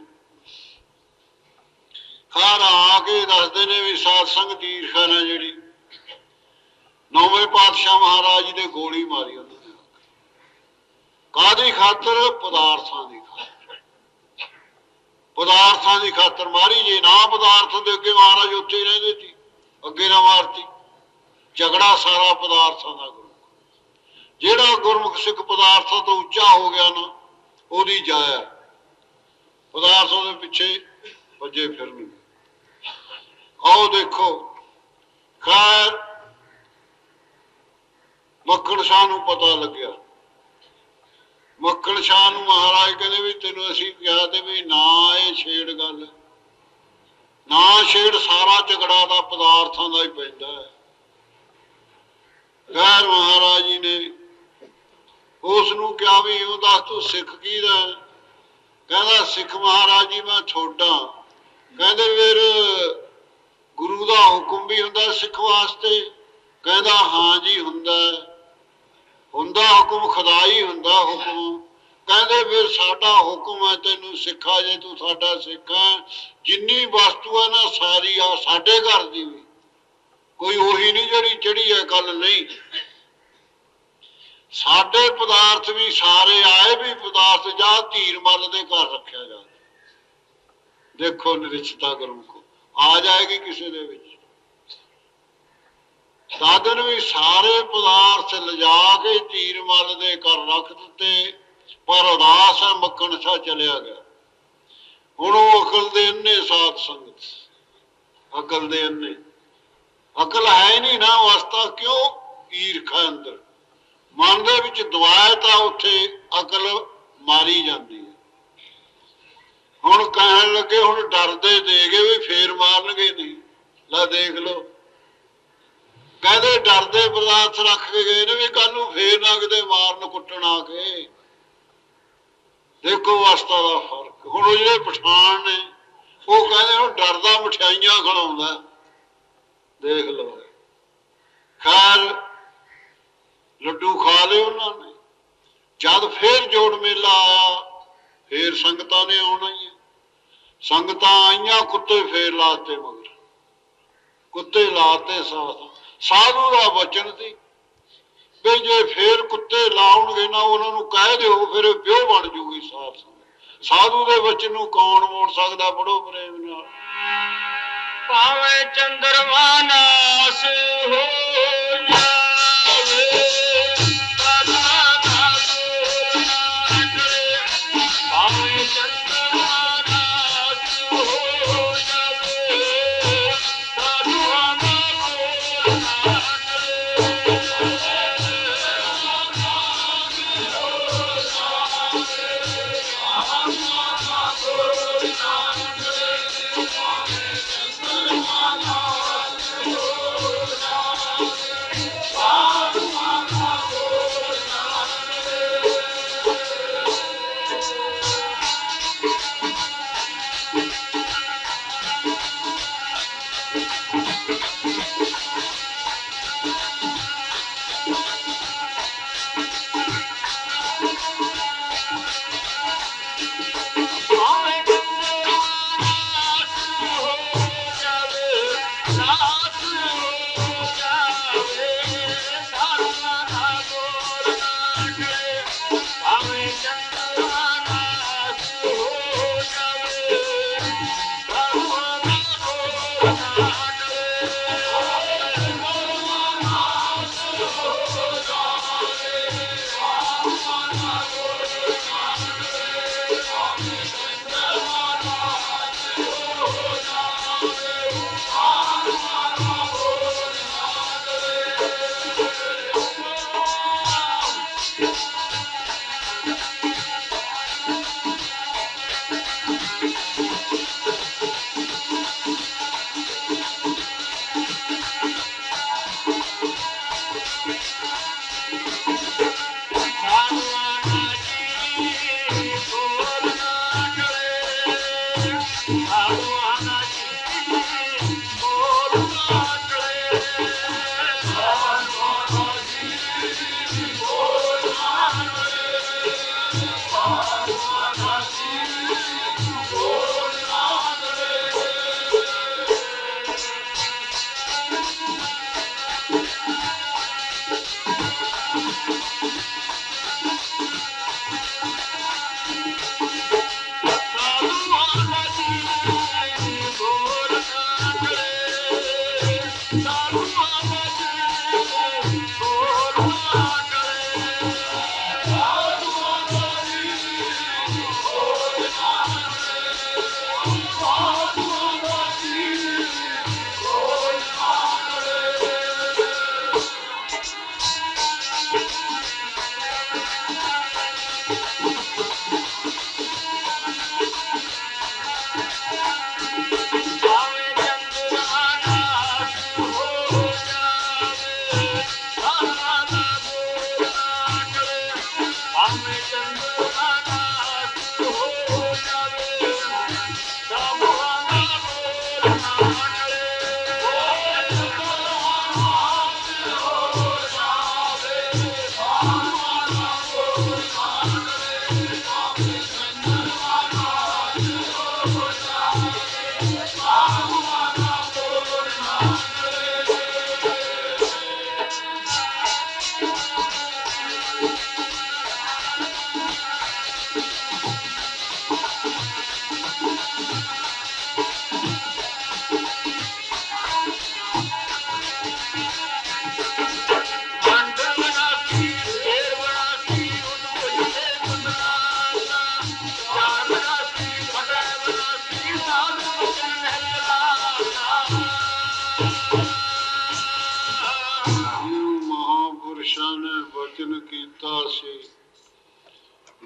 ਖਾਰ ਆ ਕੇ ਦੱਸਦੇ ਨੇ ਵੀ ਸਾਧ ਸੰਗਤ ਦੀ ਈਰਖਾ ਨਾਲ ਜਿਹੜੀ 9ਵੇਂ ਪਾਤਸ਼ਾਹ ਮਹਾਰਾਜ ਜੀ ਨੇ ਗੋਲੀ ਮਾਰੀ ਉਹਨਾਂ ਨੇ। ਕਾਹਦੀ ਖਾਤਰ? ਪਦਾਰਥਾਂ ਦੀ ਖਾਤਰ। ਪਦਾਰਥਾਂ ਦੀ ਖਾਤਰ ਮਾਰੀ। ਜੇ ਨਾ ਪਦਾਰਥ ਦੇ ਅੱਗੇ ਮਹਾਰਾਜ ਉੱਥੇ ਹੀ ਰਹਿੰਦੇ ਸੀ, ਅੱਗੇ ਨਾ ਮਾਰਤੀ। ਝਗੜਾ ਸਾਰਾ ਪਦਾਰਥਾਂ ਦਾ। ਗੁਰੂ ਜਿਹੜਾ ਗੁਰਮੁਖ ਸਿੱਖ ਪਦਾਰਥਾਂ ਤੋਂ ਉੱਚਾ ਹੋ ਗਿਆ ਨਾ, ਉਹਦੀ ਜਾਇਆ। ਪਦਾਰਥਾਂ ਦੇ ਪਿੱਛੇ ਭੱਜੇ ਫਿਰਨਗੇ। ਆਓ ਦੇਖੋ, ਖੈਰ ਮੱਖਣ ਸ਼ਾਹ ਨੂੰ ਪਤਾ ਲੱਗਿਆ। ਮੱਖਣ ਸ਼ਾਹ ਨੂੰ ਮਹਾਰਾਜ ਕਹਿੰਦੇ ਵੀ ਤੈਨੂੰ ਅਸੀਂ ਕਿਹਾ ਤੇ ਵੀ ਨਾ ਇਹ ਛੇੜ ਗੱਲ, ਨਾ ਛੇੜ। ਸਾਰਾ ਝਗੜਾ ਦਾ ਪਦਾਰਥਾਂ ਦਾ ਹੀ ਪੈਂਦਾ ਹੈ। ਖੈਰ ਮਹਾਰਾਜ ਜੀ ਨੇ ਉਸ ਨੂੰ ਕਿਹਾ ਵੀ ਉਹ ਦੱਸ ਤੂੰ ਸਿੱਖ ਕੀ ਦਾ? ਕਹਿੰਦਾ ਸਿੱਖ ਮਹਾਰਾਜ ਜੀ ਮੈਂ ਤੁਹਾਡਾ। ਕਹਿੰਦੇ ਫਿਰ ਗੁਰੂ ਦਾ ਹੁਕਮ ਵੀ ਹੁੰਦਾ ਸਿੱਖ ਵਾਸਤੇ? ਕਹਿੰਦਾ ਹਾਂ ਜੀ ਹੁੰਦਾ ਹੁਕਮ, ਖੁਦਾ ਹੀ ਹੁੰਦਾ ਹੁਕਮ। ਕਹਿੰਦੇ ਫਿਰ ਸਾਡਾ ਹੁਕਮ ਹੈ ਤੈਨੂੰ ਸਿੱਖਾ, ਜੇ ਤੂੰ ਸਾਡਾ ਸਿੱਖ ਹੈ, ਜਿੰਨੀ ਵਸਤੂ ਹੈ ਨਾ ਸਾਰੀ ਆ ਸਾਡੇ ਘਰ ਦੀ ਵੀ, ਕੋਈ ਉਹੀ ਨਹੀਂ ਜਿਹੜੀ ਚੜੀ ਹੈ ਕੱਲ, ਨਹੀਂ। ਸਾਡੇ ਪਦਾਰਥ ਵੀ ਸਾਰੇ ਆਏ ਵੀ ਪਦਾਰਥ ਜਾ ਧੀਰ ਮੱਲ ਦੇ ਘਰ ਰੱਖਿਆ ਜਾ। ਦੇਖੋ ਨਿਰਚਤਾ ਗੁਰੂ ਕੋ ਆ ਜਾਏਗੀ ਕਿਸੇ ਦੇ ਵਿੱਚ। ਸਾਧਨ ਵੀ ਸਾਰੇ ਪਦਾਰਥ ਲਿਜਾ ਕੇ ਚੀਰ ਮੱਲ ਦੇ ਘਰ ਰੱਖ ਦਿੱਤੇ, ਪਰ ਉਦਾਸ ਹੈ ਮੱਕਣ ਸ਼ਾਹ ਚਲਿਆ ਗਿਆ। ਹੁਣ ਉਹ ਅਕਲ ਦੇ ਅੰਨੇ ਸਾਧ ਸੰਗਤ, ਅਕਲ ਦੇ ਅੰਨੇ, ਅਕਲ ਹੈ ਨਹੀਂ ਨਾ ਅਵਸਥਾ, ਕਿਉਂ? ਈਰਖਾ ਅੰਦਰ ਮਨ ਦੇ ਵਿੱਚ ਦਵਾਏ ਤਾਂ ਉੱਥੇ ਅਕਲ ਮਾਰੀ ਜਾਂਦੀ ਹੈ। ਹੁਣ ਕਹਿਣ ਲੱਗੇ ਹੁਣ ਡਰਦੇ ਦੇ ਗਏ ਵੀ ਫੇਰ ਮਾਰਨਗੇ ਨਹੀਂ। ਲੈ ਦੇਖ ਲਓ, ਕਹਿੰਦੇ ਡਰਦੇ ਪਦਾਰਥ ਰੱਖ ਕੇ ਗਏ ਨੇ ਵੀ ਕੱਲ ਨੂੰ ਫੇਰ ਨਾ ਕਿਤੇ ਮਾਰਨ ਕੁੱਟਣ ਆ ਕੇ। ਦੇਖੋ ਅਵਸਥਾ ਦਾ ਫਰਕ। ਹੁਣ ਉਹ ਜਿਹੜੇ ਪਠਾਨ ਨੇ ਉਹ ਕਹਿੰਦੇ ਹੁਣ ਡਰਦਾ ਮਠਿਆਈਆਂ ਖਿਲਾਉਂਦਾ। ਦੇਖ ਲਓ, ਖੈਰ ਲੱਡੂ ਖਾ ਲਏ ਉਹਨਾਂ ਨੇ। ਜਦ ਫੇਰ ਜੋੜ ਮੇਲਾ ਆਇਆ, ਫੇਰ ਸੰਗਤਾਂ ਨੇ ਆਉਣਾ ਹੀ ਹੈ। ਸੰਗਤਾਂ ਆਈਆਂ, ਕੁੱਤੇ ਫੇਰ ਲਾਤੇ ਮਗਰ, ਕੁੱਤੇ ਲਾਤੇ ਸਾਧ। ਸਾਧੂ ਦਾ ਵਚਨ ਸੀ ਵੀ ਜੇ ਫੇਰ ਕੁੱਤੇ ਲਾਉਣਗੇ ਨਾ ਉਹਨਾਂ ਨੂੰ ਕਹਿ ਦਿਓ, ਫਿਰ ਵਿਉਹ ਬਣ ਜੂਗੀ ਸਾਧ ਸੰਗਤ। ਸਾਧੂ ਦੇ ਵਚਨ ਨੂੰ ਕੌਣ ਮੋੜ ਸਕਦਾ? ਪੜੋ ਪ੍ਰੇਮ ਨਾਲ। ਭਾਵੇਂ ਚੰਦਰਮਾ ਨਾਸ ਹੋ ਜਾਵੇ, ਸਾਧੂਆਂ ਦਾ ਬੋਲ ਨਾ ਟਲੇ। ਭਾਵੇਂ ਚੰਦਰਮਾ ਨਾਸ ਹੋ ਜਾਵੇ, ਸਾਧੂਆਂ ਦਾ ਬੋਲ ਨਾ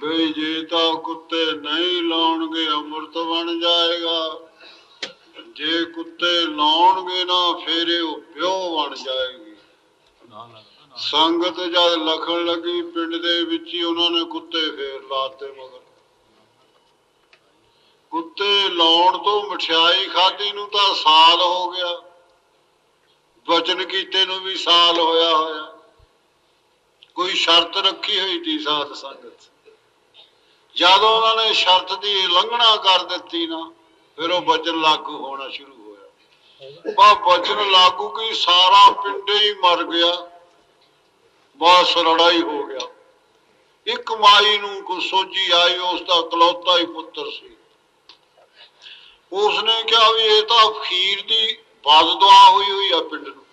ਬਈ ਜੇ ਤਾਂ ਕੁੱਤੇ ਨਹੀਂ ਲਾਉਣਗੇ ਅੰਮ੍ਰਿਤ ਬਣ ਜਾਏਗਾ, ਜੇ ਕੁੱਤੇ ਲਾਉਣਗੇ ਨਾ ਫੇਰ ਉਹ ਪਿਓ ਬਣ ਜਾਏਗੀ। ਸੰਗਤ ਜਦ ਲਖਣ ਲੱਗੀ ਪਿੰਡ ਦੇ ਵਿੱਚ ਹੀ ਉਹਨਾਂ ਨੇ ਕੁੱਤੇ ਫੇਰ ਲਾਤੇ ਮਗਰ। ਕੁੱਤੇ ਲਾਉਣ ਤੋਂ ਮਠਿਆਈ ਖਾਧੀ ਨੂੰ ਤਾਂ ਸਾਲ ਹੋ ਗਿਆ, ਵਚਨ ਕੀਤੇ ਨੂੰ ਵੀ ਸਾਲ ਹੋਇਆ ਹੋਇਆ। ਕੋਈ ਸ਼ਰਤ ਰੱਖੀ ਹੋਈ ਸੀ ਸਾਧ ਸੰਗਤ, ਜਦੋਂ ਉਹਨਾਂ ਨੇ ਸ਼ਰਤ ਦੀ ਉਲੰਘਣਾ ਕਰ ਦਿੱਤੀ ਨਾ ਫਿਰ ਉਹ ਵਚਨ ਲਾਗੂ ਹੋਣਾ ਸ਼ੁਰੂ ਹੋਇਆ। ਬਾ ਵਚਨ ਲਾਗੂ ਕੀ ਸਾਰਾ ਪਿੰਡ ਹੀ ਮਰ ਗਿਆ, ਬਸ ਲੜਾਈ ਹੋ ਗਿਆ। ਇੱਕ ਮਾਈ ਨੂੰ ਕੋ ਸੋਝੀ ਆਈ, ਉਸ ਦਾ ਇਕਲੌਤਾ ਹੀ ਪੁੱਤਰ ਸੀ। ਉਸਨੇ ਕਿਹਾ ਵੀ ਇਹ ਤਾਂ ਅਖੀਰ ਦੀ ਬਦਦੁਆ ਹੋਈ ਆ ਪਿੰਡ ਨੂੰ,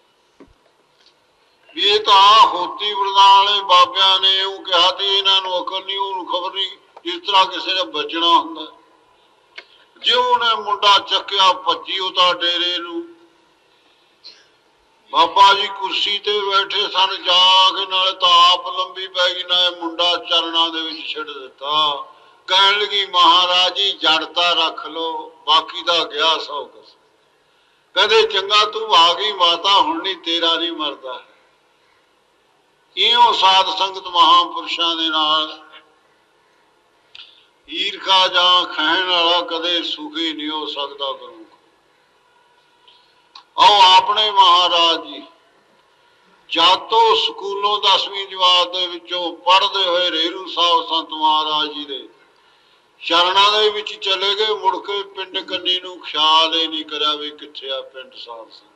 ਵੀ ਇਹ ਤਾਂ ਹੋਤੀ ਵਰਦਾਨ ਵਾਲੇ ਬਾਬਿਆਂ ਨੇ ਉਹ ਕਿਹਾ ਤੇ ਇਹਨਾਂ ਨੂੰ ਅਕਲ ਨਹੀਂ, ਉਹਨੂੰ ਖਬਰ ਨਹੀਂ ਜਿਸ ਤਰ੍ਹਾਂ ਕਿਸੇ ਨੇ ਬਚਣਾ ਹੁੰਦਾ। ਜੇ ਉਹਨੇ ਮੁੰਡਾ ਚੱਕਿਆ ਭੱਜੀ ਉਹਦਾ ਡੇਰੇ ਨੂੰ। ਬਾਬਾ ਜੀ ਕੁਰਸੀ ਤੇ ਬੈਠੇ ਸਨ, ਜਾ ਕੇ ਨਾਲੇ ਤਾਂ ਆਪ ਲੰਬੀ ਪੈ ਗਈ, ਨਾਲੇ ਮੁੰਡਾ ਚਰਨਾਂ ਦੇ ਵਿੱਚ ਛੱਡ ਦਿੱਤਾ। ਕਹਿਣ ਲੱਗੀ ਮਹਾਰਾਜ ਜੀ ਜੜ ਤਾਂ ਰੱਖ ਲਓ, ਬਾਕੀ ਦਾ ਗਿਆ ਸੌ ਕੁਛ। ਕਹਿੰਦੇ ਚੰਗਾ ਤੂੰ ਆ ਗਈ ਮਾਤਾ, ਹੁਣ ਨਹੀਂ ਤੇਰਾ ਨਹੀਂ ਮਰਦਾ। ਇਉਂ ਸਾਧ ਸੰਗਤ ਮਹਾਂਪੁਰਸ਼ਾਂ ਦੇ ਨਾਲ ਈਰਖਾ ਜਾਂ ਖਹਿਣ ਵਾਲਾ ਕਦੇ ਸੁਖੀ ਨਹੀਂ ਹੋ ਸਕਦਾ। ਗੁਰੂ ਆਓ ਆਪਣੇ ਮਹਾਰਾਜ ਜੀ ਜਦ ਤੋਂ ਸਕੂਲੋਂ 10ਵੀਂ ਜਮਾਤ ਦੇ ਵਿੱਚੋਂ ਪੜ੍ਹਦੇ ਹੋਏ ਰੇਰੂ ਸਾਹਿਬ ਸੰਤ ਮਹਾਰਾਜ ਜੀ ਦੇ ਚਰਨਾਂ ਦੇ ਵਿੱਚ ਚਲੇ ਗਏ। ਮੁੜ ਕੇ ਪਿੰਡ ਕੰਨੀ ਨੂੰ ਖਿਆਲ ਹੀ ਨਹੀਂ ਕਰਿਆ ਵੀ ਕਿੱਥੇ ਆ ਪਿੰਡ ਸਾਧ ਸੰਗਤ।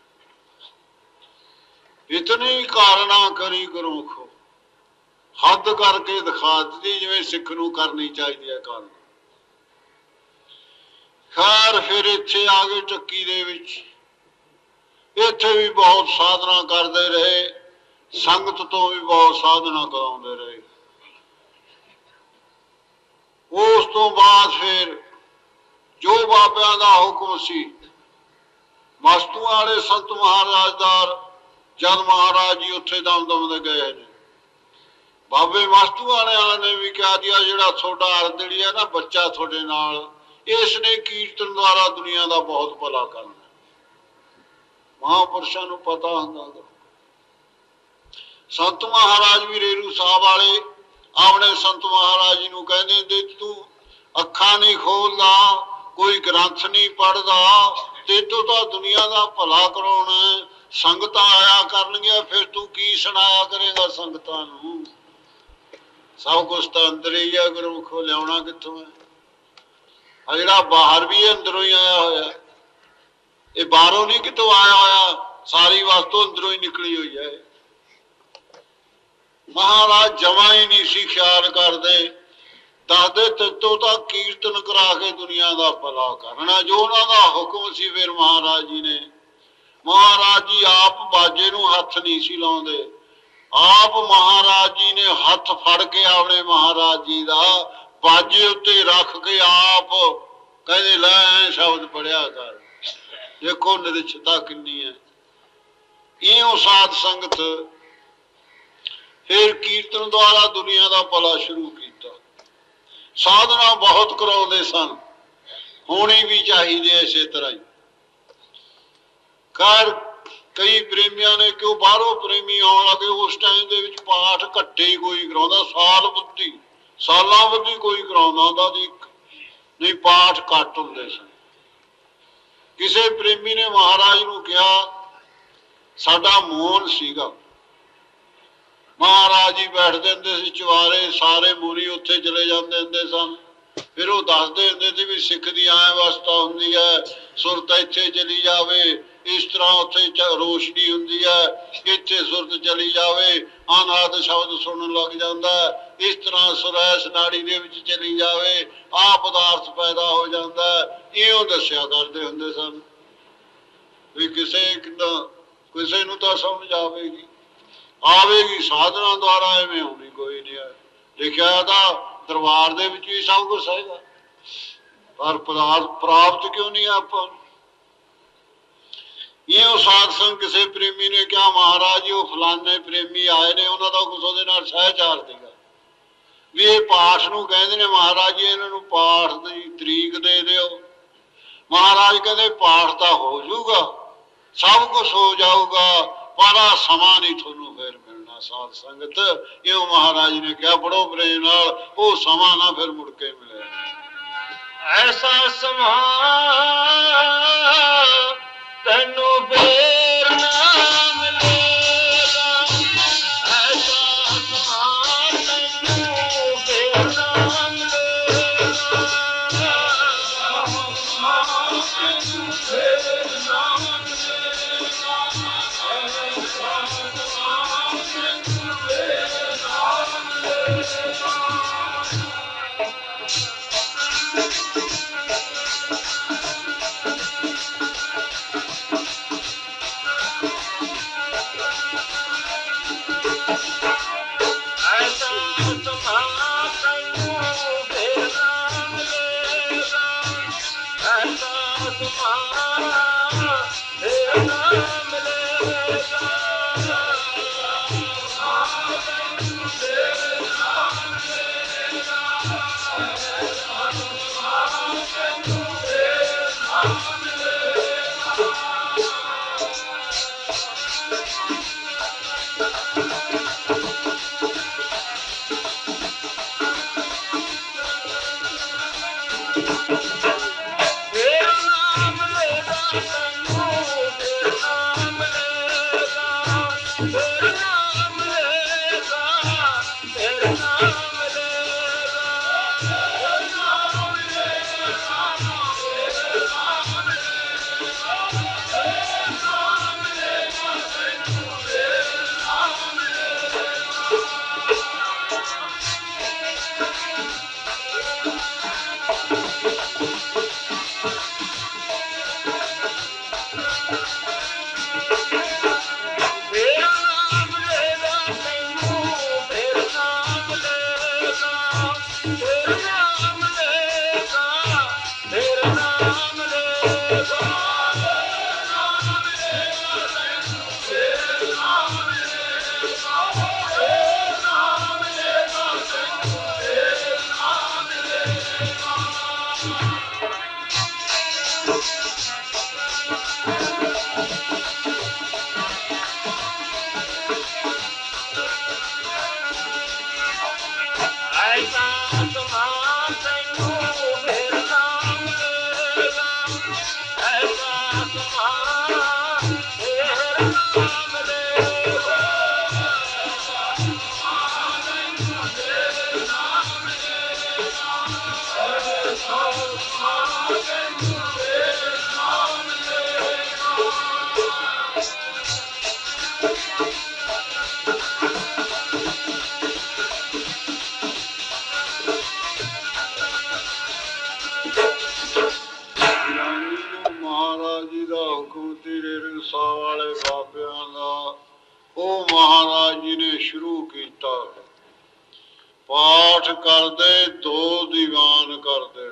ਇਤਨੀ ਕਾਰਨਾ ਕਰੀ ਗੁਰਮੁਖੋ, ਹੱਦ ਕਰਕੇ ਦਿਖਾ ਦਿੱਤੀ ਜਿਵੇਂ ਸਿੱਖ ਨੂੰ ਕਰਨੀ ਚਾਹੀਦੀ ਹੈ ਕਾਰਨ। ਖੈਰ ਫਿਰ ਇੱਥੇ ਆ ਗਏ ਚੱਕੀ ਦੇ ਵਿੱਚ। ਇੱਥੇ ਵੀ ਬਹੁਤ ਸਾਧਨਾ ਕਰਦੇ ਰਹੇ, ਸੰਗਤ ਤੋਂ ਵੀ ਬਹੁਤ ਸਾਧਨਾ ਕਰਾਉਂਦੇ ਰਹੇ। ਉਸ ਤੋਂ ਬਾਅਦ ਫਿਰ ਜੋ ਬਾਬਿਆਂ ਦਾ ਹੁਕਮ ਸੀ, ਮਸਤੂਆਂ ਵਾਲੇ ਸੰਤ ਮਹਾਰਾਜ ਦਾ ਜਦ ਮਹਾਰਾਜ ਜੀ ਉੱਥੇ ਦਮ ਦੇ ਗਏ ਨੇ, ਬਾਬੇ ਮਸਤੂ ਵਾਲਿਆਂ ਨੇ ਵੀ ਕਿਹਾ ਜੀ ਜਿਹੜਾ ਤੁਹਾਡਾ ਅਰਦੜੀ ਹੈ ਨਾ ਬੱਚਾ ਤੁਹਾਡੇ ਨਾਲ, ਇਸ ਨੇ ਕੀਰਤਨ ਦੁਆਰਾ ਦੁਨੀਆ ਦਾ ਬਹੁਤ ਭਲਾ ਕਰਨਾ। ਮਹਾਂਪੁਰਸ਼ਾਂ ਨੂੰ ਪਤਾ ਹੁੰਦਾ। ਸੰਤ ਮਹਾਰਾਜ ਵੀ ਰੇਰੂ ਸਾਹਿਬ ਵਾਲੇ ਆਪਣੇ ਸੰਤ ਮਹਾਰਾਜ ਜੀ ਨੂੰ ਕਹਿੰਦੇ ਹੁੰਦੇ ਤੂੰ ਅੱਖਾਂ ਨਹੀਂ ਖੋਲਦਾ, ਕੋਈ ਗ੍ਰੰਥ ਨਹੀਂ ਪੜ੍ਹਦਾ, ਤੇ ਤੋਂ ਤਾਂ ਦੁਨੀਆ ਦਾ ਭਲਾ ਕਰਾਉਣਾ। ਸੰਗਤਾਂ ਆਇਆ ਕਰਨਗੀਆਂ, ਫਿਰ ਤੂੰ ਕੀ ਸੁਣਾਇਆ ਕਰੇਗਾ ਸੰਗਤਾਂ ਨੂੰ। ਸਭ ਕੁਛ ਤਾਂ ਅੰਦਰ ਹੀ ਆ, ਗੁਰਮੁਖੋ ਲਿਆਉਣਾ ਕਿੱਥੋਂ ਹੈ। ਆ ਜਿਹੜਾ ਬਾਹਰ ਵੀ ਅੰਦਰੋਂ ਹੀ ਆਇਆ ਹੋਇਆ, ਇਹ ਬਾਹਰੋਂ ਨਹੀਂ ਕਿਤੋਂ ਆਇਆ ਹੋਇਆ, ਸਾਰੀ ਵਸਤੂ ਅੰਦਰੋਂ ਹੀ ਨਿਕਲੀ ਹੋਈ ਹੈ। ਮਹਾਰਾਜ ਜਮਾਂ ਹੀ ਨਹੀਂ ਸੀ ਖਿਆਲ ਕਰਦੇ, ਦੱਸਦੇ ਤੇਤੋਂ ਤਾਂ ਕੀਰਤਨ ਕਰਾ ਕੇ ਦੁਨੀਆ ਦਾ ਭਲਾ ਕਰਨਾ, ਜੋ ਉਹਨਾਂ ਦਾ ਹੁਕਮ ਸੀ। ਫਿਰ ਮਹਾਰਾਜ ਜੀ ਨੇ, ਮਹਾਰਾਜ ਜੀ ਆਪ ਬਾਜੇ ਨੂੰ ਹੱਥ ਨਹੀਂ ਸੀ ਲਾਉਂਦੇ, ਆਪ ਮਹਾਰਾਜ ਜੀ ਨੇ ਹੱਥ ਫੜ ਕੇ ਆਪਣੇ ਮਹਾਰਾਜ ਜੀ ਦਾ ਬਾਜੇ ਉੱਤੇ ਰੱਖ ਕੇ ਆਪ ਕਹਿੰਦੇ ਲੈ ਸ਼ਬਦ ਪੜਿਆ ਕਰ। ਦੇਖੋ ਨਿਰਛਤਾ ਕਿੰਨੀ ਹੈ। ਇਉਂ ਸਾਧ ਸੰਗਤ ਫਿਰ ਕੀਰਤਨ ਦੁਆਰਾ ਦੁਨੀਆ ਦਾ ਭਲਾ ਸ਼ੁਰੂ ਕੀਤਾ। ਸਾਧਨਾ ਬਹੁਤ ਕਰਾਉਂਦੇ ਸਨ, ਹੋਣੀ ਵੀ ਚਾਹੀਦੀ ਇਸੇ ਤਰ੍ਹਾਂ ਹੀ। ਕਈ ਪ੍ਰੇਮੀਆਂ ਨੇ ਕਿਉਂ ਬਾਹਰੋਂ ਪ੍ਰੇਮੀ ਆਉਣ ਲੱਗੇ, ਉਸ ਟਾਈਮ ਦੇ ਵਿੱਚ ਪਾਠ ਘੱਟੇ ਹੀ ਕੋਈ ਕਰਾਉਂਦਾ, ਸਾਲਾਂ ਬੱਧੀ ਕੋਈ ਕਰਾਉਂਦਾ ਹੁੰਦਾ ਸੀ, ਨਹੀਂ ਪਾਠ ਘੱਟ ਹੁੰਦੇ ਸਨ। ਕਿਸੇ ਪ੍ਰੇਮੀ ਨੇ ਮਹਾਰਾਜ ਨੂੰ ਕਿਹਾ, ਸਾਡਾ ਮੋਹਨ ਸੀਗਾ, ਮਹਾਰਾਜ ਜੀ ਬੈਠਦੇ ਹੁੰਦੇ ਸੀ ਚੁਬਾਰੇ, ਸਾਰੇ ਮੁਨੀ ਉੱਥੇ ਚਲੇ ਜਾਂਦੇ ਹੁੰਦੇ ਸਨ। ਫਿਰ ਉਹ ਦੱਸਦੇ ਹੁੰਦੇ ਸੀ ਵੀ ਸਿੱਖ ਦੀ ਐ ਅਵਸਥਾ ਹੁੰਦੀ ਹੈ, ਸੁਰਤ ਇੱਥੇ ਚਲੀ ਜਾਵੇ, ਇਸ ਤਰ੍ਹਾਂ ਉੱਥੇ ਰੋਸ਼ਨੀ ਹੁੰਦੀ ਹੈ, ਇੱਥੇ ਸੁਰਤ ਚਲੀ ਜਾਵੇ ਅਨਾਦ ਸ਼ਬਦ ਸੁਣਨ ਲੱਗ ਜਾਂਦਾ, ਇਸ ਤਰ੍ਹਾਂ ਸੁਰੈਸ ਨਾੜੀ ਦੇ ਵਿੱਚ ਚਲੀ ਜਾਵੇ ਆਹ ਪਦਾਰਥ ਪੈਦਾ ਹੋ ਜਾਂਦਾ। ਇਉਂ ਦੱਸਿਆ ਕਰਦੇ ਹੁੰਦੇ ਸਨ ਵੀ ਕਿਸੇ ਨੂੰ ਤਾਂ ਸਮਝ ਆਵੇਗੀ ਸਾਧਨਾ ਦੁਆਰਾ, ਐਵੇਂ ਹੋਣੀ ਕੋਈ ਨਹੀਂ ਹੈ। ਲਿਖਿਆ ਤਾਂ ਦਰਬਾਰ ਦੇ ਵਿੱਚ ਵੀ ਸਭ ਕੁਛ ਹੈਗਾ, ਪਰ ਪਦਾਰਥ ਪ੍ਰਾਪਤ ਕਿਉਂ ਨਹੀਂ ਆਪਾਂ ਨੂੰ। ਇਹ ਸਾਧ ਸੰਗ ਕਿਸੇ ਪ੍ਰੇਮੀ ਨੇ ਕਿਹਾ, ਮਹਾਰਾਜ ਜੀ ਉਹ ਫਲਾਨੇ ਪ੍ਰੇਮੀ ਆਏ ਨੇ, ਉਹਨਾਂ ਦਾ ਕੁਛ ਉਹਦੇ ਨਾਲ ਸਹਿਚਾਰ ਸੀਗਾ। ਵੀ ਇਹ ਪਾਠ ਨੂੰ ਕਹਿੰਦੇ ਨੇ ਮਹਾਰਾਜ ਜੀ ਇਹਨਾਂ ਨੂੰ ਪਾਠ ਦੀ ਤਰੀਕ ਦੇ ਦਿਓ। ਮਹਾਰਾਜ ਕਹਿੰਦੇ ਪਾਠ ਤਾਂ ਹੋ ਜਾਊਗਾ, ਸਭ ਕੁਛ ਹੋ ਜਾਊਗਾ, ਪਰ ਆਹ ਸਮਾਂ ਨਹੀਂ ਤੁਹਾਨੂੰ ਫਿਰ ਮਿਲਣਾ ਸਾਧ ਸੰਗਤ। ਇਉਂ ਮਹਾਰਾਜ ਨੇ ਕਿਹਾ ਬੜੋ ਪ੍ਰੇਮ ਨਾਲ, ਉਹ ਸਮਾਂ ਨਾ ਫਿਰ ਮੁੜ ਕੇ ਮਿਲੇ। ਐਸਾ ਸਮਾਂ ਤੈਨੂੰ ਫੇਰ ਨਾ ਮਿਲੇਗਾ, ਐਸਾ ਸਮਾਂ ਤੈਨੂੰ ਫੇਰ ਨਾ ਮਿਲੇਗਾ, ਤੈਨੂੰ ਫੇਰ ਨਾ ਮਿਲੇਗਾ, ਐਸਾ ਸਮਾਂ ਤੈਨੂੰ ਫੇਰ ਨਾ ਮਿਲੇਗਾ। ਮਹਾਰਾਜ ਜੀ ਦਾ ਹੁਕਮ ਤੇਰੇ ਰਸਾ ਵਾਲੇ ਬਾਬਿਆਂ ਦਾ, ਉਹ ਮਹਾਰਾਜ ਜੀ ਨੇ ਸ਼ੁਰੂ ਕੀਤਾ। ਪਾਠ ਕਰਦੇ, ਦੋ ਦੀਵਾਨ ਕਰਦੇ,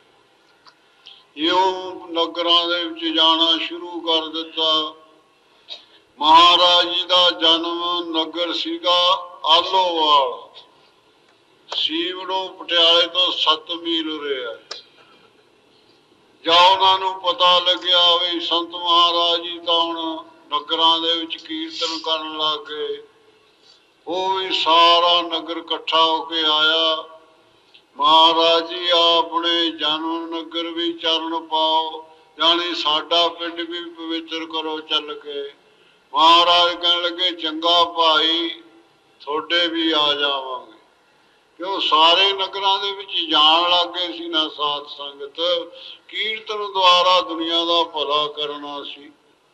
ਇਉਂ ਨਗਰਾਂ ਦੇ ਵਿੱਚ ਜਾਣਾ ਸ਼ੁਰੂ ਕਰ ਦਿੱਤਾ। ਮਹਾਰਾਜ ਜੀ ਦਾ ਜਨਮ ਨਗਰ ਸੀਗਾ ਆਲੋਵਾਲ, ਸੀਵੜੋਂ ਪਟਿਆਲੇ ਤੋਂ 7 ਮੀਲ ਉਰੇ ਹੈ। ਜਾਂ ਉਹਨਾਂ ਨੂੰ ਪਤਾ ਲੱਗਿਆ ਵੀ ਸੰਤ ਮਹਾਰਾਜ ਜੀ ਤਾਂ ਹੁਣ ਨਗਰਾਂ ਦੇ ਵਿੱਚ ਕੀਰਤਨ ਕਰਨ ਲੱਗ ਗਏ, ਉਹ ਵੀ ਸਾਰਾ ਨਗਰ ਇਕੱਠਾ ਹੋ ਕੇ ਆਇਆ। ਮਹਾਰਾਜ ਜੀ ਆਪਣੇ ਜਨਮ ਨਗਰ ਵੀ ਚਰਨ ਪਾਓ, ਜਾਣੀ ਸਾਡਾ ਪਿੰਡ ਵੀ ਪਵਿੱਤਰ ਕਰੋ ਚੱਲ ਕੇ। ਮਹਾਰਾਜ ਕਹਿਣ ਲੱਗੇ ਚੰਗਾ ਭਾਈ, ਤੁਹਾਡੇ ਵੀ ਆ ਜਾਵਾਂਗੇ, ਕਿਉਂ ਸਾਰੇ ਨਗਰਾਂ ਦੇ ਵਿੱਚ ਜਾਣ ਲੱਗ ਗਏ ਸੀ ਨਾ ਸਾਧ ਸੰਗਤ। ਕੀਰਤਨ ਦੁਆਰਾ ਦੁਨੀਆ ਦਾ ਭਲਾ ਕਰਨਾ ਸੀ।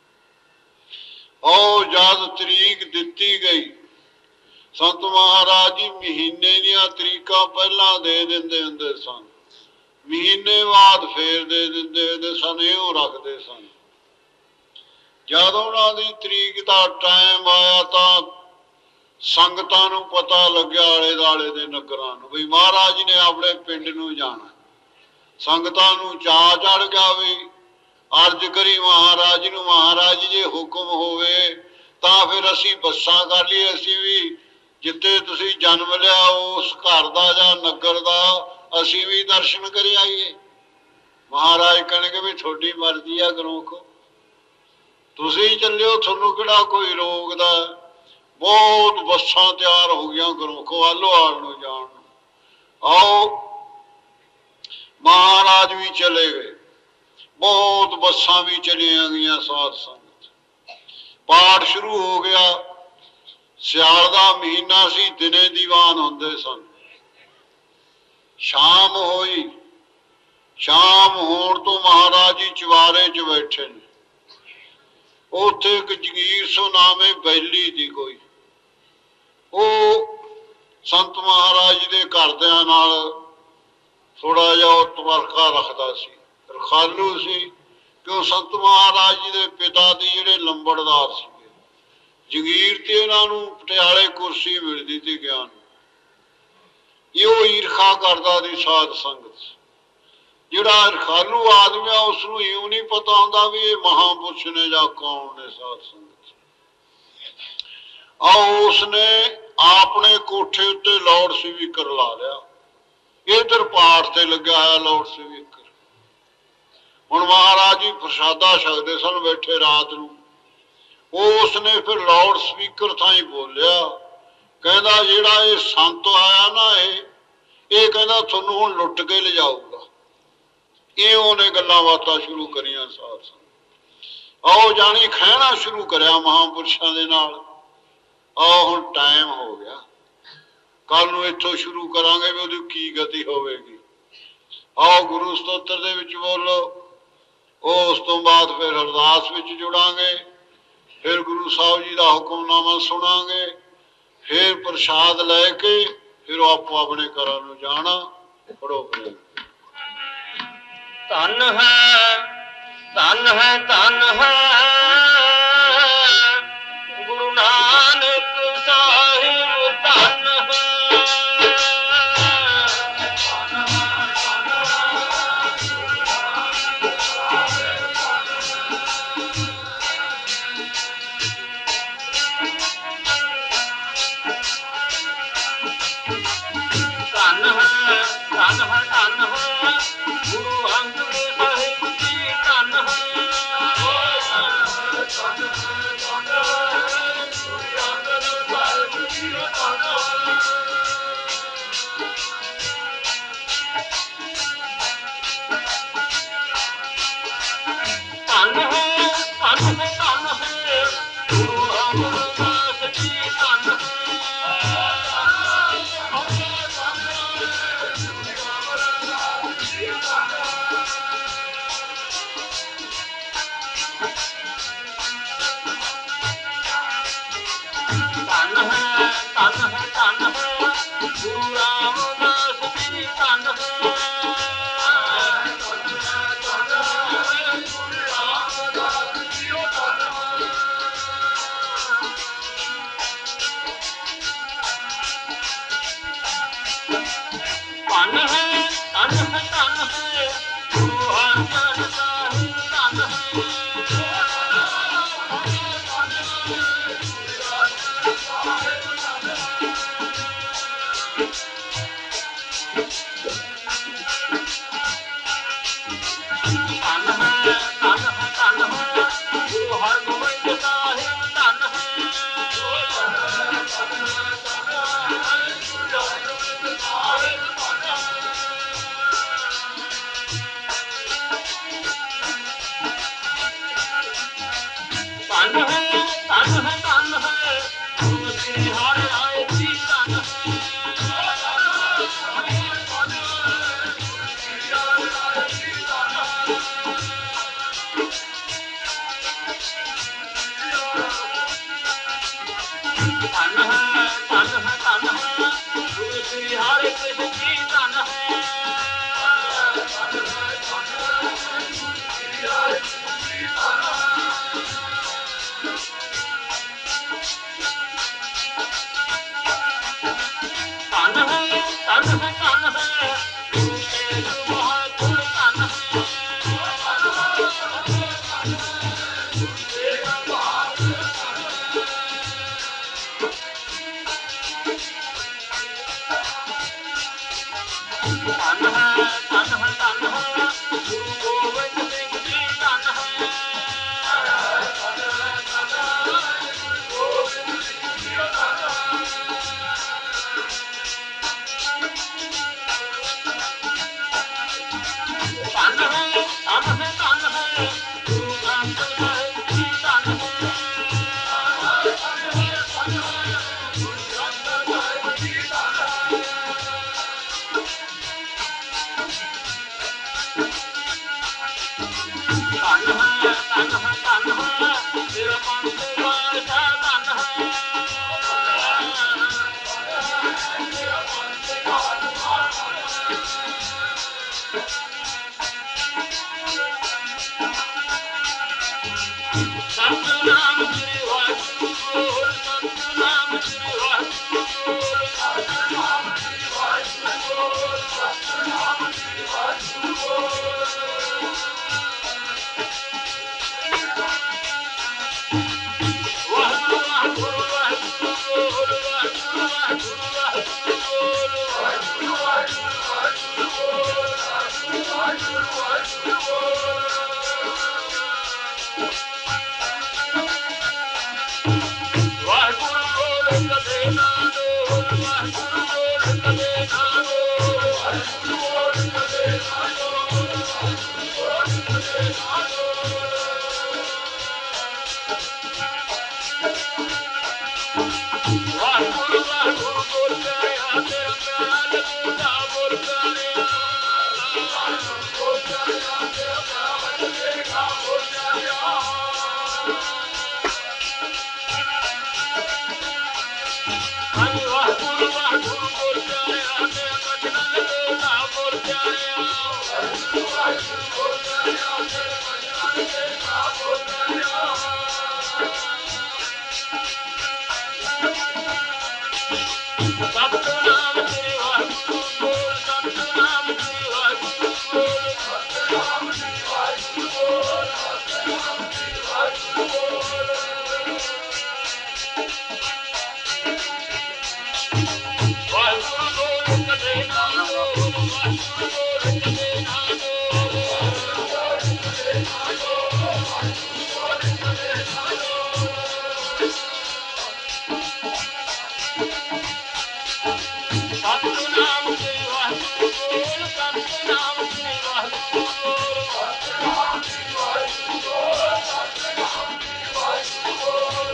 ਉਹ ਜਦ ਤਰੀਕ ਦਿੱਤੀ ਗਈ, ਸੰਤ ਮਹਾਰਾਜ ਜੀ ਮਹੀਨੇ ਦੀਆਂ ਤਰੀਕਾਂ ਪਹਿਲਾਂ ਦੇ ਦਿੰਦੇ ਹੁੰਦੇ ਸਨ, ਮਹੀਨੇ ਬਾਅਦ ਫੇਰ ਦੇ ਦਿੰਦੇ ਹੁੰਦੇ ਸਨ, ਇਹੋ ਰੱਖਦੇ ਸਨ। ਜਦ ਉਹਨਾਂ ਦੀ ਤਰੀਕ ਦਾ ਟਾਈਮ ਆਇਆ ਤਾਂ ਸੰਗਤਾਂ ਨੂੰ ਪਤਾ ਲੱਗਿਆ, ਆਲੇ ਦੁਆਲੇ ਦੇ ਨਗਰਾਂ ਨੂੰ, ਵੀ ਮਹਾਰਾਜ ਜੀ ਨੇ ਆਪਣੇ ਪਿੰਡ ਨੂੰ ਜਾਣਾ। ਸੰਗਤਾਂ ਨੂੰ ਚਾਅ ਚੜ ਗਿਆ ਵੀ ਅਰਜ਼ ਕਰੀ ਮਹਾਰਾਜ ਨੂੰ, ਮਹਾਰਾਜ ਜੀ ਜੇ ਹੁਕਮ ਹੋਵੇ ਤਾਂ ਫਿਰ ਅਸੀਂ ਬੱਸਾਂ ਕਰ ਲਈਏ, ਅਸੀਂ ਵੀ ਜਿੱਥੇ ਤੁਸੀਂ ਜਨਮ ਲਿਆ ਉਸ ਘਰ ਦਾ ਜਾਂ ਨਗਰ ਦਾ ਅਸੀਂ ਵੀ ਦਰਸ਼ਨ ਕਰ ਆਈਏ। ਮਹਾਰਾਜ ਕਹਿਣਗੇ ਵੀ ਤੁਹਾਡੀ ਮਰਜ਼ੀ ਆ ਗਰੋਖ, ਤੁਸੀਂ ਚੱਲਿਓ, ਤੁਹਾਨੂੰ ਕਿਹੜਾ ਕੋਈ ਰੋਕਦਾ। ਬਹੁਤ ਬੱਸਾਂ ਤਿਆਰ ਹੋ ਗਈਆਂ ਗਰੋਖੋ ਆਲੋਹਾਲ ਨੂੰ ਜਾਣ ਨੂੰ। ਆਓ ਮਹਾਰਾਜ ਵੀ ਚਲੇ ਗਏ, ਬਹੁਤ ਬੱਸਾਂ ਵੀ ਚਲੀਆਂ ਗਈਆਂ। ਸਾਧ ਸੰਗਤ ਪਾਠ ਸ਼ੁਰੂ ਹੋ ਗਿਆ। ਸਿਆਲ ਦਾ ਮਹੀਨਾ ਸੀ, ਦਿਨੇ ਦੀਵਾਨ ਹੁੰਦੇ ਸਨ। ਸ਼ਾਮ ਹੋਈ, ਸ਼ਾਮ ਹੋਣ ਤੋਂ ਮਹਾਰਾਜ ਜੀ ਚੁਬਾਰੇ 'ਚ ਬੈਠੇ ਨੇ। ਉੱਥੇ ਇੱਕ ਜਗੀਰ ਸੋ ਨਾਮੇ ਬੈਲੀ ਦੀ ਕੋਈ, ਉਹ ਸੰਤ ਮਹਾਰਾਜ ਜੀ ਦੇ ਘਰਦਿਆਂ ਨਾਲ ਥੋੜਾ ਜਿਹਾ ਉਹ ਤਵਰਕਾ ਰੱਖਦਾ ਸੀ, ਰਖਾਲੂ ਸੀ। ਕਿ ਉਹ ਸੰਤ ਮਹਾਰਾਜ ਜੀ ਦੇ ਪਿਤਾ ਦੀ ਜਿਹੜੇ ਲੰਬੜਦਾਰ ਸੀਗੇ। ਜਗੀਰ ਤੇ ਇਹਨਾਂ ਨੂੰ ਪਟਿਆਲੇ ਕੁਰਸੀ ਮਿਲਦੀ ਸੀ ਗਿਆਨ। ਇਹੋ ਈਰਖਾ ਕਰਦਾ ਸੀ ਸਾਧ ਸੰਗਤ। ਜਿਹੜਾ ਰਖਾਲੂ ਆਦਮੀ ਆ ਉਸਨੂੰ ਇਉਂ ਨਹੀਂ ਪਤਾ ਹੁੰਦਾ ਵੀ ਇਹ ਮਹਾਂਪੁਰਸ਼ ਨੇ ਜਾਂ ਕੌਣ ਨੇ। ਸਾਧ ਸੰਗਤ ਆਓ ਉਸਨੇ ਆਪਣੇ ਕੋਠੇ ਉੱਤੇ ਲਾਊਡ ਸਪੀਕਰ ਲਾ ਲਿਆ। ਇਧਰ ਪਾਠ ਤੇ ਲੱਗਿਆ ਹੋਇਆ ਲਾਊਡ ਸਪੀਕਰ। ਹੁਣ ਮਹਾਰਾਜ ਜੀ ਪ੍ਰਸ਼ਾਦਾ ਛਕਦੇ ਸਨ ਬੈਠੇ ਰਾਤ ਨੂੰ। ਉਸਨੇ ਫਿਰ ਲਾਊਡ ਸਪੀਕਰ ਥਾਈ ਬੋਲਿਆ, ਕਹਿੰਦਾ ਜਿਹੜਾ ਇਹ ਸੰਤ ਆਇਆ ਨਾ ਇਹ ਕਹਿੰਦਾ ਤੁਹਾਨੂੰ ਹੁਣ ਲੁੱਟ ਕੇ ਲਿਜਾਊਗਾ। ਇਹ ਉਹਨੇ ਗੱਲਾਂ ਬਾਤਾਂ ਸ਼ੁਰੂ ਕਰੀਆਂ। ਸਾਧ ਸੰਗਤ ਆਓ ਜਾਣੀ ਖਹਿਣਾ ਸ਼ੁਰੂ ਕਰਿਆ ਮਹਾਂਪੁਰਸ਼ਾਂ ਦੇ ਨਾਲ। ਆਓ ਹੁਣ ਟਾਈਮ ਹੋ ਗਿਆ, ਕੱਲ ਨੂੰ ਇੱਥੋਂ ਸ਼ੁਰੂ ਕਰਾਂਗੇ ਵੀ ਉਹਦੀ ਕੀ ਗਤੀ ਹੋਵੇਗੀ। ਆਓ ਗੁਰੂ ਸਤੋਤਰ ਦੇ ਵਿੱਚ ਬੋਲੋ, ਉਸ ਤੋਂ ਬਾਅਦ ਫਿਰ ਅਰਦਾਸ ਵਿੱਚ ਜੁੜਾਂਗੇ, ਫਿਰ ਗੁਰੂ ਸਾਹਿਬ ਜੀ ਦਾ ਹੁਕਮਨਾਮਾ ਸੁਣਾਂਗੇ, ਫਿਰ ਪ੍ਰਸ਼ਾਦ ਲੈ ਕੇ ਫਿਰ ਆਪੋ ਆਪਣੇ ਘਰਾਂ ਨੂੰ ਜਾਣਾ। ਪੜੋ ਪ੍ਰੇਮ। ਧਨ ਹੈ, ਧਨ ਹੈ, ਧਨ ਹੈ ਗੁਰੂ ਨਾਨਕ ਸਾਹਿਬ, ਧਨ ਹੈ। ਸਤਿਨਾਮ ਸ੍ਰੀ ਵਾਹਿਗੁਰੂ ਬੋਲ, ਸਤਿਨਾਮ ਸ੍ਰੀ ਵਾਹਿਗੁਰੂ ਬੋਲ, ਸਤਿਨਾਮ ਸ੍ਰੀ ਵਾਹਿਗੁਰੂ ਬੋਲ, ਸਤਿਨਾਮ ਸ੍ਰੀ ਵਾਹਿਗੁਰੂ ਬੋਲ। ਵਾਹਿਗੁਰੂ ਵਾਹਿਗੁਰੂ ਵਾਹਿਗੁਰੂ ਬੋਲ, ਵਾਹਿਗੁਰੂ ਵਾਹਿਗੁਰੂ ਵਾਹਿਗੁਰੂ ਬੋਲ, ਵਾਹਿਗੁਰੂ ਵਾਹਿਗੁਰੂ ਵਾਹਿਗੁਰੂ ਬੋਲ, ਵਾਹਿਗੁਰੂ ਵਾਹਿਗੁਰੂ ਵਾਹਿਗੁਰੂ ਬੋਲ। ਵਾਹਿਗੁਰੂ ਬੋਲ ਕਦੇ ਨਾ ਡੋਲ, ਵਾਹਿਗੁਰੂ ਬੋਲ ਕਦੇ ਨਾ ਡੋਲ, ਵਾਹਿਗੁਰੂ ਬੋਲ ਕਦੇ ਨਾ ਡੋਲ, ਵਾਹਿਗੁਰੂ ਬੋਲ ਕਦੇ ਨਾ ਡੋਲ। ਵਾਹਿਗੁਰੂ ਵਾਹਿਗੁਰੂ ਬੋਲ ਪਿਆਰਿਆ, ਤੇਰਾ ਪਿਆਰਾ ਲੱਗੇਗਾ ਬੋਲ ਪਿਆਰਿਆ, ਵਾਹਿਗੁਰੂ ਬੋਲ ਪਿਆਰਿਆ, ਤੇਰਾ ਪਿਆਰਾ ਲੱਗੇਗਾ ਬੋਲ ਪਿਆਰਿਆ। ਹਾਂਜੀ ਵਾਹਿਗੁਰੂ ਵਾਹਿਗੁਰੂ ਬੋਲ ਪਿਆਰਿਆ, ਤੇਰਾ ਬਚਨ ਲੱਗੇਗਾ ਬੋਲ ਪਿਆਰਿਆ, ਵਾਹਿਗੁਰੂ ਵਾਹਿਗੁਰੂ ਬੋਲ ਪਿਆਰਿਆ, ਤੇਰਾ ਬਚਨ ਲੱਗੇਗਾ ਬੋਲ ਪਿਆਰਿਆ। ਸਤਿਨਾਮ ਸ੍ਰੀ ਵਾਹਿਗੁਰੂ ਬੋਲ, ਸਤਿਨਾਮ ਸ੍ਰੀ ਵਾਹਿਗੁਰੂ ਬੋਲ, ਸਤਿਨਾਮ ਸ੍ਰੀ ਵਾਹਿਗੁਰੂ ਬੋਲ, ਸਤਿਨਾਮ ਸ੍ਰੀ ਵਾਹਿਗੁਰੂ ਬੋਲ। ਵਾਹਿਗੁਰੂ ਬੋਲ ਕਦੇ ਨਾ ਡੋਲ, ਵਾਹਿਗੁਰੂ ਬੋਲ ਕਦੇ ਨਾ ਡੋਲ, ਵਾਹਿਗੁਰੂ ਬੋਲ ਕਦੇ ਨਾ ਡੋਲ, ਵਾਹਿਗੁਰੂ ਬੋਲ ਕਦੇ ਨਾ ਡੋਲ। ਸਤਿਨਾਮ ਸ੍ਰੀ ਵਾਹਿਗੁਰੂ ਬੋਲ, ਸਤਿਨਾਮ ਸ੍ਰੀ ਵਾਹਿਗੁਰੂ ਬੋਲ, ਸਤਿਨਾਮ ਸ੍ਰੀ ਵਾਹਿਗੁਰੂ ਬੋਲ, ਸਤਿਨਾਮ ਸ੍ਰੀ ਵਾਹਿਗੁਰੂ ਬੋਲ।